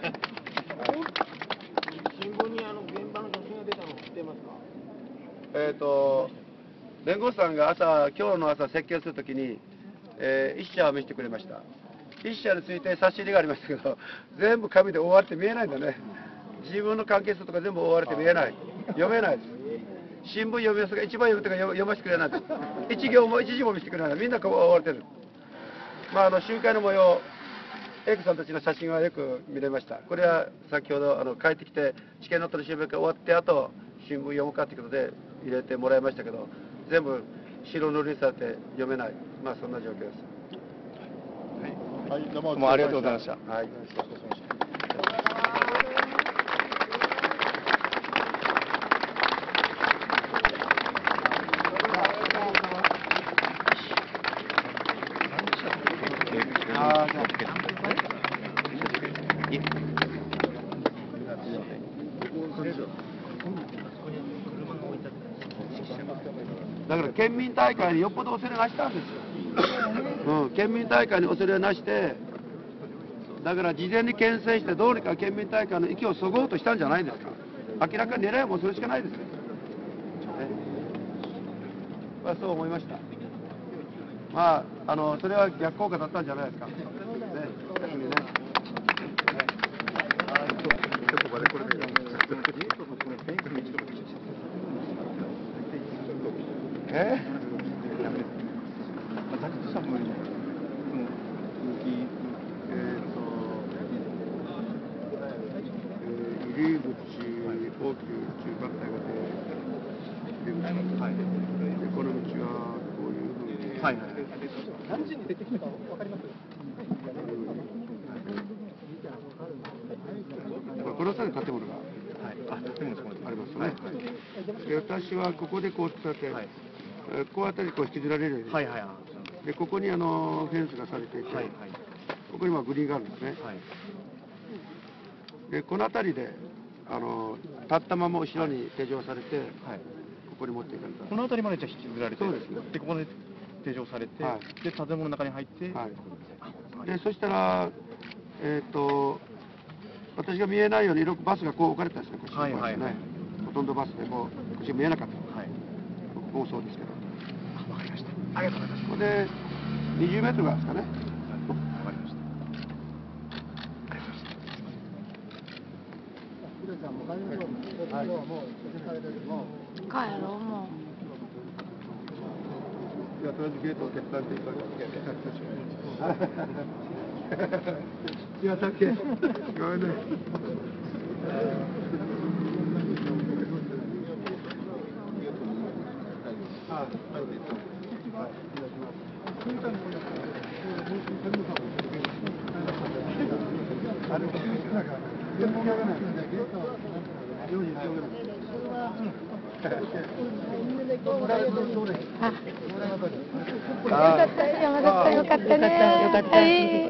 Speaker 8: 場の写真が出たの知ってますか？
Speaker 10: 弁護士さんが今日の朝接見するときに、一社を見せてくれました。一社について差し入れがありましたけど、全部紙で覆われて見えないんだね。自分の関係数とか全部覆われて見えない。読めないです。新聞読みますが、一番読むとか読ませてくれない。一字も見せてくれない。みんなこう覆われてる。集会の模様、エイクさんたちの写真はよく見れました。これは先ほど帰ってきて、試験の取り調べが終わって後、新聞読むかということで入れてもらいましたけど、全部白塗りにされて読めない。そんな状況です。
Speaker 5: はい、どう
Speaker 13: もありがとうございました。
Speaker 10: はい。だから県民大会によっぽど恐れなしたんですよ。県民大会に恐れなして、だから事前に牽制してどうにか県民大会の息をそごうとしたんじゃないですか。明らかに狙いはもうそれしかないですよ。そう思いました。それは逆効果だったんじゃないですか。逆にね。入り口、大きく中間帯がで、この道はこういうふうに。
Speaker 5: 何時に出てきたか分かります？
Speaker 10: この際の建物がありますね。で、私はここでこう使って、ここあたりこう引きずられるように、でここにフェンスがされていて、ここにグリーンがあるんですね。でこの辺りで立ったまま後ろに手錠されて、ここに持っていかれた。
Speaker 13: この辺りまでじゃ引きずられて、
Speaker 10: そうですね。
Speaker 13: でここで手錠されて、で建物の中に入って、
Speaker 10: でそしたら私が見えないようにバスがこう置かれてたんですね。ほとんどバスでこっち見えなかった。僕もそうですけど。
Speaker 13: わかりました。ありがとうございます。
Speaker 10: ここで20メートルがですかね。
Speaker 13: わかりました。
Speaker 1: 帰ろうもう。
Speaker 10: いや、とりあえずゲートを決断していただきます。いや、だけ。ごめんね。
Speaker 1: よかったね。よかった。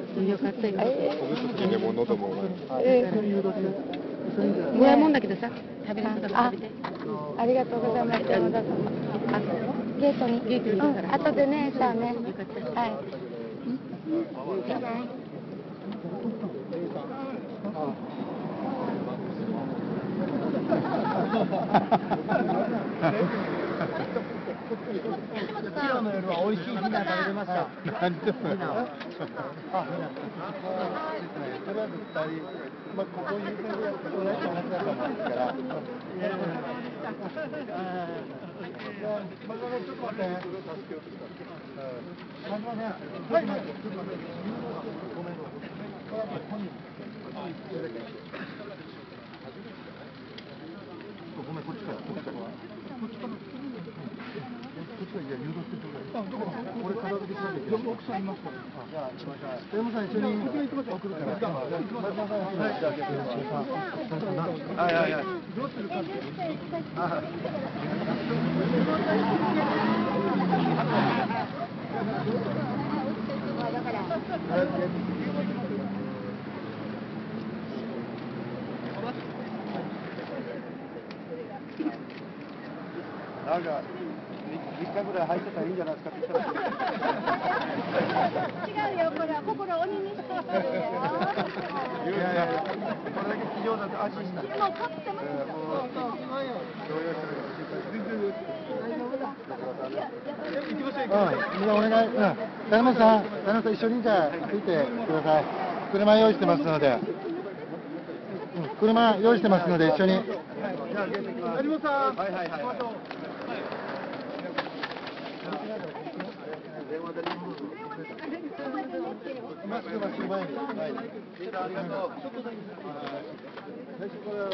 Speaker 5: でも喉も。
Speaker 1: もらいもんだけどさ、食べれるから食べて。ありがとうございます。山田さん。ゲートに。後でね、じゃあね。はい。
Speaker 11: 昨日の夜は美味しいひな食べれました。
Speaker 9: 何でもない。とりあえず2人、まあ、ここにいる同じ話だと思うんですから。ちょっと待って。ごめん、こっちから。こっちから。いや、誘導してください。俺、片付けしなきゃいけない。奥さんいますから。じゃあ、山さん一緒に送るから。はいはいはい。どうするかって。なんか3日ぐらい入ってたらいいんじゃないですかって言ったら
Speaker 2: 違うよ、これは心を鬼にしてるよ。
Speaker 9: いやいや、これだけ気丈だと安心した。
Speaker 2: もうかぶってますよ。
Speaker 9: 行きましょう。みんなお願い。田中さん一緒にじゃあついてください。車用意してますので。車用意してますので一緒に。有本さん。はいはいはい。マスク前に。はい。ありがとう。最初から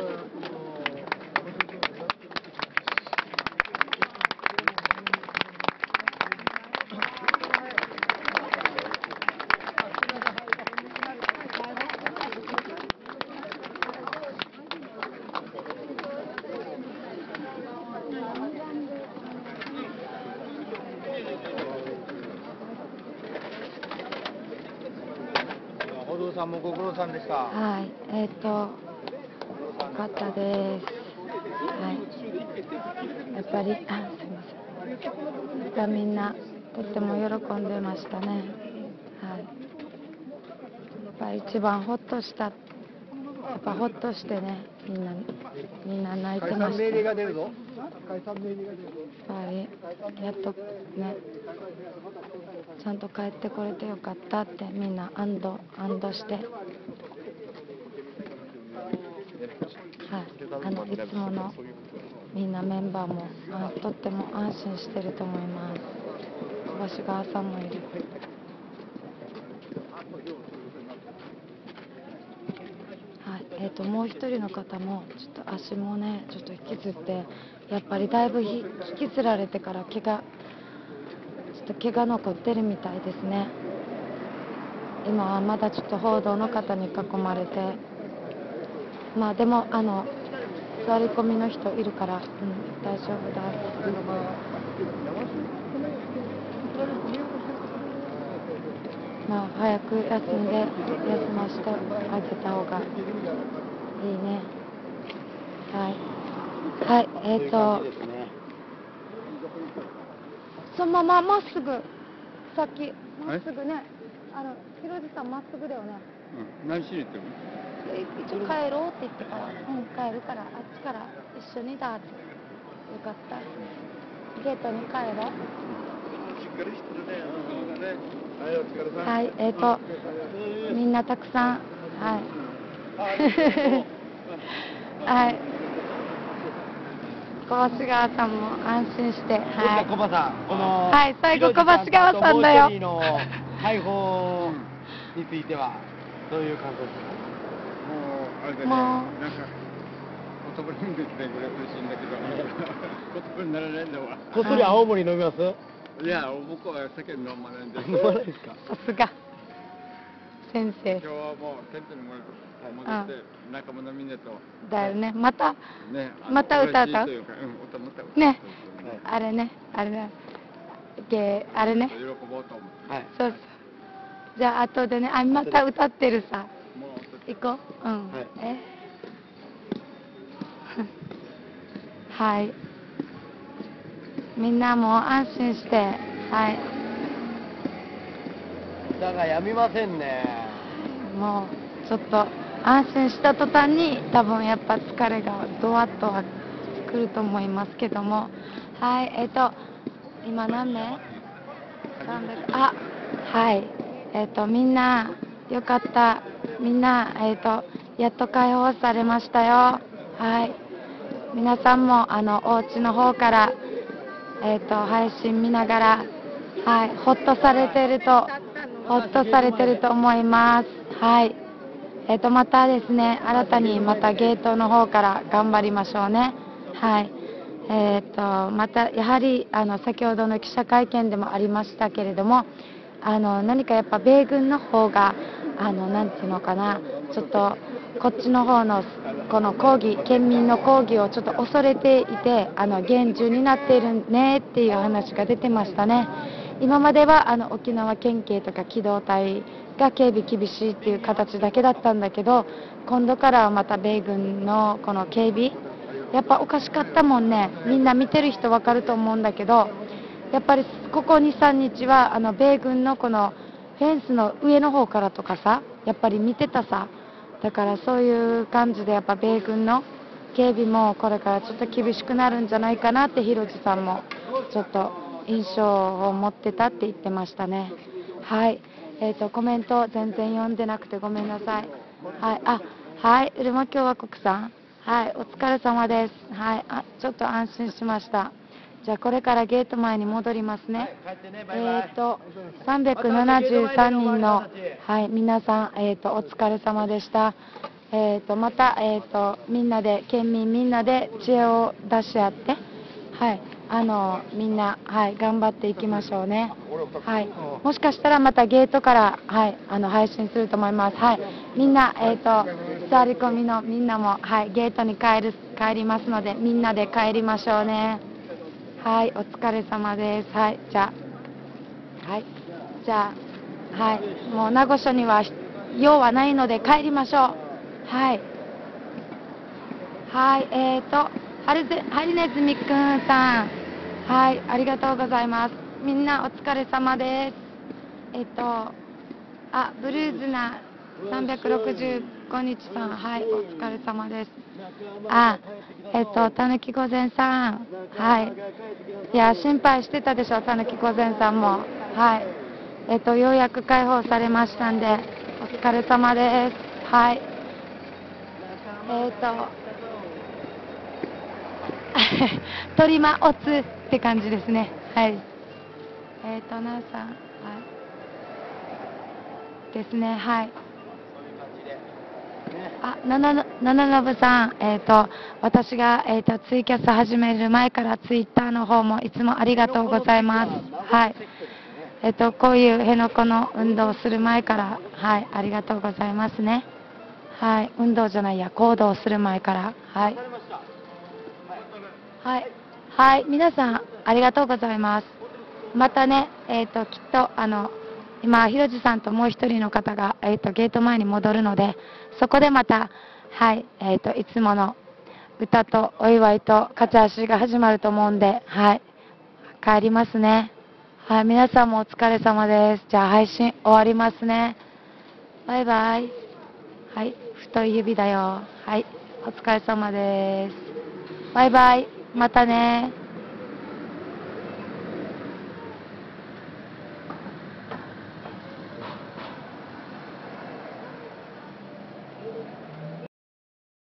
Speaker 11: お父さんもご苦労さんでした。
Speaker 1: はい、よかったです。はい。やっぱり、すみません。みんな、とっても喜んでましたね。はい。やっぱり一番ほっとした。やっぱほっとしてね、みんな泣いてました。
Speaker 11: 解散命令が出るぞ。
Speaker 1: やっぱり、やっとね、ちゃんと帰ってこれてよかったってみんな安堵して、はい、いつものみんなメンバーもとっても安心してると思います。小橋川さんもいる。はい、もう一人の方もちょっと足もねちょっと引きずってやっぱりだいぶ引きずられてから毛が残ってるみたいですね。今はまだちょっと報道の方に囲まれて、まあでも座り込みの人いるから、大丈夫だ。まあ早く休ませてあげた方がいいね。はい、そのまままっすぐ、さっきまっすぐね、広路さんまっすぐだよね。
Speaker 6: 何しに行っても
Speaker 1: 一応帰ろうって言ってから、帰るからあっちから一緒にだって。よかった。ゲートに帰ろう。
Speaker 6: しっかりしてるね。はい、お疲れさん。
Speaker 1: はい、みんなたくさん、はいはい。小橋川さんも安心して、はい。
Speaker 11: 小橋さん、
Speaker 1: はい、最後小橋川さんだよ。
Speaker 11: もう一人の解放についてはどういう感想ですか？
Speaker 6: もうあれだね、なんか言葉にできてくれてほしいんだけど、言葉にならないんだわ。
Speaker 11: こっそり青森飲みます？
Speaker 6: いや、僕は酒飲まないんです。
Speaker 11: 飲まないですか？
Speaker 1: さすが先生。
Speaker 6: 今日はもうテントに戻って仲間のみんなと。
Speaker 1: だよね。また歌った？ね、あれね。あれね。
Speaker 6: 喜ぼうと思う。
Speaker 1: はい。そうそう。じゃあ後でね、また歌ってるさ。行こう。はい。みんなも安心して、はい。
Speaker 11: 歌がやみませんね。
Speaker 1: もうちょっと安心した途端に多分やっぱ疲れがドワッとは来ると思いますけども、はい、今何名？300、あ、はい、みんなよかった、みんなやっと解放されましたよ。はい、皆さんもお家の方から配信見ながら、はい、ほっとされてると思います。はい。またですね、新たにまたゲートの方から頑張りましょうね。はい。またやはり先ほどの記者会見でもありましたけれども、何かやっぱ米軍の方がなんていうのかな、ちょっとこっちの方のこの抗議、県民の抗議をちょっと恐れていて厳重になっているねっていう話が出てましたね。今までは沖縄県警とか機動隊が警備厳しいっていう形だけだったんだけど、今度からはまた米軍のこの警備やっぱおかしかったもんね。みんな見てる人わかると思うんだけど、やっぱりここ 2,3 日は米軍のこのフェンスの上の方からとかさ、やっぱり見てたさ。だからそういう感じでやっぱ米軍の警備もこれからちょっと厳しくなるんじゃないかなって広路さんもちょっと印象を持ってたって言ってましたね。はい、コメント全然読んでなくてごめんなさい。はい、はい、うるま共和国さん、はい、お疲れ様です。はい、ちょっと安心しました。じゃあこれからゲート前に戻りますね。373人の、はい、皆さん、お疲れ様でした。また、みんなで、県民みんなで知恵を出し合って、はい、みんな、はい、頑張っていきましょうね。はい、もしかしたらまたゲートから、はい、配信すると思います。はい、みんな、座り込みのみんなも、はい、ゲートに帰りますので、みんなで帰りましょうね。はい、お疲れ様です。はい、じゃあ、はい、もう名護署には用はないので帰りましょう。はい、はい、ハリネズミくんさん、はい、ありがとうございます。みんなお疲れ様です。ブルーズな365日さん、はい、お疲れ様です。たぬき御前さん、はい、いや、心配してたでしょ、たぬき御前さんも。はい、ようやく解放されましたんで、お疲れ様です。はい。鳥間おつって感じですね。はい。なさん、はい。ですね、はい。ななのぶさん、私が、ツイキャス始める前からツイッターの方もいつもありがとうございます。はい。こういう辺野古の運動をする前から、はい、ありがとうございますね。はい、運動じゃないや、行動する前から、はい。はい、はい、皆さん、ありがとうございます。またね、きっと、今、ひろじさんともう一人の方が、ゲート前に戻るので、そこでまた、はい、いつもの歌とお祝いと勝ち足が始まると思うんで、はい、帰りますね。はい、皆さんもお疲れ様です。じゃあ配信終わりますね。バイバイ。はい、太い指だよ。はい、お疲れ様です。バイバイ。またね。